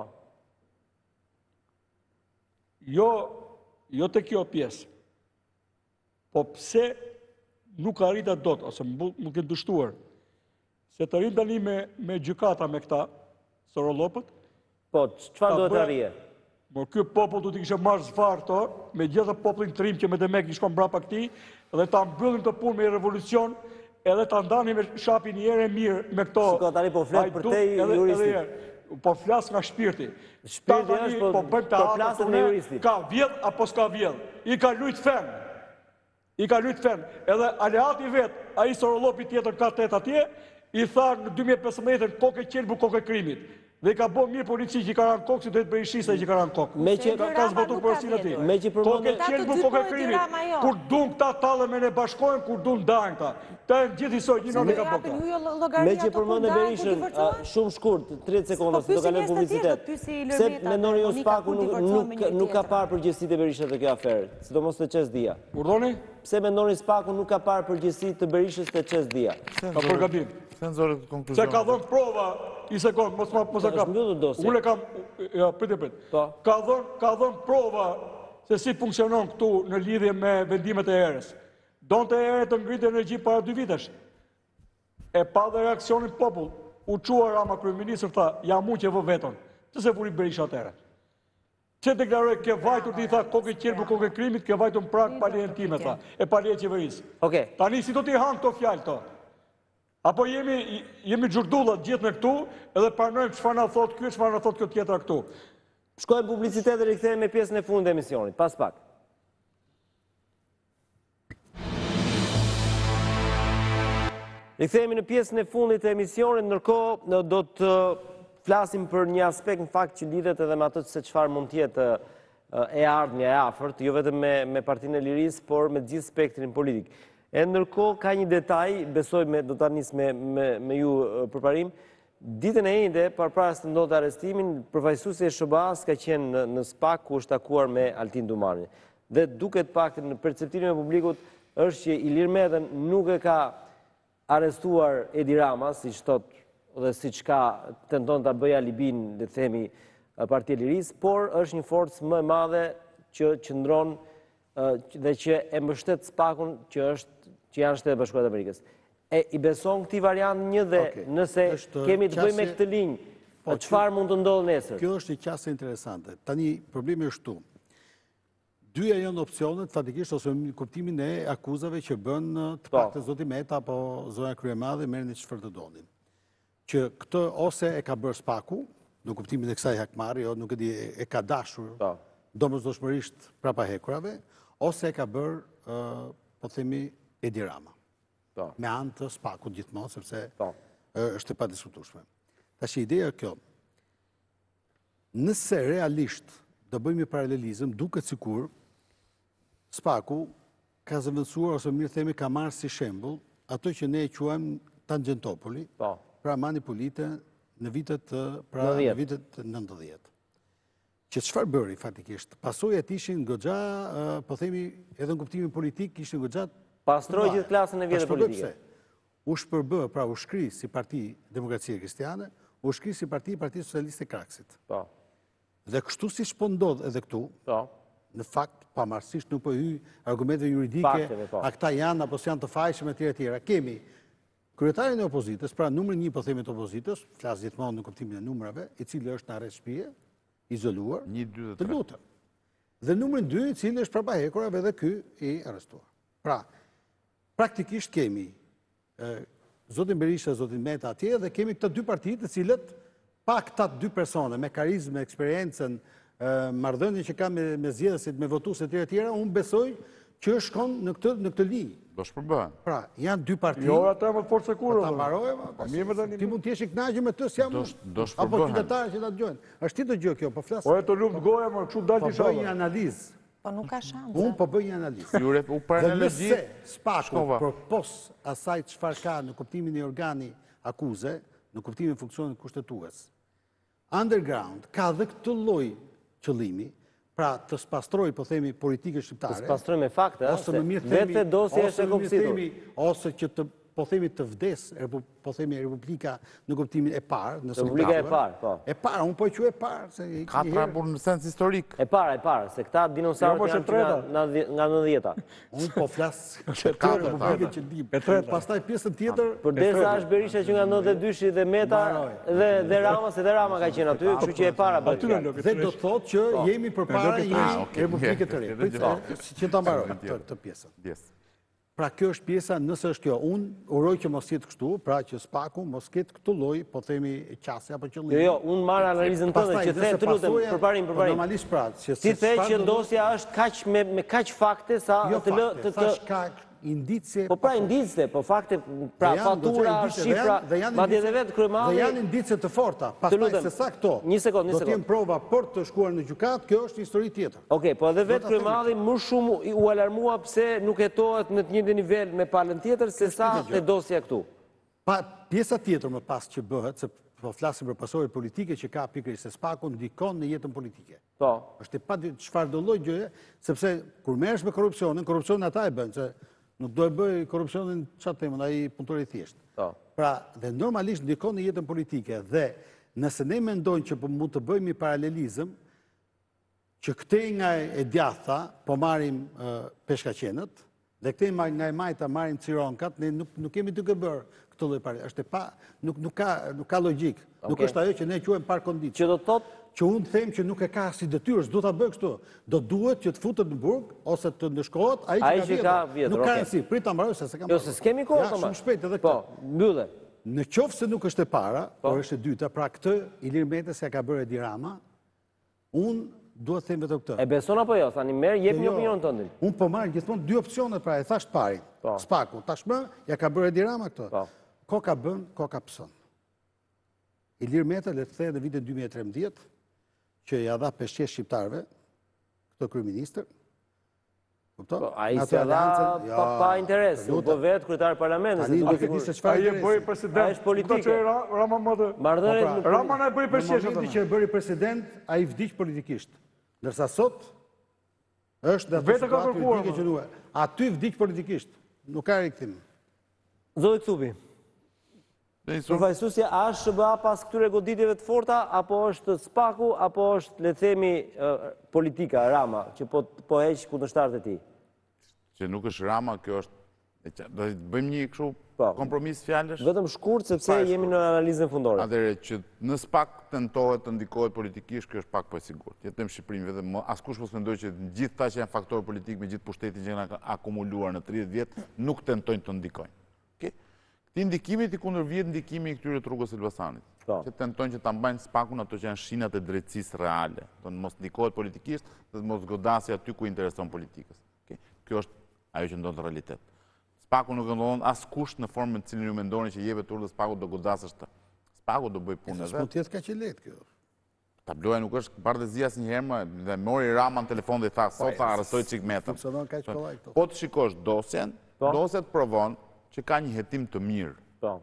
Jo, jo te kjo pjesë. Po pse nuk arrita dot, ose më ke dështuar, se të rrim tani me, me gjykata me këta, sorolopët. Po, çfarë duhet të arrije? Por ky popull du t'i kishe marrë zvarë to, me gjithë popullin trim që me demek i shkon brapa këti, dhe ta mbyllim të punë me revolucion, edhe ta ndani me shapin një herë mirë me këto. Shiko, tani po flet për te i juristit. Po flas nga shpirti. Shpirti Ta tani është, po- bëjmë po teatr flaset tonë, me juristin. Ka vjedh apo s'ka vjedh. I ka lujt fen. I ka lujt fen. Edhe aleati vet, ai sorolopi tjetër ka tet atje, i tha në dy mijë e pesëmbëdhjetë kokë qelbu kokë krimit. Dhe i ka bo mirë polici që i ka ranë kokë, si do të Berishisa që i ka ranë kokë. Me që ka, ka zbatu përësin ati. Me që përmendë- Kokë qelbu kokë krimit. Kur dun këta tallë me ne bashkojnë, kur dun dajnë këta. Ta e në gjithë isoj, një nënë ka po këta. Me që përmendë Berishën, a, shumë shkurt, tridhjetë sekonda, se do kalojmë publicitet. Pse mendoni ju Spaku nuk, nuk, nuk ka parë përgjegjësitë e Berishës të kjo aferë, sidomos të Qes Dia? Urdhoni? Pse mendoni Spaku nuk ka parë përgjegjësitë të Berishës të Qes Dia? Ka përgatim. Se nëzore të konkluzion. Se ka dhënë prova, i sekund, mos ma mos e Është kap. mbyllur dosja. Unë e kam, ja, prit e prit. Po. Ka dhënë ka dhënë prova se si funksionon këtu në lidhje me vendimet e erës. Donte erë të ngritë energji para dy vitesh. E pa dhe reakcionin popull. U qua Rama kryeministër tha, ja mu që vë veton. Që se vuri Berisha atëherë. Që deklaroj ke vajtur ti tha kokë qelbu kokë krimit, ke vajtur në prag palien time tha, e palien qeverisë. Okej. Tani si do t'i hanë këto fjalë to? Apo jemi jemi xhurdullat gjithë me këtu, edhe pranojmë çfarë na thot ky, çfarë na thot kjo tjetra këtu. Shkojmë publicitet dhe rikthehemi me pjesën e fundit të emisionit, pas pak. Rikthehemi në pjesën e fundit të emisionit, ndërkohë do të flasim për një aspekt në fakt që lidhet edhe me atë se çfarë mund të jetë e ardhmja e afërt, jo vetëm me me Partinë e Lirisë, por me gjithë spektrin politik. E ndërkohë ka një detaj, besoj me do ta nis me me me ju përparim. Ditën e njëjtë, përpara se të ndodhte arrestimin, përfaqësuesi e S B A-s ka qenë në, në SPAK ku është takuar me Altin Dumanin. Dhe duket pak në perceptimin e publikut është që Ilir Metën nuk e ka arrestuar Edi Rama, siç thot dhe siç ka tenton ta bëjë alibin, le të themi, Partia e Lirisë, por është një forcë më e madhe që qëndron dhe që e mbështet SPAK-un që është që janë Shtetet Bashkuara të Amerikës. E i beson këtij variant një dhe nëse kemi të bëjmë me këtë linjë, çfarë mund të ndodhë nesër? Kjo është një qasje interesante. Tani problemi është tu. Dyja janë opsionet, fatikisht, ose në kuptimin e akuzave që bën të paktën zoti Meta apo zonja Kryemadhe merrni çfarë të donin. Që këtë ose e ka bërë SPAK-u, në kuptimin e kësaj hakmarrje, jo nuk e di e ka dashur domosdoshmërisht prapa hekurave, ose e ka bërë, po themi, Edi Rama. Me anë të SPAK-ut gjithmonë, sepse është e padiskutueshme. Tash ideja kjo, nëse realisht do bëjmë një paralelizëm, duket sikur SPAK-u ka zëvendësuar ose mirë themi ka marrë si shembull ato që ne e quajmë Tangentopoli, pra Manipolite në vitet pra në vitet nëntëdhjetë. që çfarë bëri fatikisht? Pasojat ishin goxha, po themi, edhe në kuptimin politik, ishin goxha. Pastroi gjithë klasën e vjetër politike. U shpërbë, pra u shkri si Parti Demokracie Kristiane, u shkri si Parti Parti Socialiste e Kraksit. Po. Dhe kështu si po ndodh edhe këtu, po. Në fakt, pamarësisht nuk po hy argumente juridike, Fakteve, po. a këta janë apo s'janë të fajshëm e tjera tjera. Kemi kryetarin e opozitës, pra numri një po themi të opozitës, flas gjithmonë në kuptimin e numrave, i cili është në arrest shtëpie, izoluar, të lutem. Dhe numrin dy, i cili është prapahekurave dhe ky i arrestuar. Pra, praktikisht kemi zotin Berisha, zotin Meta atje, dhe kemi këta dy partitë të cilët, pa këta dy persone, me karizmë, eksperiencën, marrëdhënien që ka me zgjedhësit, me votuesit e tjera tjera, unë besoj që shkon në këtë në këtë linjë. Do shpërbëhen. Pra, janë dy parti. Jo, ata më fortë sekuro. Ta mbaroj, ti mund të jesh i kënaqur me të si jam unë. Do shpërbëhen. Apo qytetarë që ta dëgjojnë. Është ti dëgjoj kjo, po flas. Po e të lumt goja, më kështu dal ti Po bëj një analizë. Po nuk ka shanse. Unë po bëj një analizë. Jure, u për analizë. Dhe nëse Spaku përpos asaj çfarë ka në kuptimin e organi akuze, në kuptimin e funksionit kushtetues, underground ka dhe këtë lloj qëllimi, pra të spastroj, po themi, politike shqiptare. Të spastroj me fakte, ose më mirë themi, vetë dosja është e kompsitur. Ose që të, po themi, të vdes, po themi, Republika në kuptimin e parë, nëse Republika e parë, po. E parë, unë po e quaj e parë. Katra por në sens historik. E parë, e parë, se këta dinosaurët janë nga nëntëdhjeta. Unë po flas që të Republike që dim. E treta. Pastaj pjesën tjetër. Përdesa është Berisha që nga nëntëdhjetë e dy dhe Meta dhe Rama, se dhe Rama ka qenë aty, kështu që e para bëhet. Dhe do të thotë që jemi përpara një Republike të re. Që ta mbaroj këtë pjesën. Pra kjo është pjesa, nëse është kjo, unë uroj që mos jetë kështu, pra që Spaku mos ketë këtë lloj, po themi qasje apo qëllimi. Jo, jo, unë marr analizën tënde që the të lutem përparim, përparim. Normalisht pra, që ti the që dosja është kaq me me kaq fakte sa të lë të të kaq indicje. Po pra indicje, po fakte, pra fatura, shifra, madje edhe vetë kryemari. Dhe janë indicje të forta. Pastaj se sa këto. Një sekond, një sekond. Do të jenë prova për të shkuar në gjykat, kjo është histori tjetër. Okej, po edhe vetë kryemari më shumë u alarmua pse nuk hetohet në të njëjtin nivel me palën tjetër se sa te dosja këtu. Pa pjesa tjetër më pas që bëhet, se po flasim për pasojat politike që ka pikërisht se Spaku ndikon në jetën politike. Po. Është pa çfarë do lloj gjëje, sepse kur merresh me korrupsionin, korrupsionin ata e bëjnë, se nuk do e bëj korrupsionin çfarë temën, ai punëtor i thjesht. Po. Pra, dhe normalisht ndikon në jetën politike dhe nëse ne mendojmë që po mund të bëjmë një paralelizëm që këtej nga e djatha po marrim peshkaqenët dhe këtej nga e majta marrim cironkat, ne nuk nuk kemi duke bërë këtë lloj parë. Është pa nuk nuk ka nuk ka logjik. Nuk është ajo që ne quajmë par kondicio. Që do të thotë që unë them që nuk e ka si detyrë, s'do ta bëj kështu. Do duhet që të futet në burg ose të ndeshkohet ai që ka vjetër. Nuk ka rëndësi, prit ta mbaroj se s'e kam. Jo, se s'kemi kohë më. Shumë shpejt edhe këtë. Po, mbyllë. Në qoftë se nuk është e para, por është e dyta, pra këtë Ilir Meta se ka bërë Edi Rama, unë duhet të them vetëm këtë. E beson apo jo? Tani merr, jep një opinion tëndin. Unë po marr gjithmonë dy opsione, pra e thash parin. Spaku, tashmë ja ka bërë Edi Rama këtë. Koka bën, koka pson. Ilir Meta le të thejë në vitin dy mijë e trembëdhjetë që ja dha peshqesh shqiptarëve, këto kryeministër. Kupton? Ai s'ia dha pa interes, po vetë kryetari i parlamentit. Tani do të di se çfarë ai e bëri president. Ai është politike. Rama më të. Marrëdhëniet Rama na e bëri peshqesh atë. Në që e bëri president, ai vdiq politikisht. Ndërsa sot është në vetë ka kërkuar që duhet. Aty vdiq politikisht. Nuk ka rikthim. Zoti Thubi. Përfaqësuesja a është S B A pas këtyre goditjeve të forta, apo është Spaku, apo është, le të themi, politika, Rama, që po po heq kundërshtarët e tij? Që nuk është Rama, kjo është do të bëjmë një kështu kompromis fjalësh? Vetëm shkurt sepse jemi në analizën fundore. Atëherë që në Spak tentohet të ndikohet politikisht, kjo është pak po e sigurt. Jetëm në Shqipëri vetëm askush mos mendoj që gjithë ata që janë faktorë politik me gjithë pushtetin që kanë akumuluar në tridhjetë vjet nuk tentojnë të ndikojnë. Ti ndikimit i kundër vjet ndikimi i këtyre të rrugës Elbasanit. Që tentojnë që ta mbajnë Spakun ato që janë shinat e drejtësisë reale. Do të mos ndikohet politikisht dhe të mos godasi aty ku intereson politikës. Kjo është ajo që ndodh në realitet. Spaku nuk ndodh askush në formën në cilën ju mendoni që jepet urdhë Spaku do godasësh të. Spaku do bëj punën e vet. Mund të jetë kaq e lehtë kjo. Tabloja nuk është bardhëzia asnjëherë më dhe mori Rama në telefon dhe tha sot ta arrestoj çik Metën. Funksionon kaq kollaj këto. Po të shikosh dosjen, dosja të provon që ka një hetim të mirë. Po.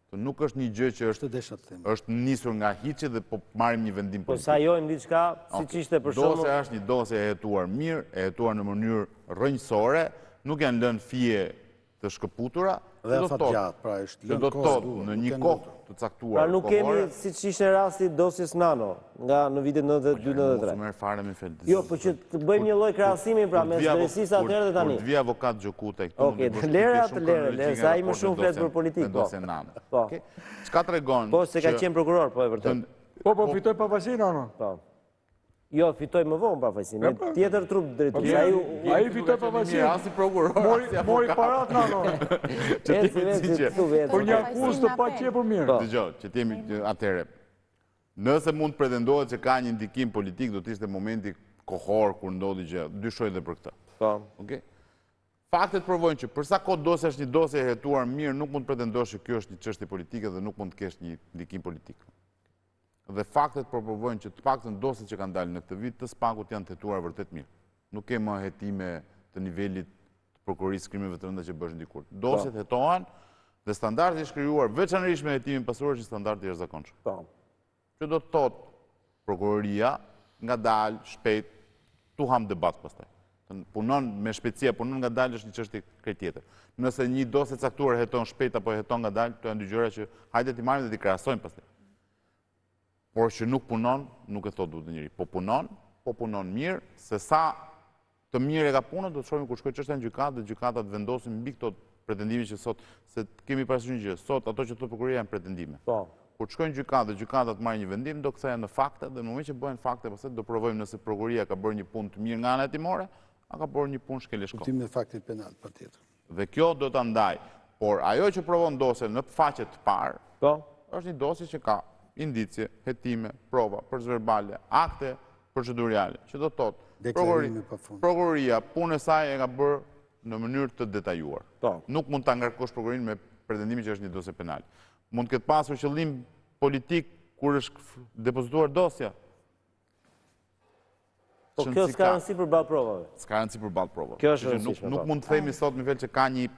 Nuk është një gjë që është është nisur nga hiçi dhe po marrim një vendim Po politik. sa jojmë diçka, siç ishte për shembull. Dosja është një dosje e hetuar mirë, e hetuar në mënyrë rrënjësore, nuk janë lënë fije të shkëputura, Dhe afatgjat, pra është që do të thotë në një kohë të caktuar. Pra nuk kemi, kohore, siç ishte rasti dosjes Nano, nga në vitet nëntëdhjetë dy nëntëdhjetë tre. Mos merr fare me fel. Jo, po që të bëjmë një lloj krahasimi pra mes drejtësisë atëherë dhe tani. Kur të vi avokat Gjokute këtu. Okej, të lere atë lere, lere, sa ai më shumë flet për politikë. Po. Po. Çka tregon? Po se ka qenë prokuror, po e vërtet. Po, po, fitoj pavajsin, ano? Po. Jo, fitoj më vonë pavajsin, me tjetër trup drejtues. Ai ai fitoj pavajsin. As si prokuror, as si avokat. Mori parat, ano? Që ti që Për një akuzë të pa qepur mirë. Dëgjoj, që ti atëherë. Nëse mund të pretendohet që ka një ndikim politik, do të ishte momenti kohor kur ndodhi gjë. Dyshoj edhe për këtë. Po. Okej. Faktet provojnë që për sa kohë dosja është një dosje e hetuar mirë, nuk mund të pretendosh që kjo është një çështje politike dhe nuk mund të kesh një ndikim politik. Dhe faktet provojnë që të paktën dosjet që kanë dalë në këtë vit të Spakut janë të hetuar vërtet mirë. Nuk ke më hetime të nivelit të prokurisë krimeve të rënda që bësh dikur. Dosjet hetohen dhe standardi i shkrijuar veçanërisht me hetimin pasuror është një standard i jashtëzakonshëm. Po. Që do të thotë prokuroria ngadalë, shpejt, tu ham debat pastaj. Punon me shpejtësia, punon ngadalë është një çështje krejt tjetër. Nëse një dosje e caktuar heton shpejt apo heton ngadalë, to janë dy gjëra që hajde ti marrim dhe ti krahasojmë pastaj. Por që nuk punon, nuk e thot duhet njëri. Po punon, po punon mirë, se sa të mirë e ka punën, do të shohim kur shkoj çështja në gjykatë dhe gjykatat vendosin mbi këto pretendime që sot, se kemi parasysh një gjë, sot ato që thotë prokuroria janë pretendime. Po. Kur shkojnë gjykatë dhe gjykatat marrin një vendim, do kthehen në fakte dhe në moment që bëhen fakte, pastaj do provojmë nëse prokuroria ka bërë një punë të mirë nga ana hetimore, a ka bërë një punë shkeleshko. Kuptimi i faktit penal, patjetër. Dhe kjo do ta ndaj. Por ajo që provon dosje në faqe të parë, po, është një dosje që ka indicje, hetime, prova, përzverbale, akte procedurale, që do të thotë prokuroria punë e saj e ka bërë në mënyrë të detajuar. Nuk mund ta ngarkosh prokurorinë me pretendimin që është një dosje penale. Mund të ketë pasur qëllim politik kur është depozituar dosja. Po kjo s'ka rëndësi për ballë provave. S'ka rëndësi për ballë provave. Kjo është rëndësishme. Nuk mund të themi sot me fjalë që ka një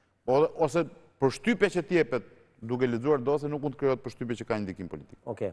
ose përshtypja që t'jepet duke lexuar dosje nuk mund të krijohet përshtypje që ka një ndikim politik. Okej.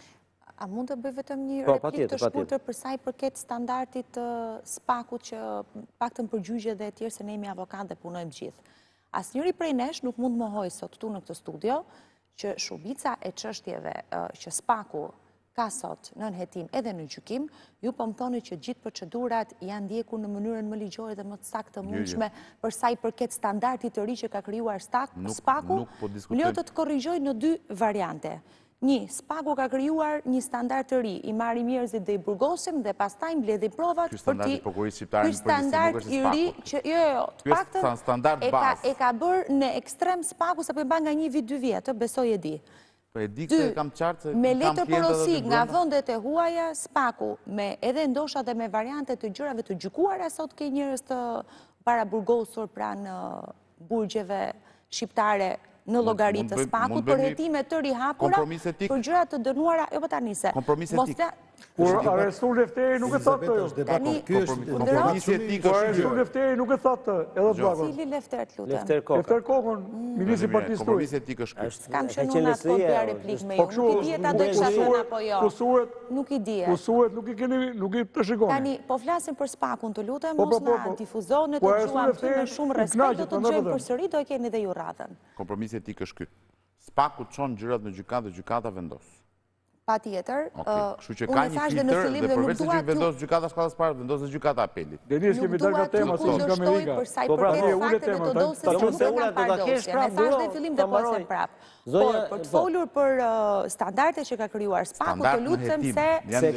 A mund të bëj vetëm një replikë të shkurtër për sa i përket standardit të Spakut që paktën përgjigje dhe e tjerë se ne jemi avokat dhe punojmë gjithë. Asnjëri prej nesh nuk mund mohoj sot këtu në këtë studio që shumica e çështjeve që Spaku ka sot në hetim edhe në gjykim, ju po më thoni që gjithë procedurat janë ndjekur në mënyrën më ligjore dhe më të saktë të mundshme për sa i përket standardit të ri që ka krijuar Spaku. Unë do të korrigjoj në dy variante. Një, Spaku ka krijuar një standard të ri, i marrim njerëzit dhe i burgosim dhe pastaj mbledhim provat për ti. Ky standard i ri që jo jo, të paktën e ka bërë në ekstrem Spaku sepse e bën nga një vit dy vjet, besoj e di. Po e di se kam qartë se me letër porosi nga vendet e huaja, Spaku me edhe ndosha dhe me variante të gjërave të gjykuara sot ke njerëz të paraburgosur pranë burgjeve shqiptare në llogaritë të Spakut për hetime të rihapura, për gjëra të dënuara, jo po tani se. Kompromis etik. Kur arrestu Lefteri nuk e thotë ajo. Tani kompromisi etik është arrestu Lefteri nuk e thotë edhe Zbakun. Cili Lefter, lutem? Lefter Kokon. Lefter Kokon, ministri i Partisë. Kompromisi etik është ky. Kam qenë në atë kohë replikë me ju. Nuk i dihet ato kisha thënë apo jo. Kusuhet. Nuk i dihet. Kusuhet, nuk i keni, nuk i të shikoni. Tani po flasim për Spakun, të lutem, mos na difuzoni të dëgjuam me shumë respekt, do të dëgjojmë përsëri, do e keni dhe ju radhën. Kompromisi etik është ky. Spaku çon gjërat në gjykatë dhe gjykata vendos. Pa tjetër, kështu që ka një filtr dhe përveç se që vendos gjykata shkallës parë, vendos dhe gjykata apelit. Denis, kemi dalë nga tema, sot nga Amerika. Për sa i përket fakteve të dosjes që nuk kanë parë dosje. Ne thash në fillim dhe po them prap. Por për të folur për standardet që ka krijuar Spaku, të lutem se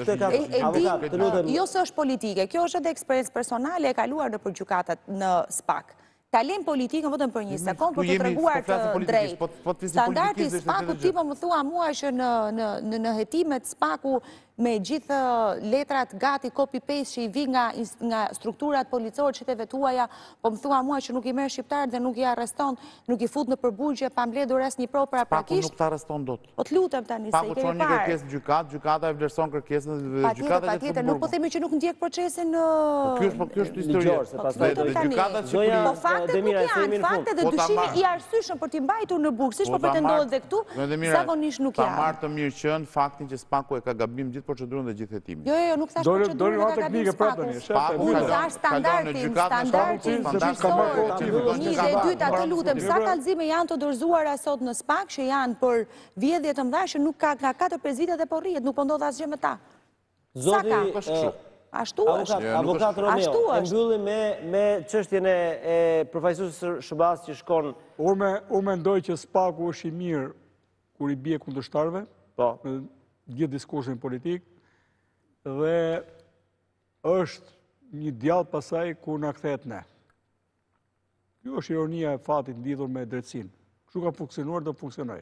e di, jo se është politike, kjo është edhe eksperiencë personale e kaluar nëpër gjykatat në Spak. Ta lejmë politikën vetëm për një sekond për të treguar të drejtë. Standardi Spaku ti po më thua mua që në në në hetimet Spaku me gjithë letrat gati copy-paste që i vi nga, nga strukturat policore qyteteve tuaja, po më thua mua që nuk i merr shqiptarët dhe nuk i arreston, nuk i fut në përburgje pa mbledhur asnjë provë paraprakisht. Spaku nuk të arreston dot. Po të lutem tani se Spaku i kemi çon një parë. kërkesë gjykat, gjykata e vlerëson kërkesën dhe Patjetër, gjykata patjetër, nuk po themi që nuk ndjek procesin në Ky është po ky është historia. Ligjor, se pastaj Dhe gjykata e Zoja- Po Shqipërisë faktet nuk Demira, se jemi janë, në fund. faktet dhe Po ta dyshimi marr- i arsyeshëm për t'i mbajtur në burg, siç po ta pretendohet marr- dhe këtu, Zoja Demira, zakonisht nuk Ta janë. marrë të mirë qënë faktin që Spaku e ka gabim gjithë procedurën dhe gjithë hetimin. Jo, jo, jo, nuk thash Dori- procedurën dori e nga ka gabim teknike prapë Spaku. tani, shef, Spaku Unë kalon- thash standardin, kalon në gjykatë në standardin, Shqipëri, standard ka marrë kohë tjetër, Një është dhe një dyta, të standard. lutem, sa kallëzime janë të dorëzuara sot në Spak që janë për vjedhje të mëdha që nuk ka nga katër pesë vite dhe po rrihet, nuk po ndodh asgjë me ta. Zoti, ka? Është kështu. Ashtu Avokat, është. Jo, nuk avokat është- Romeo, Ashtu e është. mbyllim me, me çështjen e, e përfaqësuesit Shëbas që shkon, Unë me- unë mendoj që Spaku është i mirë kur i bie kundërshtarëve, po, në gjithë diskursin politik, dhe është një djallë pasaj ku na kthehet ne. Kjo është ironia e fatit lidhur me drejtësinë. Kështu ka funksionuar dhe funksionoj.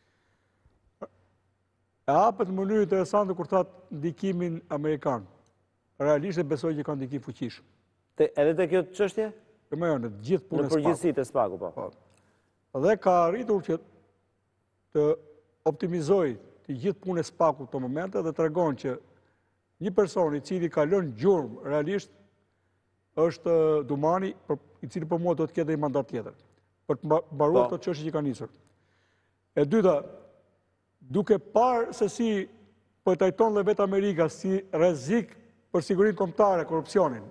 E hapet në mënyrë interesante kur thatë ndikimin Amerikan. Realisht e besoj që ka ndikim fuqishëm. te, edhe te kjo çështje? E më jo, në të gjithë Në punën e Spakut. përgjithësi të Spaku, po. Po. Dhe ka arritur që të optimizoj të gjithë punën e Spakut të momente dhe të regon që një person i cili ka lënë gjurmë realisht është Dumani, për, i cili për mua do të ketë një mandat tjetër, për të mba- mbaruar Po. të çështje që ka nisur. E dyta, duke parë se si po e trajton dhe vetë Amerika si rrezik për sigurinë kombëtare, korrupsionin.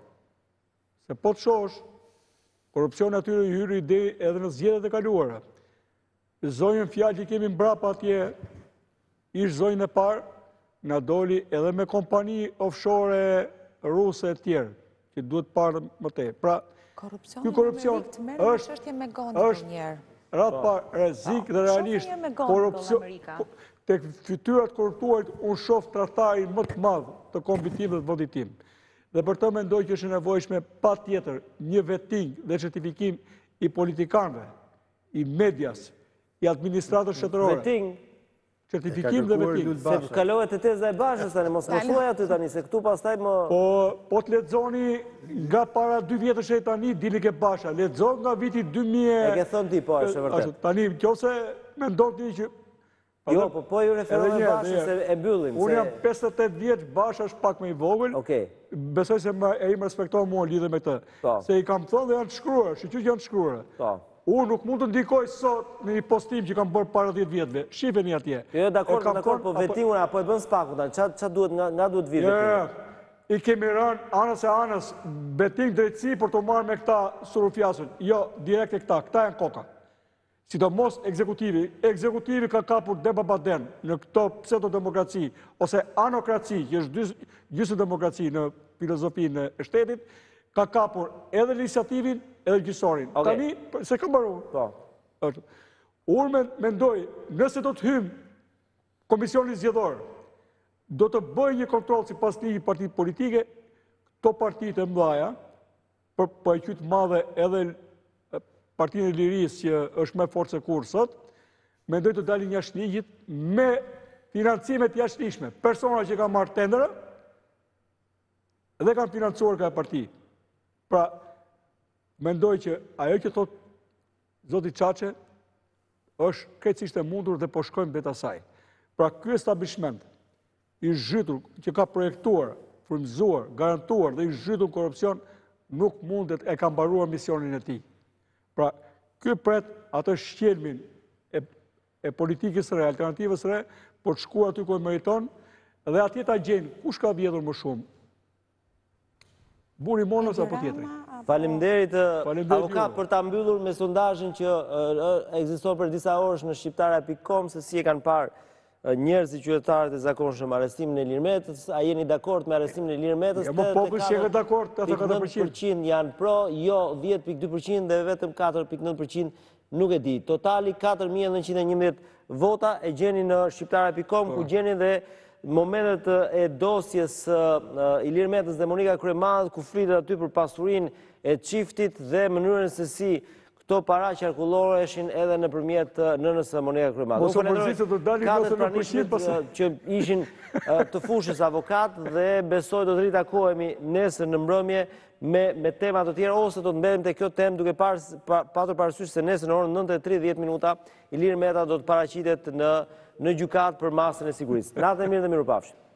Se po të shohësh, korrupsioni atyre i hyri ide edhe në zgjedhjet e kaluara. Zonjën fjalë që kemi mbrapa atje, ish zonjën e parë, na doli edhe me kompani offshore ruse e tjerë, që duhet parë më tej. Pra, Korrupsioni ky korrupsion në Amerikë, të merrem me është çështje me gonë është- për njerë. ratë pa rrezik dhe realisht shohim me gonë korrupsion në Amerika. ko- tek fytyrat korruptuarit unë shoh tradhtarin më të madh të kombit tim dhe të vendit tim. Dhe për të mendoj që është e nevojshme pa tjetër një veting dhe certifikim i politikanëve, i medias, i administratës shtetërore. Veting, Certifikim dhe veting. se kalohet të teza e bashkës tani, mos mos thuaj aty tani, se këtu pastaj më... Po, po të lexoni nga para dy vjetësh e tani, dini ke basha. Lexo nga viti dy mijë... E ke thënë ti, po, është e vërtet. Ashtu, Tani, qose me ndonë ti që... Jo, po po ju referoj Edhe një, bashkës edhe se një. e mbyllim. Unë se- jam pesëdhjetë e tetë vjeç, basha është pak më i vogël. Okej. Besoj se më, e im respekton mua lidhe me këtë. Po. Se i kam thënë dhe janë të shkruar, shqyqy që janë të shkruar. Po. Unë nuk mund të ndikoj sot në një postim që kam bërë para dhjetë vjetëve. Shifeni atje. Jo, jo, dakord, E kam dakord, thënë, po apo- vetingun apo e bën Spaku tani, ça ça duhet nga nga duhet vi Jo, vetingu? jo, i kemi rënë anës e anës beting drejtësi për të marrë me këta surufjasun. Jo, direkt e këta, këta janë koka. Sidomos ekzekutivi. Ekzekutivi ka kapur debabaden në këto pseudodemokraci ose anokraci, që është gjys- gjysmë demokraci në filozofinë e shtetit, ka kapur edhe iniciativin edhe gjysorin. Okej. Tani, se ka mbaruar. Po. është. Unë men- mendoj, nëse do të hymë komisioni zgjedhor, do të bëjë një kontrol si pas një partit politike, këto partit e mdhaja, për po e qytë madhe edhe e, Partinë e Lirisë që është me forë se kur sot, mendoj të dalin jashtë ligjit me financimet jashtëligjshme. Persona që kanë marrë tendera dhe kanë financuar ka parti. Pra, mendoj që ajo që thot Zoti Çaçe është krejtësisht e mundur dhe po shkojmë beta saj. Pra, ky establishment i zhytur, që ka projektuar, frymëzuar, garantuar dhe i zhytur korrupsion, nuk mundet e ka mbaruar misionin e tij. Pra, ky pret atë shqelmin e, e politikës së re, alternativës së re, por të shkuar aty ku e meriton, dhe atje ta gjenë kush ka vjedhur më shumë. Buri Monës apo tjetri? Faleminderit Faleminderit avokat juve. për ta mbyllur me sondazhin që ë, ekziston për disa orësh në shqiptara pikë com se si e kanë parë ë, njerëzit qytetarët e zakonshëm arrestimin e Ilir Metës. A jeni dakord me arrestimin e Ilir Metës? Ja, mo populli që e dakord, tetëdhjetë pikë nëntë tetëdhjetë përqind janë pro, jo dhjetë pikë dy përqind dhe vetëm katër pikë nëntë përqind nuk e di. Totali katër mijë e nëntëqind e njëmbëdhjetë vota e gjeni në shqiptara pikë com ku gjeni dhe momentet e dosjes uh, Ilir Metës dhe Monika Kryemadh, ku flitet aty për pasurinë e çiftit dhe mënyrën se si këto para qarkulloreshin edhe nëpërmjet N N S Moneda Kryemare. Mos u mërzit se do dalin ose në përqit pastaj. Që ishin të fushës avokat dhe besoj do të ritakohemi nesër në mbrëmje me, me tema të tjera, ose do të mbedem te kjo temë duke par, pa, patur parasysh se nesër në orën nëntë e tridhjetë minuta Ilir Meta do të paraqitet në, në gjykatë për masën e sigurisë. Natën e mirë dhe mirupafshim.